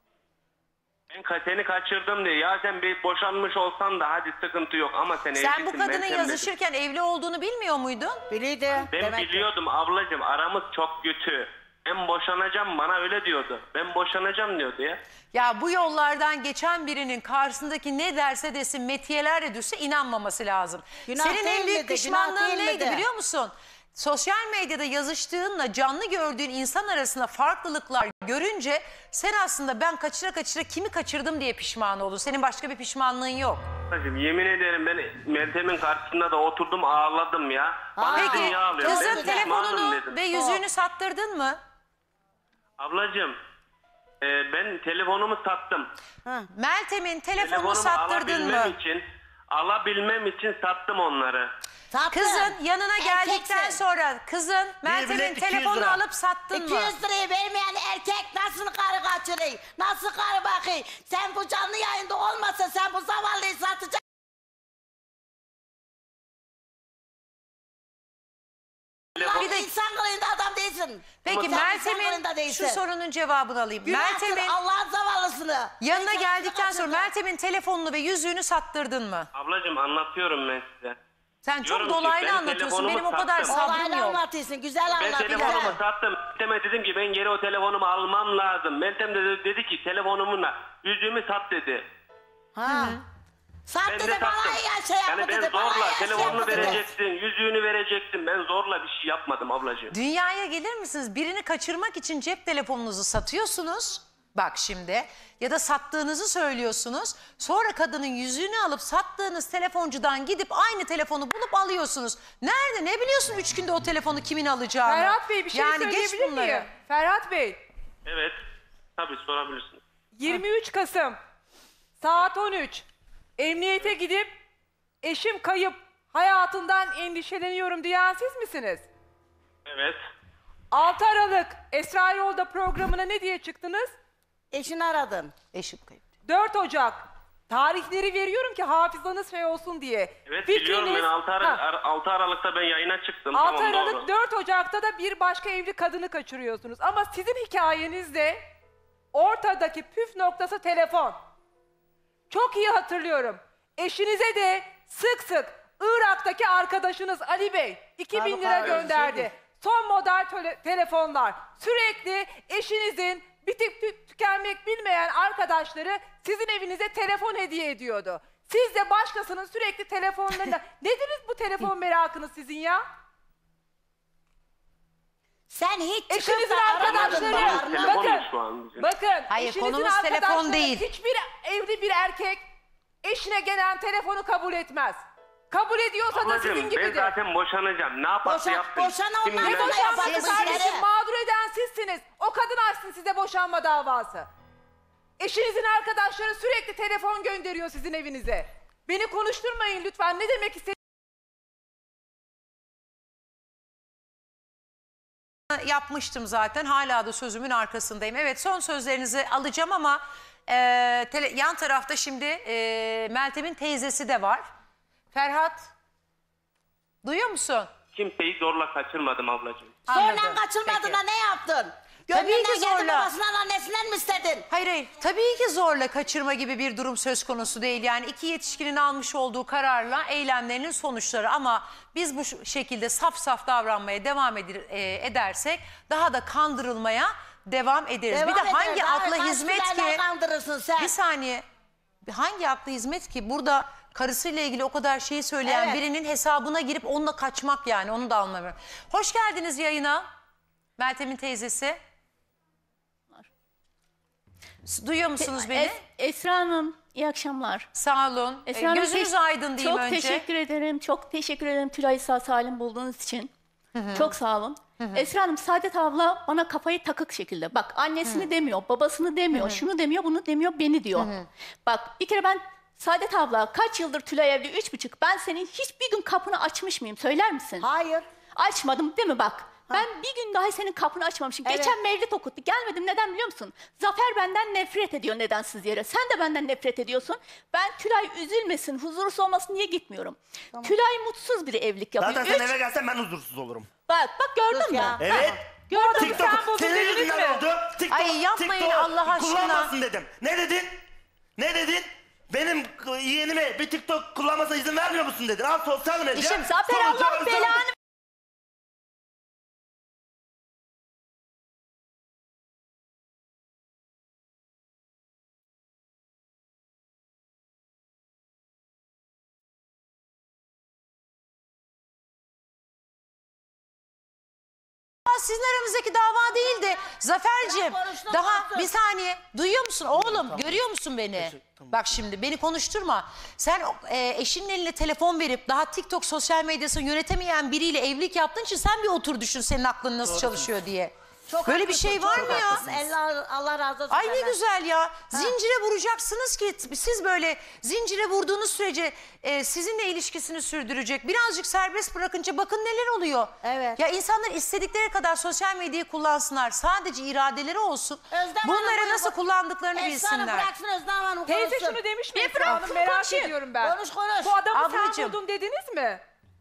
Ben seni kaçırdım diye. Ya sen bir boşanmış olsan da hadi sıkıntı yok ama sen Sen evlisin. bu kadının Meltem yazışırken evli olduğunu bilmiyor muydun? Biliydi. dedim. Ben biliyordum ablacığım, aramız çok kötü. Ben boşanacağım, bana öyle diyordu. Ben boşanacağım diyordu ya. Ya bu yollardan geçen birinin karşısındaki ne derse desin, metiyeler de düşse inanmaması lazım. Günah Senin en değil büyük miydi? pişmanlığın Günah değil neydi miydi? biliyor musun? Sosyal medyada yazıştığınla canlı gördüğün insan arasında farklılıklar görünce sen aslında ben kaçıra kimi kaçırdım diye pişman oldun. Senin başka bir pişmanlığın yok. Ablacığım, yemin ederim ben Meltem'in karşısında da oturdum ağladım ya. Bana Peki dünya ağlıyor. kızın Ben pişmanım telefonunu dedim. ve yüzüğünü sattırdın mı? Ablacığım ben telefonumu sattım. Meltem'in telefonunu sattırdın mı? Alabilmem için sattım onları. Kızın yanına geldikten sonra kızın Meltem'in telefonunu alıp sattın mı? 200 lirayı vermeyen erkek nasıl karı kaçırıyor? Nasıl karı bakıyor? Sen bu canlı yayında olmasa sen bu zavallıyı satacaksın. Bir de insan kılığında adam değilsin. Peki Sen insan Meltem'in kılığında değilsin. şu sorunun cevabını alayım. Günahtır, Meltem'in Allah'ın zavallısını. yanına Sen geldikten sonra kaçırdın. Meltem'in telefonunu ve yüzüğünü sattırdın mı? Ablacığım anlatıyorum ben size. Sen Diyorum çok ki dolaylı ben anlatıyorsun. telefonumu Benim o kadar sattım. sabrım Olaylı yok. anlatıyorsun. Güzel Ben anlat. telefonumu güzel. sattım. Meltem'e dedim ki ben geri o telefonumu almam lazım. Meltem de dedi ki telefonumla yüzüğümü sat dedi. Ha. Sat Ben de dedi bana sattım. ya şey yapma Yani ben dedi. Bana zorla ya şey telefonunu yapma dedi. vereceksin, yüzüğünü vereceksin. Ben zorla bir şey yapmadım ablacığım. Dünyaya gelir misiniz? Birini kaçırmak için cep telefonunuzu satıyorsunuz. Bak şimdi. Ya da sattığınızı söylüyorsunuz. Sonra kadının yüzüğünü alıp sattığınız telefoncudan gidip aynı telefonu bulup alıyorsunuz. Nerede? Ne biliyorsun 3 günde o telefonu kimin alacağını? Ferhat Bey bir şey söyleyebilir miyim? Ferhat Bey. Evet. Tabii sorabilirsiniz. 23 Kasım saat 13 emniyete gidip eşim kayıp, hayatından endişeleniyorum diyen siz misiniz? Evet. 6 Aralık Esra Erol'da programına ne diye çıktınız? Eşini aradın. Eşim kayıp. 4 Ocak tarihleri veriyorum ki hafızanız şey olsun diye. Evet biliyorum ben 6 Aralık'ta ben yayına çıktım. 6 tamam, Aralık doğru. 4 Ocak'ta da bir başka evli kadını kaçırıyorsunuz. Ama sizin hikayenizde ortadaki püf noktası telefon. Çok iyi hatırlıyorum. Eşinize de sık sık Irak'taki arkadaşınız Ali Bey 2000 lira gönderdi. Son model telefonlar. Sürekli eşinizin bitip tükenmek bilmeyen arkadaşları sizin evinize telefon hediye ediyordu. Siz de başkasının sürekli telefonlarına... Nedir bu telefon merakınız sizin ya? Sen hiç çıkıp Eşinizin da arkadaşları... Bakın, Hayır, eşinizin konumuz telefon arkadaşları, değil. Hiçbir evli bir erkek eşine gelen telefonu kabul etmez. Kabul ediyorsa da Ablacığım sizin gibidir. ben zaten boşanacağım. Ne yaparsa yaptım. Ne boşanması kardeşim? Mağdur eden sizsiniz. O kadın açsın size boşanma davası. Eşinizin arkadaşları sürekli telefon gönderiyor sizin evinize. Beni konuşturmayın lütfen. Ne demek istediğinizi yapmıştım zaten. Hala da sözümün arkasındayım. Evet, son sözlerinizi alacağım ama yan tarafta şimdi Meltem'in teyzesi de var. Ferhat, duyuyor musun? Kimseyi zorla kaçırmadım ablacığım. Sonra kaçırmadın da ne yaptın? Tabii ki Gönlünden geldi, zorla. babasından annesinden mi istedin? Hayır, tabii ki zorla kaçırma gibi bir durum söz konusu değil. Yani iki yetişkinin almış olduğu kararla eylemlerinin sonuçları, ama biz bu şekilde saf saf davranmaya devam edersek daha da kandırılmaya devam ederiz. Devam bir de ederiz. hangi Daha akla kaç hizmet kişilerle ki, kandırırsın sen? bir saniye, hangi akla hizmet ki burada karısıyla ilgili o kadar şeyi söyleyen Evet. birinin hesabına girip onunla kaçmak, yani onu da anlamıyorum. Hoş geldiniz yayına Meltem'in teyzesi. Duyuyor musunuz beni? Esra Hanım, iyi akşamlar. Sağ olun. Esra Hanım, Gözünüz aydın diyeyim çok önce. teşekkür ederim. Çok teşekkür ederim Tülay'ı sağ salim bulduğunuz için. Çok sağ olun. Esra Hanım, Saadet abla bana kafayı takık şekilde. Bak, annesini demiyor, babasını demiyor, şunu demiyor, bunu demiyor, beni diyor. Bak, bir kere ben Saadet abla kaç yıldır Tülay evli, 3,5. Ben senin hiçbir gün kapını açmış mıyım? Söyler misin? Hayır. Açmadım değil mi bak? Ben bir gün dahi senin kapını açmamışım. Evet. Geçen mevlid okuttu. Gelmedim. Neden biliyor musun? Zafer benden nefret ediyor nedensiz yere. Sen de benden nefret ediyorsun. Ben Tülay üzülmesin, huzursuz olmasın diye gitmiyorum. Tülay mutsuz bir evlilik yapıyor. Zaten sen eve gelsen ben huzursuz olurum. Bak gördün mü? Evet. Gördün mü? TikTok senin yüzünden oldu. TikTok, Ay yapmayın TikTok Allah aşkına. kullanmasın dedim. Ne dedin? Ne dedin? Benim yeğenime bir TikTok kullanmasına izin vermiyor musun dedin. Al sosyal medya. İşte Zafer, sonucu Allah özlem- belanı. Sizin aramızdaki dava değil de Zafer'cim, daha bir saniye, duyuyor musun oğlum, görüyor musun beni? Bak şimdi beni konuşturma. Sen eşinin eline telefon verip daha TikTok sosyal medyasını yönetemeyen biriyle evlilik yaptığın için sen bir otur düşün senin aklın nasıl çalışıyor diye. Böyle bir şey var mı ya? Allah razı olsun. Ay ne senden. güzel ya. Zincire vuracaksınız ki siz böyle zincire vurduğunuz sürece sizinle ilişkisini sürdürecek. Birazcık serbest bırakınca bakın neler oluyor. Evet. Ya insanlar istedikleri kadar sosyal medyayı kullansınlar. Sadece iradeleri olsun. Özlem Bunları Hanım, nasıl kullandıklarını Esra Hanım bilsinler. bıraksın Özlem Hanım Teyze konuşsun. şunu demiş mi? Bir Esra bırak, Hanım, merak konuşayım. ediyorum ben. Konuş. Bu adamı sen Ablacığım. buldun dediniz mi?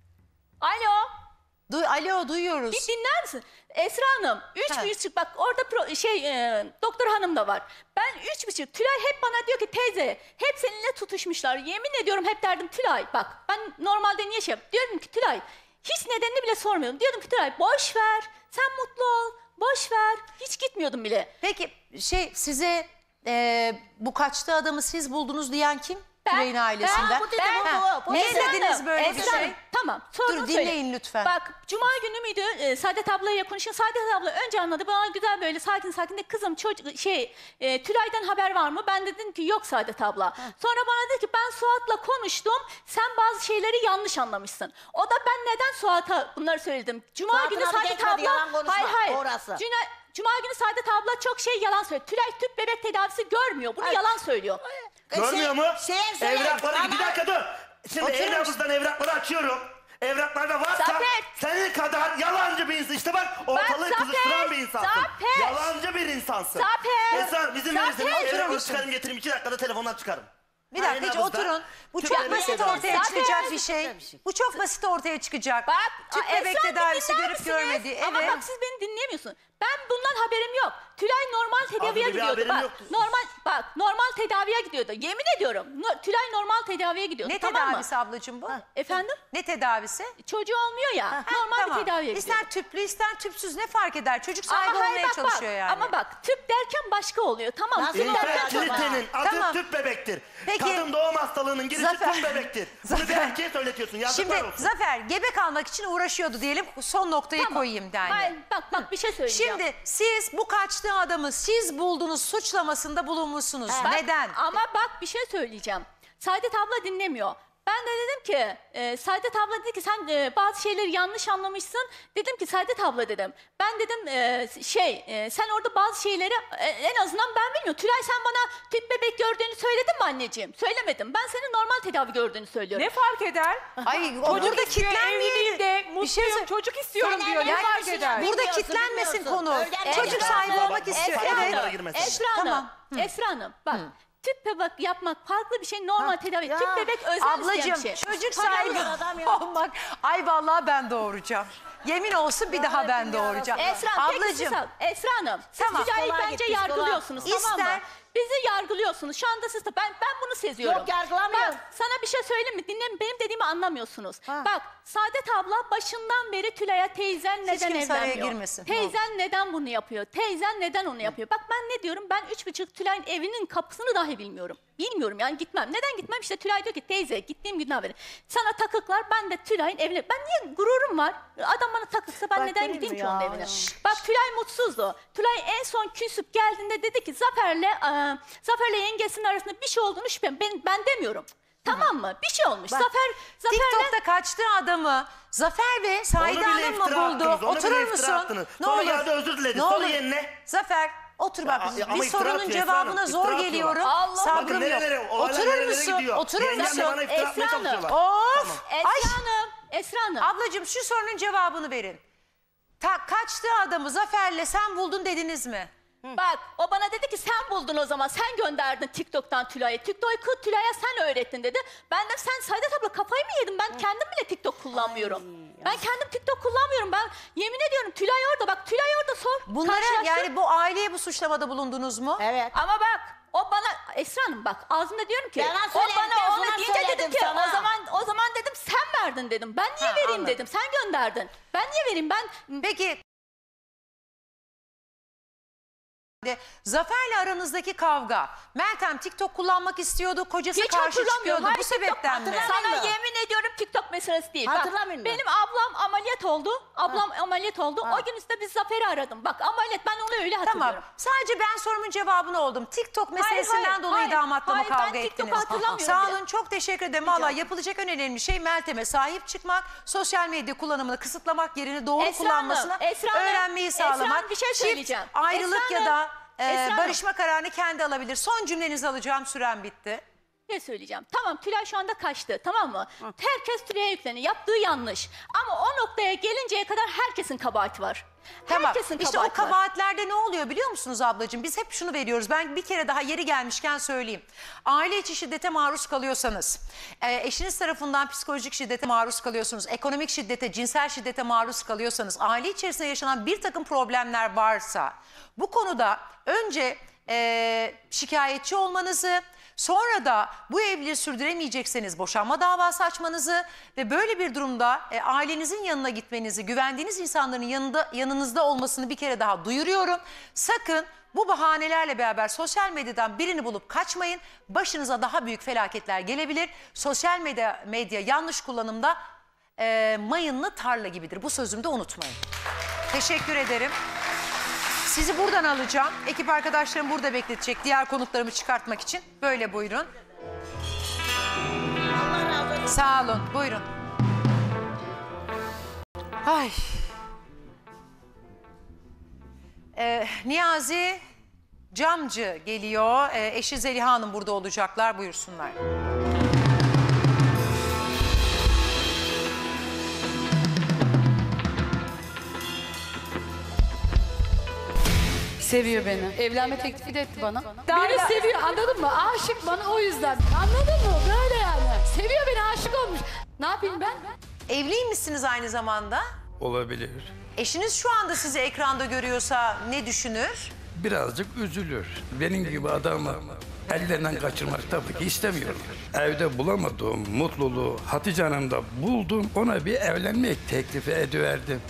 Alo. Alo duyuyoruz. Bir dinler misin? Esra Hanım, 3,5 bak orada doktor hanım da var. Ben 3,5. Tülay hep bana diyor ki teyze hep seninle tutuşmuşlar. Yemin ediyorum hep derdim Tülay bak ben normalde niye şey yapıyorum? Diyorum ki Tülay hiç nedenini bile sormuyorum. Diyordum ki Tülay boş ver sen mutlu ol boş ver. Hiç gitmiyordum bile. Peki size bu kaçtığı adamı siz buldunuz diyen kim? Tülay'ın ailesinden. Ne dediniz böyle bir şey? Tamam. Sorunu Dur dinleyin söyle. lütfen. Bak cuma günü müydü? Saadet ablayla konuşuyor. Saadet abla önce anladı. Bana güzel böyle sakin sakin de kızım Tülay'dan haber var mı? Ben dedim ki yok Saadet abla. Sonra bana dedi ki ben Suat'la konuştum. Sen bazı şeyleri yanlış anlamışsın. O da ben neden Suat'a bunları söyledim. Cuma Suat'ın günü adı Saadet geçmedi, yalan abla konuşma, hayır. orası. Cuma günü Saadet abla çok yalan söylüyor. Tülay tüp bebek tedavisi görmüyor. Bunu yalan söylüyor. Görmüyor mu? söyle, Evrakları bana- bir dakika dur. Şimdi Oturur evraklardan evrakları açıyorum. Evraklarda varsa Zafer. senin kadar yalancı bir insan. İşte bak ortalığı Zafer, kızıştıran bir insansın. Zafer. Yalancı bir insansın. Zafer. Esra bizim Zafer. verirsin. Al evrakları Oturun. çıkarım getireyim 2 dakikada telefondan çıkarım. Bir dakika hiç oturun. Bu çok basit ortaya çıkacak bir şey. Bu çok basit ortaya çıkacak. Bak, Tüp bebek Esra, tedavisi dinler görüp misiniz? görmediği. Ama Evet. bak siz beni dinlemiyorsun. Ben bundan haberim yok. Tülay normal tedaviye bir gidiyordu. haberim Bak, yoktu. normal tedaviye gidiyordu. Yemin ediyorum. Tülay normal tedaviye gidiyordu. Ne tamam tedavisi mı? ablacığım bu? Efendim? Ne tedavisi? Çocuğu olmuyor ya. Normal Tamam. bir tedaviye gidiyordu. İster tüplü ister tüpsüz ne fark eder? Çocuk sahibi hayır, olmaya bak, çalışıyor yani. Ama bak tüp derken başka oluyor. Tamam. Tüp derken İnfertilitenin adı Tamam. tüp bebektir. Peki. Kadın doğum hastalığının girişi Zafer. tüp bebektir. Bunu bir Zafer. erkeğe söyletiyorsun. Yazıklar Şimdi olsun. Zafer gebe kalmak için uğraşıyordu diyelim. Son noktayı koyayım yani. Hayır, bak bir şey söyleyeceğim. Şimdi siz bu kaçtığı adamı siz buldunuz suçlamasında bulunmuşsunuz. Bak, Neden? Ama bak bir şey söyleyeceğim. Saadet abla dinlemiyor. Ben de dedim ki Saadet abla dedi ki sen bazı şeyleri yanlış anlamışsın. Dedim ki Saadet abla dedim. Ben dedim sen orada bazı şeyleri en azından ben bilmiyorum. Tülay sen bana tüp bebek gördüğünü söyledin mi anneciğim? Söylemedim. Ben senin normal tedavi gördüğünü söylüyorum. Ne fark eder? Ay Çocuk burada istiyor, kitlenmeyelim. evliyim de, mutluyum, çocuk istiyorum diyor. Ne fark eder? Burada kitlenmesin konu. Öyle Çocuk Esra sahibi Hanım, olmak istiyor. Esra Evet. Hanım, Esra Hanım, bak Tüp bebek yapmak farklı bir şey, normal tedavi. Tüp bebek özel isteyen Ablacığım bir şey. çocuk Paralı sahibi adam ya. olmak. Ay vallahi ben doğuracağım. Yemin olsun bir daha ben doğuracağım. Esra Hanım, Esra Hanım, siz Tamam. Tülay'ı Kolay bence git, yargılıyorsunuz, kolay. tamam İster. mı? Bizi yargılıyorsunuz. Şu anda siz de ben bunu seziyorum. Yok, yargılamıyorum. Bak sana bir şey söyleyeyim mi? Dinleyin, benim dediğimi anlamıyorsunuz. Bak Saadet abla başından beri Tülay'a teyzen neden kimse araya evlenmiyor? girmesin. Teyzen neden bunu yapıyor? Teyzen neden onu yapıyor? Bak ben ne diyorum? Ben 3,5 Tülay'ın evinin kapısını dahi bilmiyorum. Bilmiyorum yani gitmem. Neden gitmem? İşte Tülay diyor ki teyze gittiğim günden beri. Sana takıklar, ben de Tülay'ın evine. Ben niye gururum var? Adam bana takıksa ben neden gideyim ki onun evine? Bak Tülay mutsuzdu. Tülay en son küsüp geldiğinde dedi ki Zafer'le yengesinin arasında bir şey olduğunu şüphem. Ben demiyorum. Tamam mı? Bir şey olmuş. Bak, Zafer'le... TikTok'ta kaçtığı adamı Zafer ve Saide Onu bile Hanım mı iftira buldu? attınız, onu bile Oturur iftira musun? attınız. Ne Sonra olur. geldi özür diledi. Ne Sonra olur. yerine- Zafer otur bak. Ya, ama bir iftira sorunun atıyor cevabına Esra zor Hanım, iftira geliyorum. atıyorlar. Sabrım Bakın yok. nerelere, olaylar Oturur nerelere musun? gidiyor. Oturur Yengem de musun? bana iftira atmaya Esra Hanım. çalışıyorlar. Of. Esra Hanım. Ablacığım şu sorunun cevabını verin. Kaçtığı adamı Zafer'le sen buldun dediniz mi? Bak o bana dedi ki sen buldun o zaman, sen gönderdin TikTok'tan Tülay'ı. TikTok'u Tülay'a sen öğrettin dedi. Ben de sen Saadet abla kafayı mı yedin? Ben kendim bile TikTok kullanmıyorum. Ben kendim TikTok kullanmıyorum. Ben yemin ediyorum Tülay orada, bak Tülay orada sor. Bunlara Karşılaştır. yani bu aileye bu suçlamada bulundunuz mu? Evet. Ama bak o bana Esra Hanım bak ağzımda diyorum ki Yalan o söyledim, bana ben onu sana deyince dedim söyledim ki sana. o zaman dedim sen verdin dedim. Ben niye vereyim anladım. dedim. Sen gönderdin. Ben niye vereyim? Ben Peki Zafer'le aranızdaki kavga. Meltem TikTok kullanmak istiyordu. Kocası hiç karşı hatırlamıyorum. çıkıyordu. Hayır, Bu TikTok sebepten mi? Sana Hatırlamıyorum. yemin ediyorum TikTok meselesi değil. Bak, Hatırlamıyorum ben. benim ablam ameliyat oldu. Ablam ameliyat oldu. O gün işte biz Zafer'i aradım. Bak ameliyat, ben onu öyle hatırlıyorum. Tamam. Sadece ben sorumun cevabını oldum. TikTok meselesinden dolayı damatla mı kavga ben TikTok'u ettiniz? hatırlamıyorum Sağ bile. olun, çok teşekkür ederim. Valla yapılacak en önemli şey Meltem'e sahip çıkmak, sosyal medya kullanımını kısıtlamak yerine doğru Esra kullanmasını Hanım, Esra Hanım, öğrenmeyi Esra sağlamak. Hanım, bir şey söyleyeceğim. Çift ayrılık Esra ya da Hanım, Esra Hanım. barışma kararını kendi alabilir. Son cümlenizi alacağım, süren bitti. Ne söyleyeceğim? Tamam Tülay şu anda kaçtı, tamam mı? Herkes Tülay'a yükleniyor. Yaptığı yanlış. Ama o noktaya gelinceye kadar herkesin kabahati var. Tamam. Herkesin İşte o kabahati var. kabahatlerde ne oluyor biliyor musunuz ablacığım? Biz hep şunu veriyoruz. Ben bir kere daha yeri gelmişken söyleyeyim. Aile içi şiddete maruz kalıyorsanız, eşiniz tarafından psikolojik şiddete maruz kalıyorsunuz, ekonomik şiddete, cinsel şiddete maruz kalıyorsanız, aile içerisinde yaşanan bir takım problemler varsa bu konuda önce şikayetçi olmanızı, sonra da bu evliliği sürdüremeyecekseniz boşanma davası açmanızı ve böyle bir durumda ailenizin yanına gitmenizi, güvendiğiniz insanların yanınızda olmasını bir kere daha duyuruyorum. Sakın bu bahanelerle beraber sosyal medyadan birini bulup kaçmayın. Başınıza daha büyük felaketler gelebilir. Sosyal medya yanlış kullanımda mayınlı tarla gibidir. Bu sözümü de unutmayın. Teşekkür ederim. Sizi buradan alacağım. Ekip arkadaşlarım burada bekletecek diğer konuklarımı çıkartmak için. Böyle buyurun. Sağ olun. Buyurun. Ay. Niyazi Camcı geliyor. Eşi Zeliha Hanım burada olacaklar. Buyursunlar. Seviyor beni. Evlenme teklifi de etti bana. Beni seviyor, anladın mı? Aşık bana o yüzden. Anladın mı? Böyle yani. Seviyor beni, aşık olmuş. Ne yapayım ben? Evli misiniz aynı zamanda? Olabilir. Eşiniz şu anda sizi ekranda görüyorsa ne düşünür? Birazcık üzülür. Benim gibi adamı ellerinden kaçırmak tabii ki istemiyorum. Evde bulamadığım mutluluğu Hatice Hanım'da buldum. Ona bir evlenmek teklifi ediverdim.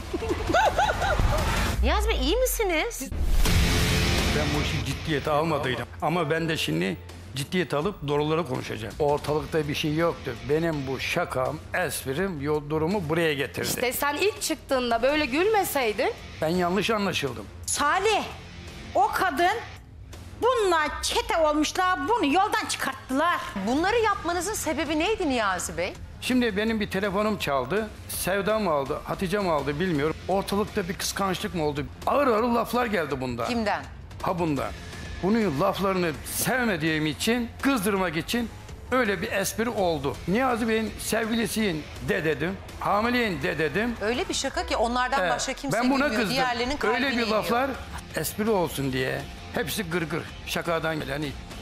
Niyazi Bey iyi misiniz? Ben bu işi ciddiyete almadıydım. Ama ben de şimdi ciddiyet alıp doğruları konuşacağım. Ortalıkta bir şey yoktu. Benim bu şakam, esprim, yol durumu buraya getirdi. İşte sen ilk çıktığında böyle gülmeseydin. Ben yanlış anlaşıldım. Salih, o kadın bununla çete olmuşlar, bunu yoldan çıkarttılar. Bunları yapmanızın sebebi neydi Niyazi Bey? Şimdi benim bir telefonum çaldı. Sevda mı aldı, Hatice mi aldı bilmiyorum. Ortalıkta bir kıskançlık mı oldu? Ağır ağır laflar geldi bundan. Kimden? Ha bundan. Bunun laflarını sevmediğim için, kızdırmak için öyle bir espri oldu. Niyazi Bey'in sevgilisiyim de dedim. Hamileyim de dedim. Öyle bir şaka ki onlardan başka kimse ben buna bilmiyor. kızdım. Diğerlerinin kalbini Öyle bir yiyor. laflar espri olsun diye. Hepsi gırgır. Şakadan gelen.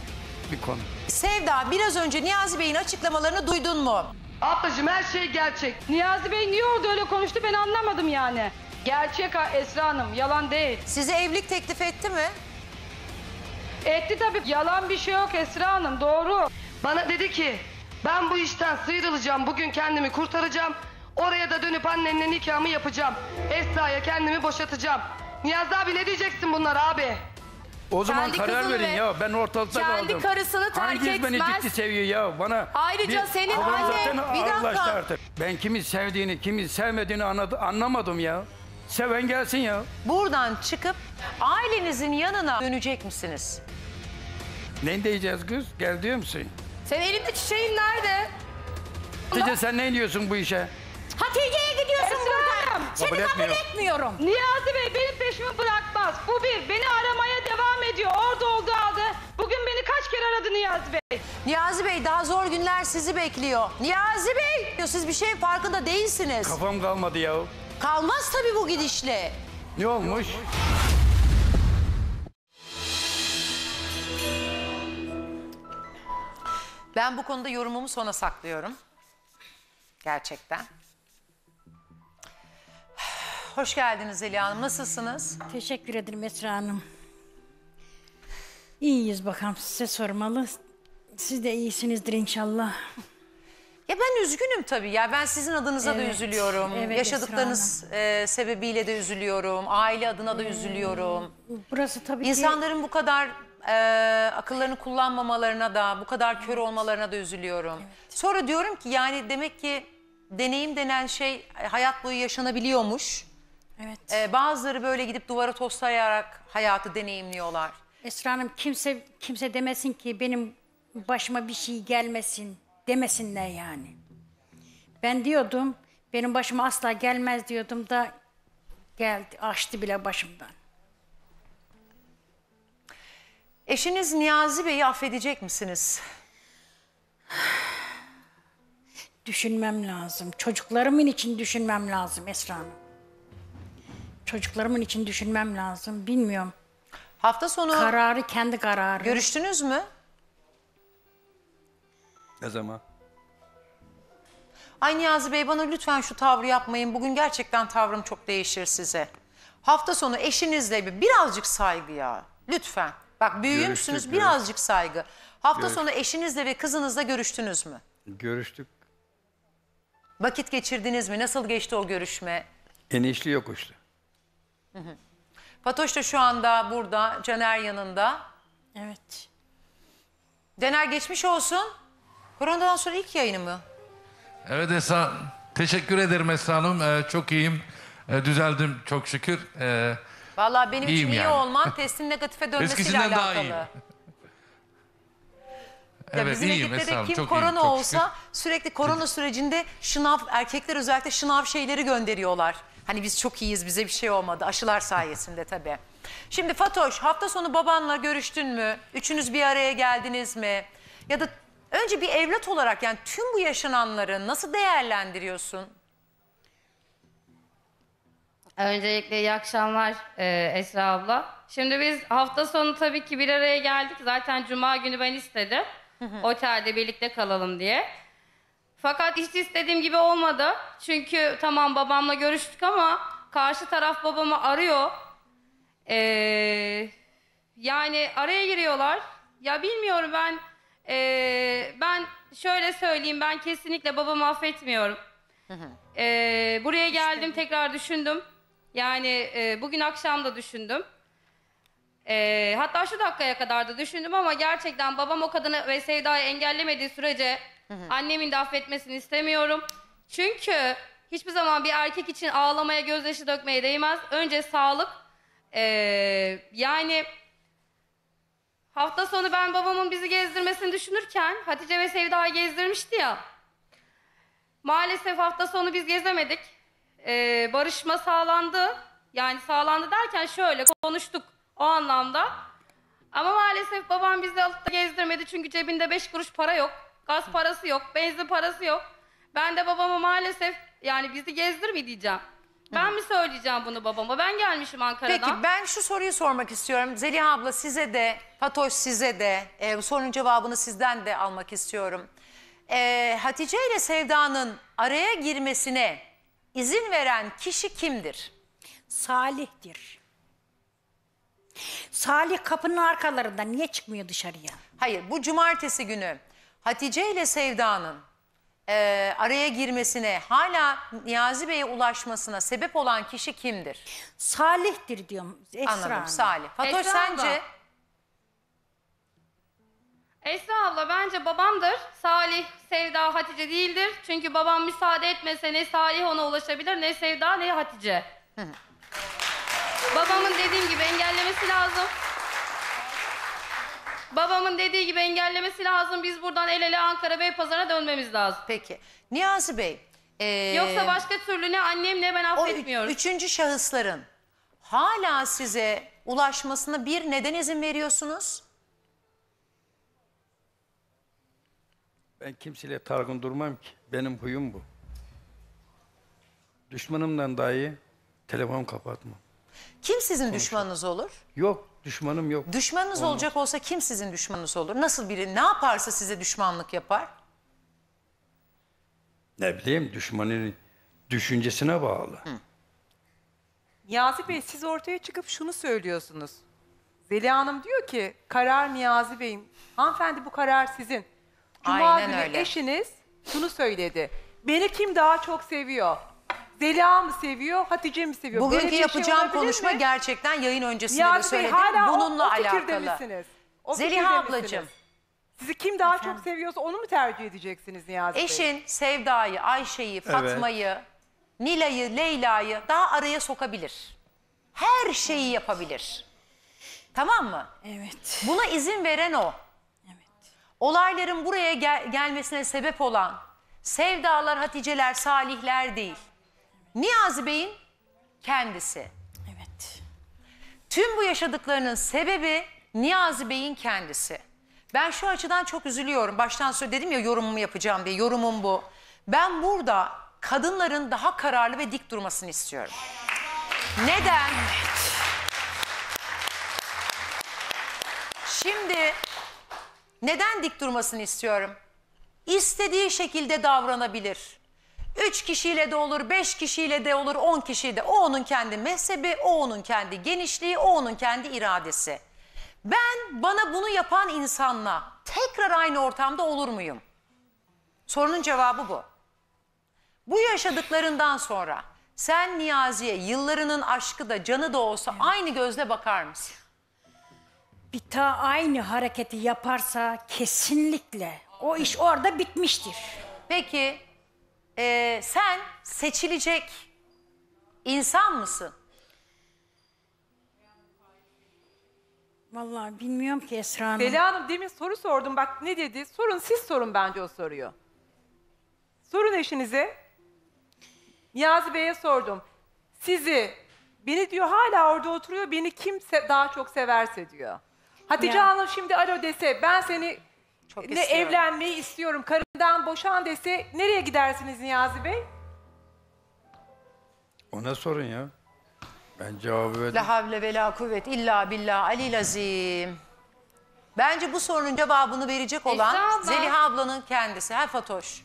bir konu. Sevda, biraz önce Niyazi Bey'in açıklamalarını duydun mu? Ablacığım her şey gerçek. Niyazi Bey niye orada öyle konuştu ben anlamadım yani. Gerçek Esra Hanım, yalan değil. Size evlilik teklif etti mi? Etti tabii. Yalan bir şey yok Esra Hanım, doğru. Bana dedi ki ben bu işten sıyrılacağım. Bugün kendimi kurtaracağım. Oraya da dönüp annenle nikahımı yapacağım. Esra'ya kendimi boşatacağım. Niyazi abi ne diyeceksin bunlar abi? O zaman Kendi karar kızını verin ve ya. Ben ortalıkta kaldım. kendi karısını terk Hanginiz beni etmez. ciddi seviyor ya? Bana Ayrıca senin babam anne- zaten bir dakika. ağırlaştı artık. Ben kimi sevdiğini, kimi sevmediğini anlamadım ya. Seven gelsin ya. Buradan çıkıp ailenizin yanına dönecek misiniz? Ne diyeceğiz kız? Gel diyor musun? Sen elinde çiçeğin nerede? Hatice sen ne diyorsun bu işe? Hatice'ye gidiyorsun Esra buradan. Hanım. Seni Kabul kabul etmiyorum. etmiyorum. Niyazi Bey benim peşimi bırakmaz. Bu bir. Beni aramaya devam ediyor. Orada olduğu halde. Bugün beni kaç kere aradı Niyazi Bey? Niyazi Bey daha zor günler sizi bekliyor. Niyazi Bey! Siz bir şeyin farkında değilsiniz. Kafam kalmadı ya. Kalmaz tabii bu gidişle. Ne olmuş? Ben bu konuda yorumumu sona saklıyorum. Gerçekten. Hoş geldiniz Zeliha Hanım. Nasılsınız? Teşekkür ederim Esra Hanım. İyiyiz bakalım, size sormalı. Siz de iyisinizdir inşallah. Ya ben üzgünüm tabii. Ya ben sizin adınıza da Evet, üzülüyorum. evet Yaşadıklarınız sebebiyle de üzülüyorum. Aile adına da üzülüyorum. Burası tabii İnsanların bu kadar akıllarını kullanmamalarına da, bu kadar kör olmalarına da üzülüyorum. Sonra diyorum ki yani demek ki deneyim denen şey hayat boyu yaşanabiliyormuş. Evet. Bazıları böyle gidip duvara toslayarak hayatı deneyimliyorlar. Esra Hanım, kimse demesin ki benim başıma bir şey gelmesin demesinler yani. Ben diyordum benim başıma asla gelmez diyordum da geldi, açtı bile başımdan. Eşiniz Niyazi Bey'i affedecek misiniz? Düşünmem lazım. Çocuklarımın için düşünmem lazım Esra Hanım. Çocuklarımın için düşünmem lazım. Bilmiyorum. Hafta sonu kararı kendi kararı. Görüştünüz mü? Ne zaman? Ay Niyazi Bey bana lütfen şu tavrı yapmayın. Bugün gerçekten tavrım çok değişir size. Hafta sonu eşinizle birazcık saygı ya. Lütfen. Bak büyüğümsünüz, Görüştük, birazcık saygı. Hafta Görüştük. sonu eşinizle ve kızınızla görüştünüz mü? Görüştük. Vakit geçirdiniz mi? Nasıl geçti o görüşme? Enişli yokuşlu. Fatoş da şu anda burada, Caner yanında. Evet. Caner geçmiş olsun. Koronadan sonra ilk yayını mı? Evet Esra, teşekkür ederim Esra Hanım. Çok iyiyim. Düzeldim çok şükür. Vallahi benim İyiyim için iyi yani. olman testin negatife dönmesiyle Eskisinden daha alakalı. iyiyim. Ya Evet bizim iyiyim ekipte Esra de Hanım. kim Çok korona iyiyim, çok olsa şükür. sürekli korona sürecinde şınav, erkekler özellikle şınav şeyleri gönderiyorlar. Hani biz çok iyiyiz, bize bir şey olmadı. Aşılar sayesinde tabii. Şimdi Fatoş, hafta sonu babanla görüştün mü? Üçünüz bir araya geldiniz mi? Ya da önce bir evlat olarak yani tüm bu yaşananları nasıl değerlendiriyorsun? Öncelikle iyi akşamlar Esra abla. Şimdi biz hafta sonu tabii ki bir araya geldik. Zaten cuma günü ben istedim. Otelde birlikte kalalım diye. Fakat hiç istediğim gibi olmadı. Çünkü tamam babamla görüştük ama karşı taraf babamı arıyor. Yani araya giriyorlar. Ya bilmiyorum ben şöyle söyleyeyim, ben kesinlikle babamı affetmiyorum. Buraya geldim, tekrar düşündüm. Yani bugün akşam da düşündüm. Hatta şu dakikaya kadar da düşündüm ama gerçekten babam o kadını ve Sevda'yı engellemediği sürece annemin de affetmesini istemiyorum. Çünkü hiçbir zaman bir erkek için ağlamaya, gözyaşı dökmeye değmez. Önce sağlık. Yani hafta sonu ben babamın bizi gezdirmesini düşünürken Hatice ve Sevda'yı gezdirmişti ya. Maalesef hafta sonu biz gezemedik. Barışma sağlandı. Yani sağlandı derken şöyle konuştuk o anlamda. Ama maalesef babam bizi alıp da gezdirmedi. Çünkü cebinde 5 kuruş para yok. Gaz parası yok. Benzin parası yok. Ben de babama maalesef yani bizi gezdirme diyeceğim. Ben mi söyleyeceğim bunu babama? Ben gelmişim Ankara'dan. Peki ben şu soruyu sormak istiyorum. Zeliha abla size de, Fatoş size de, bu sorunun cevabını sizden de almak istiyorum. Hatice ile Sevda'nın araya girmesine izin veren kişi kimdir? Salih'tir. Salih kapının arkalarında niye çıkmıyor dışarıya? Hayır, bu cumartesi günü Hatice ile Sevda'nın araya girmesine, hala Niyazi Bey'e ulaşmasına sebep olan kişi kimdir? Salih'tir diyorum Esra Anladım, Hanım. Salih. Fatoş Esra sence? abla. Esra abla bence babamdır. Salih, Sevda, Hatice değildir. Çünkü babam müsaade etmese ne Salih ona ulaşabilir, ne Sevda, ne Hatice. Babamın dediğim gibi engellemesi lazım. Babamın dediği gibi engellemesi lazım. Biz buradan el ele Ankara Beypazarı'na dönmemiz lazım. Peki. Niyazi Bey. Yoksa başka türlü ne annem ne ben affetmiyoruz. O üçüncü şahısların hala size ulaşmasına bir neden izin veriyorsunuz? Ben kimseyle targın durmam ki. Benim huyum bu. Düşmanımdan dahi telefon kapatmam. Kim sizin düşmanınız olur? Yok, düşmanım yok. Düşmanınız Olmaz. olacak olsa kim sizin düşmanınız olur? Nasıl biri ne yaparsa size düşmanlık yapar? Ne bileyim, düşmanın düşüncesine bağlı. Niyazi Bey siz ortaya çıkıp şunu söylüyorsunuz. Zeliha Hanım diyor ki karar Niyazi Bey'in. Hanımefendi bu karar sizin. Cuma Aynen günü öyle. eşiniz şunu söyledi. Beni kim daha çok seviyor? Zeliha mı seviyor, Hatice mi seviyor? Böyle Bugünkü bir yapacağım olabilir konuşma mi? gerçekten yayın öncesinde de Niyazi Bey söyledim. hala Bununla o fikirde alakalı. misiniz? O Zeliha fikirde ablacığım. misiniz? Sizi kim daha çok seviyorsa onu mu tercih edeceksiniz Niyazi Bey? Eşin Sevda'yı, Ayşe'yi, Fatma'yı, Nilay'ı, Leyla'yı daha araya sokabilir. Her şeyi yapabilir. Tamam mı? Evet. Buna izin veren o. Olayların buraya gelmesine sebep olan Sevdalar, Haticeler, Salihler değil. Niyazi Bey'in kendisi. Evet. Tüm bu yaşadıklarının sebebi Niyazi Bey'in kendisi. Ben şu açıdan çok üzülüyorum. Baştan sonra dedim ya yorumumu yapacağım diye. Yorumum bu. Ben burada kadınların daha kararlı ve dik durmasını istiyorum. Neden? Şimdi neden dik durmasını istiyorum? İstediği şekilde davranabilir. 3 kişiyle de olur, 5 kişiyle de olur, 10 kişiyle de. O onun kendi mezhebi, o onun kendi genişliği, o onun kendi iradesi. Ben bana bunu yapan insanla tekrar aynı ortamda olur muyum? Sorunun cevabı bu. Bu yaşadıklarından sonra sen Niyazi'ye yıllarının aşkı da canı da olsa aynı gözle bakar mısın? Bir daha aynı hareketi yaparsa kesinlikle o iş orada bitmiştir. Peki sen seçilecek insan mısın? Vallahi bilmiyorum ki Esra Hanım. Zeliha Hanım demin soru sordum. Bak ne dedi? Sorun siz sorun bence o soruyu. Sorun eşinize. Niyazi Bey'e sordum. Beni diyor hala orada oturuyor. Beni kim daha çok severse diyor. Hatice Ya. Hanım şimdi alo dese ben seni Çok ne istiyorum. evlenmeyi istiyorum. Karından boşan dese nereye gidersiniz Niyazi Bey? Ona sorun ya. Ben cevabı verdim. La havle ve la kuvvet illa billah alil azim. Bence bu sorunun cevabını verecek olan Esra abla. Zeliha ablanın kendisi. Ha Fatoş?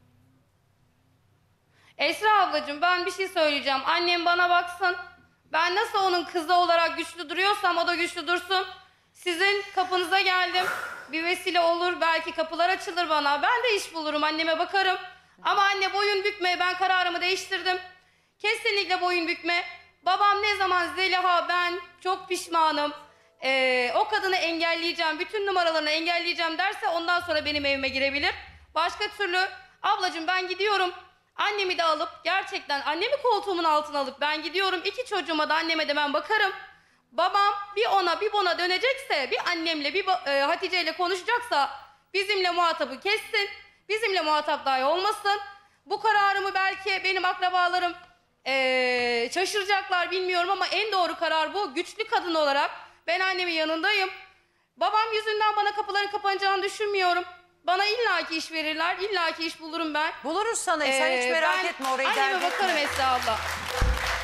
Esra ablacığım ben bir şey söyleyeceğim. Annem bana baksın. Ben nasıl onun kızı olarak güçlü duruyorsam o da güçlü dursun. Sizin kapınıza geldim. Bir vesile olur. Belki kapılar açılır bana. Ben de iş bulurum. Anneme bakarım. Ama anne boyun bükme. Ben kararımı değiştirdim. Kesinlikle boyun bükme. Babam ne zaman Zeliha ben çok pişmanım. O kadını engelleyeceğim. Bütün numaralarını engelleyeceğim derse ondan sonra benim evime girebilir. Başka türlü ablacığım ben gidiyorum. Annemi de alıp gerçekten annemi koltuğumun altına alıp ben gidiyorum. 2 çocuğuma da anneme de ben bakarım. Babam bir ona bir buna dönecekse, bir annemle bir Hatice ile konuşacaksa bizimle muhatabı kessin. Bizimle muhatap dahi olmasın. Bu kararımı belki benim akrabalarım şaşıracaklar bilmiyorum ama en doğru karar bu. Güçlü kadın olarak ben annemin yanındayım. Babam yüzünden bana kapıların kapanacağını düşünmüyorum. Bana illaki iş verirler, illaki iş bulurum ben. Buluruz sana, sen hiç merak etme orayı. Anneme dert etme. bakarım Esra abla.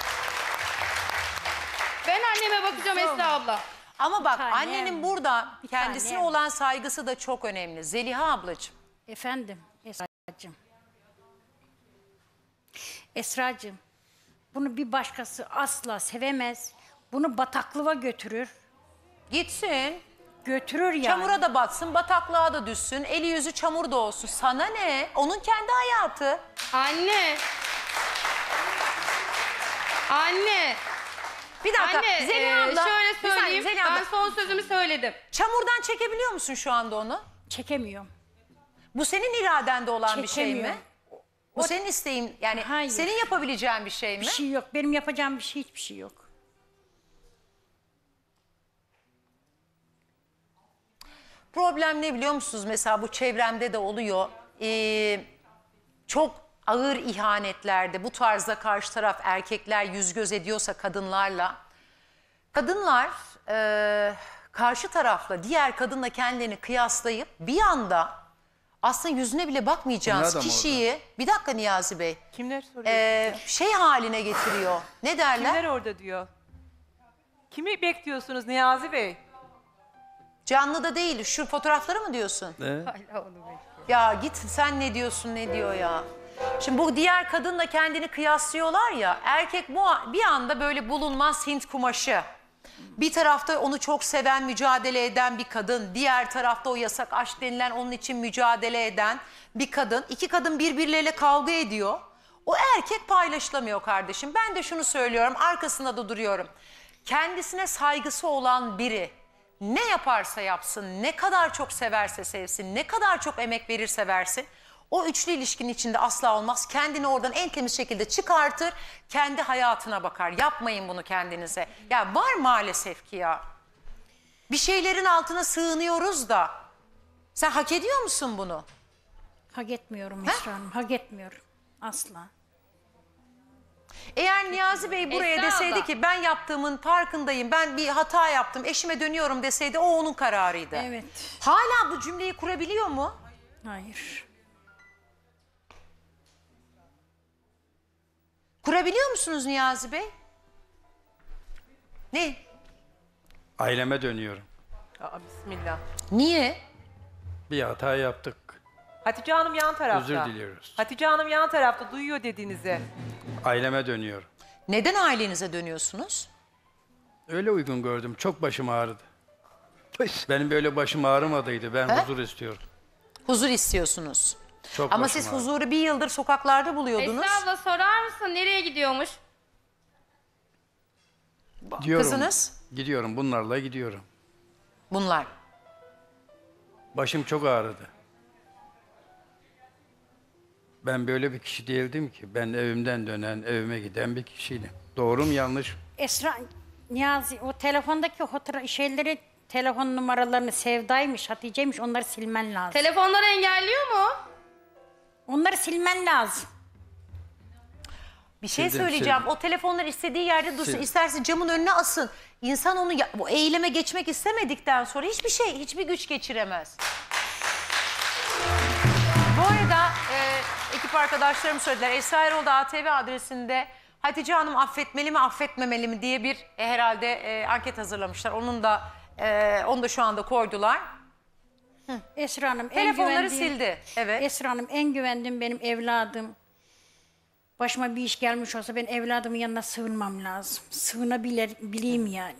Ben anneme bakacağım Esra abla. Ama bak tanem, annenin burada bir kendisine tanem. olan saygısı da çok önemli. Zeliha ablacığım. Efendim Esra'cığım. Esra'cığım, bunu bir başkası asla sevemez. Bunu bataklığa götürür. Gitsin. Götürür yani. Çamura da batsın, bataklığa da düşsün, eli yüzü çamur da olsun. Sana ne? Onun kendi hayatı. Anne. Anne. Bir dakika. Anne, Zeliha abla. şöyle bir saniye, söyleyeyim. Zeliha abla. Ben son sözümü söyledim. Çamurdan çekebiliyor musun şu anda onu? Çekemiyorum. Bu senin iradende olan bir şey mi? Çekemiyorum. Bu senin isteğin, yani Hayır. senin yapabileceğin bir şey mi? Bir şey yok. Benim yapacağım bir şey hiçbir şey yok. Problem ne biliyor musunuz? Mesela bu çevremde de oluyor. Çok ağır ihanetlerde bu tarzda karşı taraf erkekler yüz göz ediyorsa kadınlarla. Kadınlar karşı tarafla diğer kadınla kendilerini kıyaslayıp bir anda aslında yüzüne bile bakmayacağınız Bunlar da mı kişiyi bir dakika Niyazi Bey Kimler soruyor? şey haline getiriyor. Ne derler? Kimler orada diyor? Kimi bekliyorsunuz Niyazi Bey? Canlıda değil, şu fotoğrafları mı diyorsun? Ne? Ya git sen ne diyorsun ne diyor ya. Şimdi bu diğer kadınla kendini kıyaslıyorlar ya. Erkek bir anda böyle bulunmaz Hint kumaşı. Bir tarafta onu çok seven, mücadele eden bir kadın. Diğer tarafta o yasak aşk denilen onun için mücadele eden bir kadın. İki kadın birbirleriyle kavga ediyor. O erkek paylaşılamıyor kardeşim. Ben de şunu söylüyorum, arkasında da duruyorum. Kendisine saygısı olan biri ne yaparsa yapsın, ne kadar çok severse sevsin, ne kadar çok emek verirse versin, o üçlü ilişkinin içinde asla olmaz. Kendini oradan en temiz şekilde çıkartır, kendi hayatına bakar. Yapmayın bunu kendinize. Ya var maalesef ki ya. Bir şeylerin altına sığınıyoruz da. Sen hak ediyor musun bunu? Hak etmiyorum Esra Hanım. Hak etmiyorum. Asla. Eğer Niyazi Bey buraya Esra deseydi abla. ki ben yaptığımın farkındayım, ben bir hata yaptım, eşime dönüyorum deseydi o onun kararıydı. Evet. Hala bu cümleyi kurabiliyor mu? Hayır. Kurabiliyor musunuz Niyazi Bey? Ne? Aileme dönüyorum. Aa, bismillah. Niye? Bir hata yaptık. Hatice Hanım yan tarafta. Özür diliyoruz. Hatice Hanım yan tarafta duyuyor dediğinizi. Aileme dönüyorum. Neden ailenize dönüyorsunuz? Öyle uygun gördüm. Çok başım ağrıdı. Benim böyle başım ağrımadıydı. Ben huzur istiyorum. Huzur istiyorsunuz. Çok Ama başım siz ağrıdı. huzuru bir yıldır sokaklarda buluyordunuz. Esra abla sorar mısın nereye gidiyormuş? Gidiyorum. Kızınız? Gidiyorum. Bunlarla gidiyorum. Bunlar. Başım çok ağrıdı. Ben böyle bir kişi değildim ki. Ben evimden dönen, evime giden bir kişiydim. Doğru mu yanlış mı? Esra, Niyazi o telefondaki şeyleri, telefon numaralarını Sevda'ymış, Hatice'ymiş, onları silmen lazım. Telefonları engelliyor mu? Onları silmen lazım. Bir şey Sildim, söyleyeceğim. sildim. O telefonlar istediği yerde dursun. Sildim. İsterse camın önüne asın. İnsan onu bu eyleme geçmek istemedikten sonra hiçbir güç geçiremez. Bu arada ekip arkadaşlarım söylediler. Esra Erol da ATV adresinde Hatice Hanım affetmeli mi affetmemeli mi diye bir herhalde anket hazırlamışlar. Onu da şu anda koydular. Esra Hanım Telefonları sildi. Evet. Esra Hanım en güvendiğim benim evladım. Başıma bir iş gelmiş olsa ben evladımın yanına sığınmam lazım. Sığınabileyim yani.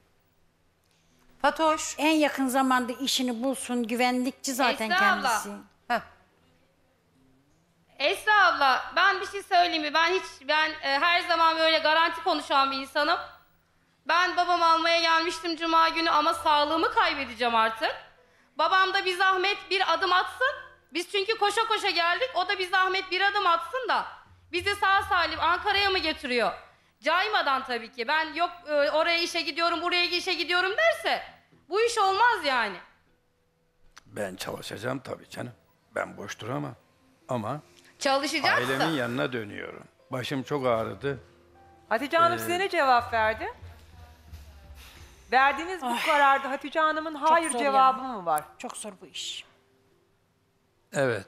Fatoş. En yakın zamanda işini bulsun. Güvenlikçi zaten Esra abla. kendisi. Esra abla ben bir şey söyleyeyim mi? Ben her zaman böyle garanti konuşan bir insanım. Ben babamı almaya gelmiştim cuma günü ama sağlığımı kaybedeceğim artık. Babam da bir zahmet bir adım atsın. Biz çünkü koşa koşa geldik. O da bir zahmet bir adım atsın da bizi sağ salim Ankara'ya mı getiriyor? Caymadan tabii ki. Ben yok oraya işe gidiyorum, buraya işe gidiyorum derse bu iş olmaz yani. Ben çalışacağım tabii canım. Ben boş duramam. Ama Çalışacaksın. ailemin yanına dönüyorum. Başım çok ağrıdı. Hatice Hanım size ne cevap verdi? Verdiğiniz bu kararda Hatice Hanım'ın hayır zor cevabı yani. mı var? Çok zor bu iş. Evet.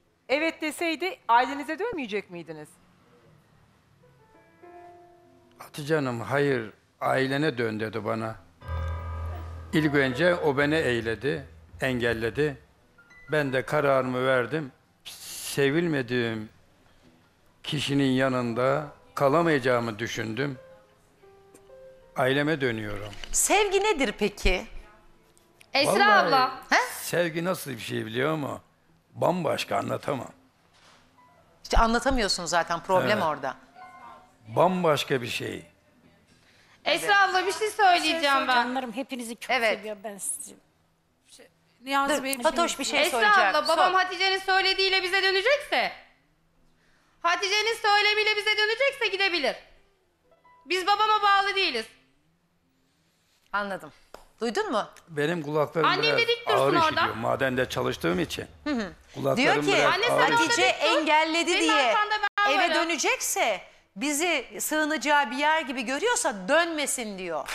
Evet deseydi ailenize dönmeyecek miydiniz? Hatice Hanım hayır ailene dön dedi bana. İlk önce o beni eyledi, engelledi. Ben de kararımı verdim. Sevilmediğim kişinin yanında kalamayacağımı düşündüm. Aileme dönüyorum. Sevgi nedir peki? Esra Vallahi abla. Sevgi nasıl bir şey biliyor musun? Bambaşka, anlatamam. İşte anlatamıyorsun zaten, problem Evet. orada. Bambaşka bir şey. Esra abla bir şey söyleyeceğim ben. Canlarım hepinizi çok seviyorum ben sizi. Niyazi Dur, Bey Fatoş bir şey Esra söyleyecek. abla babam Sor. Hatice'nin söylediğiyle bize dönecekse, Hatice'nin söylemiyle bize dönecekse gidebilir. Biz babama bağlı değiliz. Anladım. Duydun mu? Benim kulaklarım Annem biraz de dik dursun ağır orada. işitiyor. Madende çalıştığım için. Diyor Kulaklarım ki biraz ağır Hatice işitiyor. engelledi Senin diye arkanda ben eve varım. dönecekse, bizi sığınacağı bir yer gibi görüyorsa dönmesin diyor.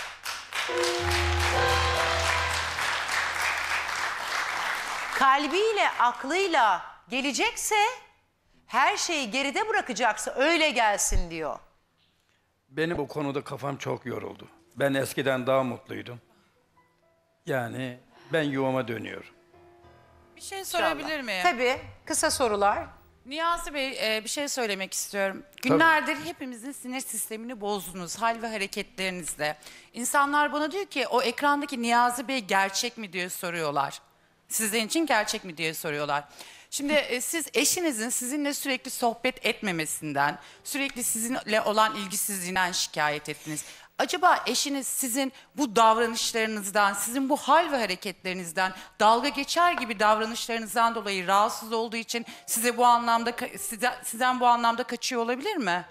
Kalbiyle, aklıyla gelecekse, her şeyi geride bırakacaksa öyle gelsin diyor. Benim bu konuda kafam çok yoruldu. Ben eskiden daha mutluydum. Yani ben yuvama dönüyorum. bir şey sorabilir miyim? Tabii, kısa sorular. Niyazi Bey bir şey söylemek istiyorum. Günlerdir hepimizin sinir sistemini bozdunuz hal ve hareketlerinizle. İnsanlar bana diyor ki o ekrandaki Niyazi Bey gerçek mi diye soruyorlar. Sizin için gerçek mi diye soruyorlar. Şimdi siz eşinizin sizinle sürekli sohbet etmemesinden, sürekli sizinle olan ilgisizliğinden şikayet ettiniz. Acaba eşiniz sizin bu davranışlarınızdan, sizin bu hal ve hareketlerinizden, dalga geçer gibi davranışlarınızdan dolayı rahatsız olduğu için size bu anlamda sizden bu anlamda kaçıyor olabilir mi?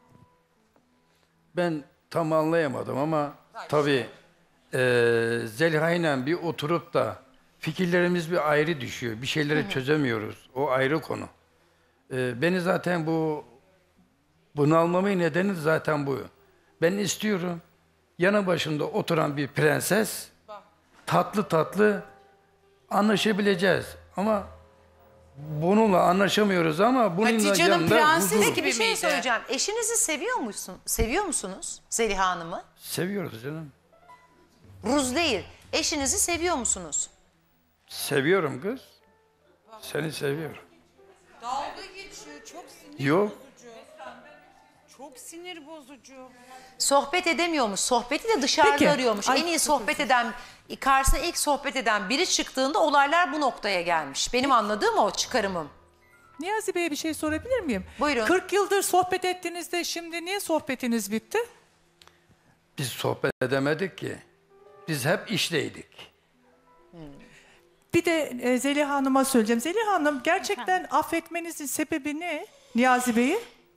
Ben tam anlayamadım ama tabii Zeliha ile bir oturup da fikirlerimiz bir ayrı düşüyor. Bir şeyleri çözemiyoruz. O ayrı konu. Beni zaten bu bunalmamın nedeni zaten bu. Ben istiyorum yanı başında oturan bir prenses, tatlı tatlı anlaşabileceğiz. Ama bununla anlaşamıyoruz ama bununla Hatice'nin yanında prensesi huzur. gibi Bir şey miydi? söyleyeceğim. Eşinizi seviyor musunuz Zeliha Hanım'ı? Seviyoruz canım. Ruz değil. Eşinizi seviyor musunuz? Seviyorum kız. Seni seviyorum. Dalga geçiyor, çok sinir Yok. bozucu. Çok sinir bozucu. Sohbet edemiyormuş. Sohbeti de dışarıda Peki. arıyormuş. Ay, En iyi çok sohbet eden, karşısına ilk sohbet eden biri çıktığında olaylar bu noktaya gelmiş. Benim anladığım o, çıkarımım. Niyazi Bey'e bir şey sorabilir miyim? Buyurun. 40 yıldır sohbet ettiğinizde şimdi niye sohbetiniz bitti? Biz sohbet edemedik ki. Biz hep işteydik. Bir de Zeliha Hanım'a söyleyeceğim. Zeliha Hanım gerçekten affetmenizin sebebi ne Niyazi Bey'i?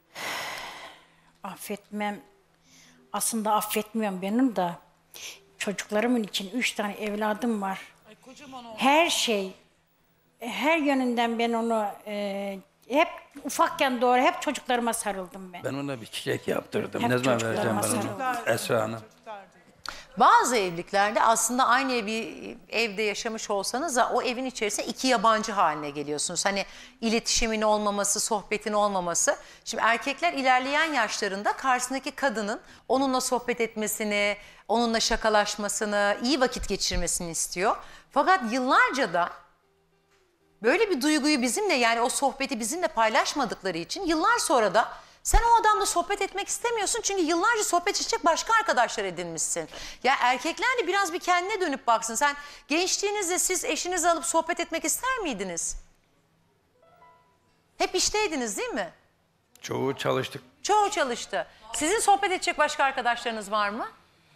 Affetmem. Aslında affetmiyorum benim de. Çocuklarımın için 3 tane evladım var. Her şey, her yönünden ben onu hep ufakken doğru hep çocuklarıma sarıldım ben. Ben ona bir çiçek yaptırdım. Hep Ne zaman çocuklarıma vereceğim ben onu? Esra Hanım. Bazı evliliklerde aslında aynı bir evde yaşamış olsanız da o evin içerisinde iki yabancı haline geliyorsunuz. Hani iletişimin olmaması, sohbetin olmaması. Şimdi erkekler ilerleyen yaşlarında karşısındaki kadının onunla sohbet etmesini, onunla şakalaşmasını, iyi vakit geçirmesini istiyor. Fakat yıllarca da böyle bir duyguyu bizimle, yani o sohbeti bizimle paylaşmadıkları için yıllar sonra da sen o adamla sohbet etmek istemiyorsun çünkü yıllarca sohbet edecek başka arkadaşlar edinmişsin. Ya erkekler de biraz bir kendine dönüp baksın. Sen gençliğinizde siz eşinizi alıp sohbet etmek ister miydiniz? Hep işteydiniz değil mi? Çoğu çalıştık. Çoğu çalıştı. Sizin sohbet edecek başka arkadaşlarınız var mı?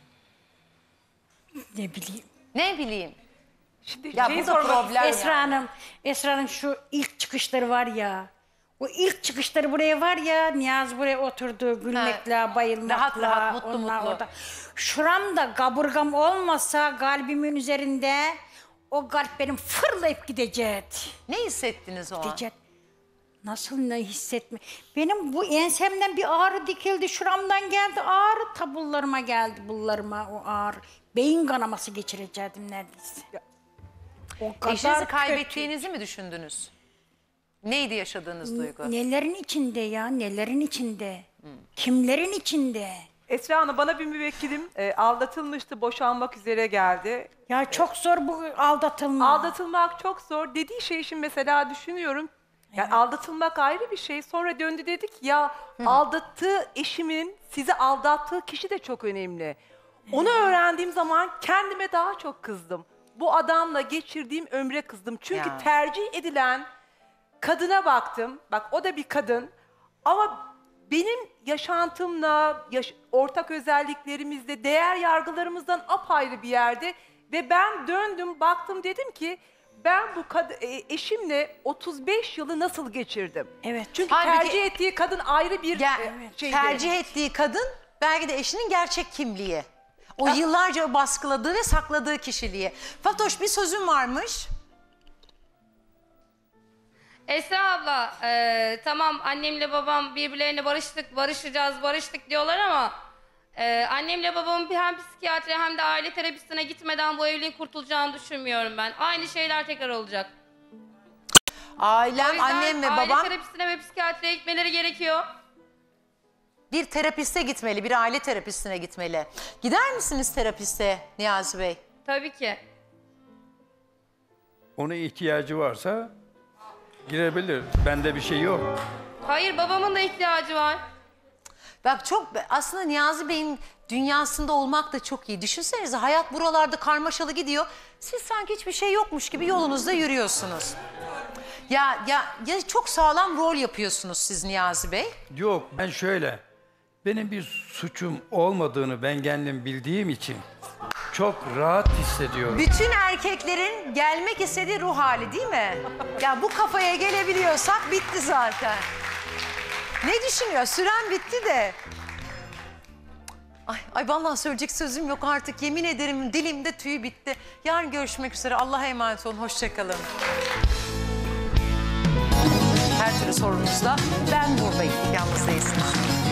Ne bileyim. Ne bileyim. Şimdi Ya bu da problem Esra yani. Hanım, Esra Hanım şu ilk çıkışları var ya. O ilk çıkışları buraya var ya, Niyazi buraya oturdu gülmekle, bayılmakla. Rahat rahat, mutlu onlar mutlu. Orada. Şuramda kaburgam olmasa kalbimin üzerinde o kalp benim fırlayıp gidecekti. Ne hissettiniz o an? Gidecek. Nasıl ne hissetme? Benim bu ensemden bir ağrı dikildi, şuramdan geldi ağrı, tabullarıma geldi, bullarıma o ağrı. Beyin kanaması geçirecektim neredeyse. O kadar Eşinizi kötü. kaybettiğinizi mi düşündünüz? Neydi yaşadığınız duygu? Nelerin içinde ya, nelerin içinde? Kimlerin içinde? Esra Hanım, bana bir müvekkilim aldatılmıştı, boşanmak üzere geldi. Ya çok zor bu aldatılma. Aldatılmak çok zor. Dediği şey için mesela düşünüyorum. Yani aldatılmak ayrı bir şey. Sonra döndü dedik ya aldattığı eşimin sizi aldattığı kişi de çok önemli. Onu öğrendiğim zaman kendime daha çok kızdım. Bu adamla geçirdiğim ömre kızdım. Çünkü tercih edilen kadına baktım. Bak o da bir kadın. Ama benim yaşantımla, ortak özelliklerimizle, değer yargılarımızdan apayrı bir yerde. Ve ben döndüm, baktım, dedim ki ben bu eşimle 35 yılı nasıl geçirdim? Evet. Çünkü tercih ettiği kadın ayrı bir şeydi. Tercih ettiği kadın belki de eşinin gerçek kimliği. O yıllarca baskıladığı ve sakladığı kişiliği. Fatoş, bir sözün varmış. Esra abla, tamam annemle babam birbirlerine barıştık diyorlar ama annemle babamın hem psikiyatri hem de aile terapistine gitmeden bu evliliğin kurtulacağını düşünmüyorum ben. Aynı şeyler tekrar olacak. Ailem, annem ve babam... Aile terapistine ve psikiyatriye gitmeleri gerekiyor. Bir terapiste gitmeli, bir aile terapistine gitmeli. Gider misiniz terapiste Niyazi Bey? Tabii ki. Ona ihtiyacı varsa girebilir. Bende bir şey yok. Hayır, babamın da ihtiyacı var. Bak aslında Niyazi Bey'in dünyasında olmak da çok iyi. Düşünsenize, hayat buralarda karmaşalı gidiyor. Siz sanki hiçbir şey yokmuş gibi yolunuzda yürüyorsunuz. Ya çok sağlam rol yapıyorsunuz siz Niyazi Bey. Yok, ben şöyle. Benim bir suçum olmadığını ben kendim bildiğim için çok rahat hissediyorum. Bütün erkeklerin gelmek istediği ruh hali değil mi? Ya bu kafaya gelebiliyorsak bitti zaten. Ne düşünüyor? Süren bitti de. Ay vallahi söyleyecek sözüm yok artık. Yemin ederim dilimde tüy bitti. Yarın görüşmek üzere. Allah'a emanet olun. Hoşçakalın. Her türlü sorunuzda ben buradayım. Yalnız değilsiniz.